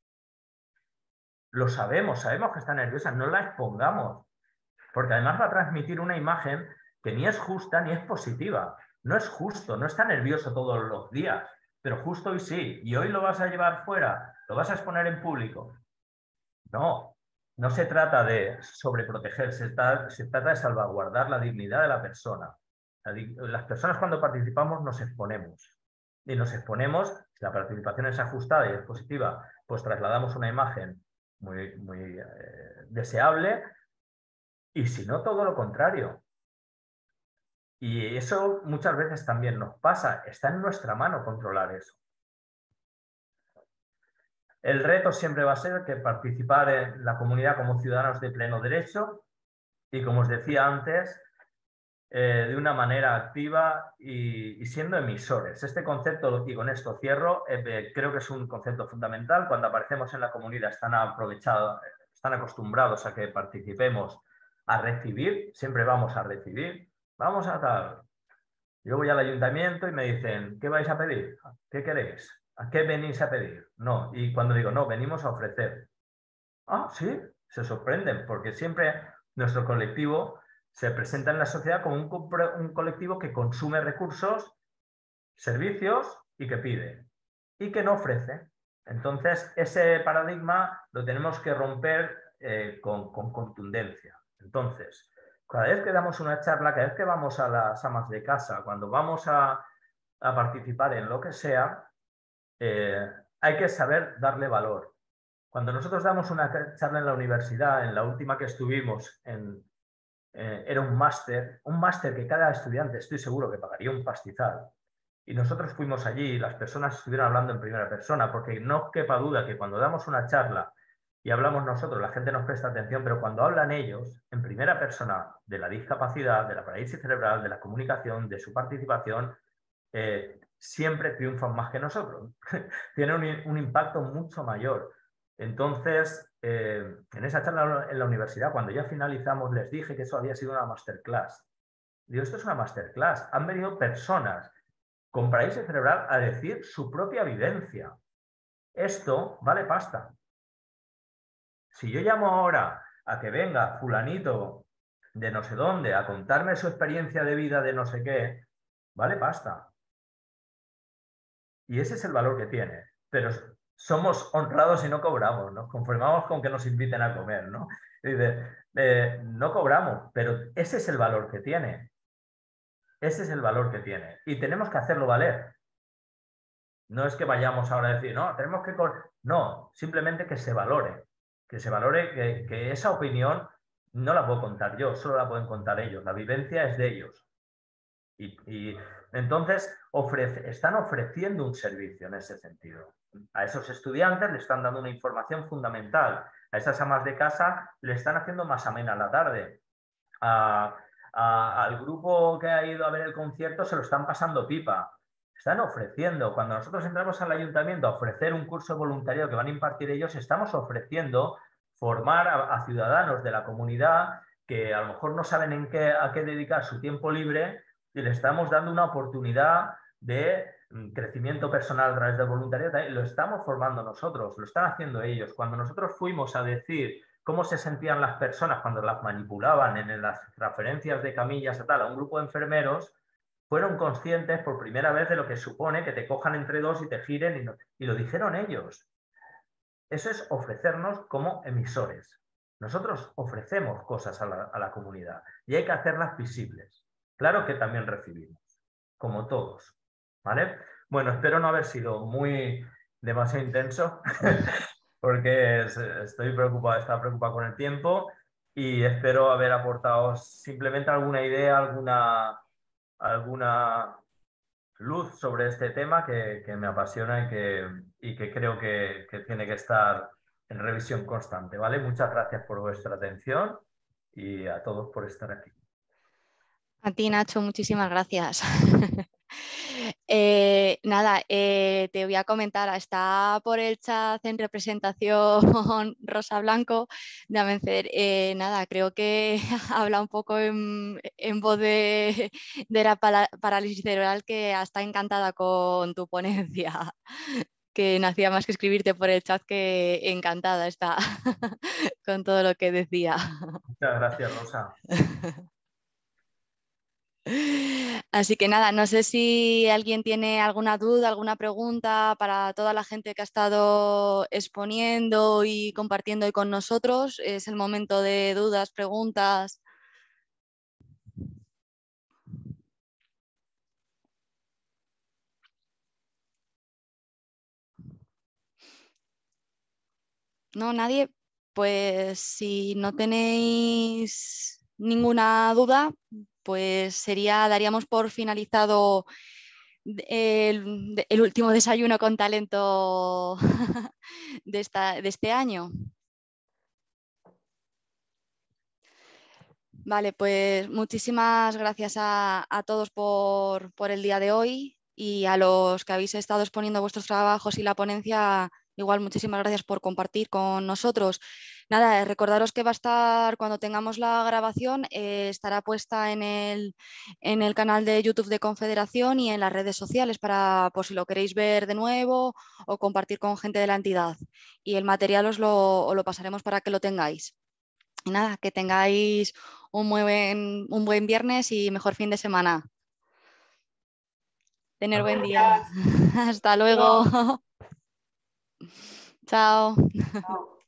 Lo sabemos, sabemos que está nerviosa, no la expongamos, porque además va a transmitir una imagen que ni es justa ni es positiva. No es justo, no está nervioso todos los días, pero justo hoy sí. Y hoy lo vas a llevar fuera, lo vas a exponer en público. No, no se trata de sobreproteger, se, tra se trata de salvaguardar la dignidad de la persona. La di las personas cuando participamos nos exponemos. Y nos exponemos, si la participación es ajustada y es positiva, pues trasladamos una imagen muy, muy eh, deseable. Y si no, todo lo contrario. Y eso muchas veces también nos pasa. Está en nuestra mano controlar eso. El reto siempre va a ser que participar en la comunidad como ciudadanos de pleno derecho y, como os decía antes, eh, de una manera activa y, y siendo emisores. Este concepto, y con esto cierro, eh, creo que es un concepto fundamental. Cuando aparecemos en la comunidad están aprovechados, están acostumbrados a que participemos a recibir, siempre vamos a recibir. Vamos a tal. Yo voy al ayuntamiento y me dicen, ¿qué vais a pedir? ¿Qué queréis? ¿A qué venís a pedir? No. Y cuando digo, no, venimos a ofrecer. Ah, sí, se sorprenden, porque siempre nuestro colectivo se presenta en la sociedad como un, un colectivo que consume recursos, servicios y que pide. Y que no ofrece. Entonces, ese paradigma lo tenemos que romper eh, con, con contundencia. Entonces, cada vez que damos una charla, cada vez que vamos a las amas de casa, cuando vamos a, a participar en lo que sea, eh, hay que saber darle valor. Cuando nosotros damos una charla en la universidad, en la última que estuvimos, en, eh, era un máster, un máster que cada estudiante estoy seguro que pagaría un pastizal. Y nosotros fuimos allí y las personas estuvieron hablando en primera persona, porque no quepa duda que cuando damos una charla y hablamos nosotros, la gente nos presta atención, pero cuando hablan ellos, en primera persona, de la discapacidad, de la parálisis cerebral, de la comunicación, de su participación, eh, siempre triunfan más que nosotros. Tienen un, un impacto mucho mayor. Entonces, eh, en esa charla en la universidad, cuando ya finalizamos, les dije que eso había sido una masterclass. Digo, esto es una masterclass. Han venido personas con parálisis cerebral a decir su propia vivencia. Esto vale pasta. Si yo llamo ahora a que venga fulanito de no sé dónde a contarme su experiencia de vida de no sé qué, vale pasta. Y ese es el valor que tiene. Pero somos honrados y no cobramos, nos conformamos con que nos inviten a comer, ¿no? Dice, eh, no cobramos, pero ese es el valor que tiene. Ese es el valor que tiene. Y tenemos que hacerlo valer. No es que vayamos ahora a decir, no, tenemos que... No, simplemente que se valore. Que se valore que, que esa opinión no la puedo contar yo, solo la pueden contar ellos. La vivencia es de ellos. Y, y entonces ofrece, están ofreciendo un servicio en ese sentido. A esos estudiantes le están dando una información fundamental. A esas amas de casa le están haciendo más amena la tarde. A, a, al grupo que ha ido a ver el concierto se lo están pasando pipa. Están ofreciendo. Cuando nosotros entramos al ayuntamiento a ofrecer un curso voluntario que van a impartir ellos, estamos ofreciendo formar a, a ciudadanos de la comunidad que a lo mejor no saben en qué, a qué dedicar su tiempo libre y le estamos dando una oportunidad de crecimiento personal a través del voluntariado, lo estamos formando nosotros, lo están haciendo ellos. Cuando nosotros fuimos a decir cómo se sentían las personas cuando las manipulaban en las transferencias de camillas a tal, a un grupo de enfermeros, fueron conscientes por primera vez de lo que supone que te cojan entre dos y te giren, y, no, y lo dijeron ellos. Eso es ofrecernos como emisores. Nosotros ofrecemos cosas a la, a la comunidad y hay que hacerlas visibles. Claro que también recibimos, como todos, ¿vale? Bueno, espero no haber sido muy demasiado intenso porque estoy preocupado, estaba preocupado con el tiempo y espero haber aportado simplemente alguna idea, alguna, alguna luz sobre este tema que, que me apasiona y que, y que creo que, que tiene que estar en revisión constante, ¿vale? Muchas gracias por vuestra atención y a todos por estar aquí. A ti, Nacho, muchísimas gracias. eh, nada, eh, te voy a comentar, está por el chat en representación Rosa Blanco de Amencer. Eh, nada, creo que habla un poco en, en voz de, de la parálisis cerebral, que está encantada con tu ponencia, que no hacía más que escribirte por el chat que encantada está con todo lo que decía. Muchas gracias, Rosa. Así que nada, no sé si alguien tiene alguna duda, alguna pregunta para toda la gente que ha estado exponiendo y compartiendo hoy con nosotros. Es el momento de dudas, preguntas. ¿No? ¿Nadie? Pues si no tenéis ninguna duda, pues sería, daríamos por finalizado el, el último desayuno con talento de, esta, de este año. Vale, pues muchísimas gracias a, a todos por, por el día de hoy, y a los que habéis estado exponiendo vuestros trabajos y la ponencia, igual muchísimas gracias por compartir con nosotros. Nada, recordaros que va a estar, cuando tengamos la grabación, eh, estará puesta en el, en el canal de YouTube de Confederación y en las redes sociales, para por si lo queréis ver de nuevo o compartir con gente de la entidad. Y el material os lo, os lo pasaremos para que lo tengáis. Y nada, que tengáis un, muy buen, un buen viernes y mejor fin de semana. Tener buen día. Hasta luego. Chao. Chao.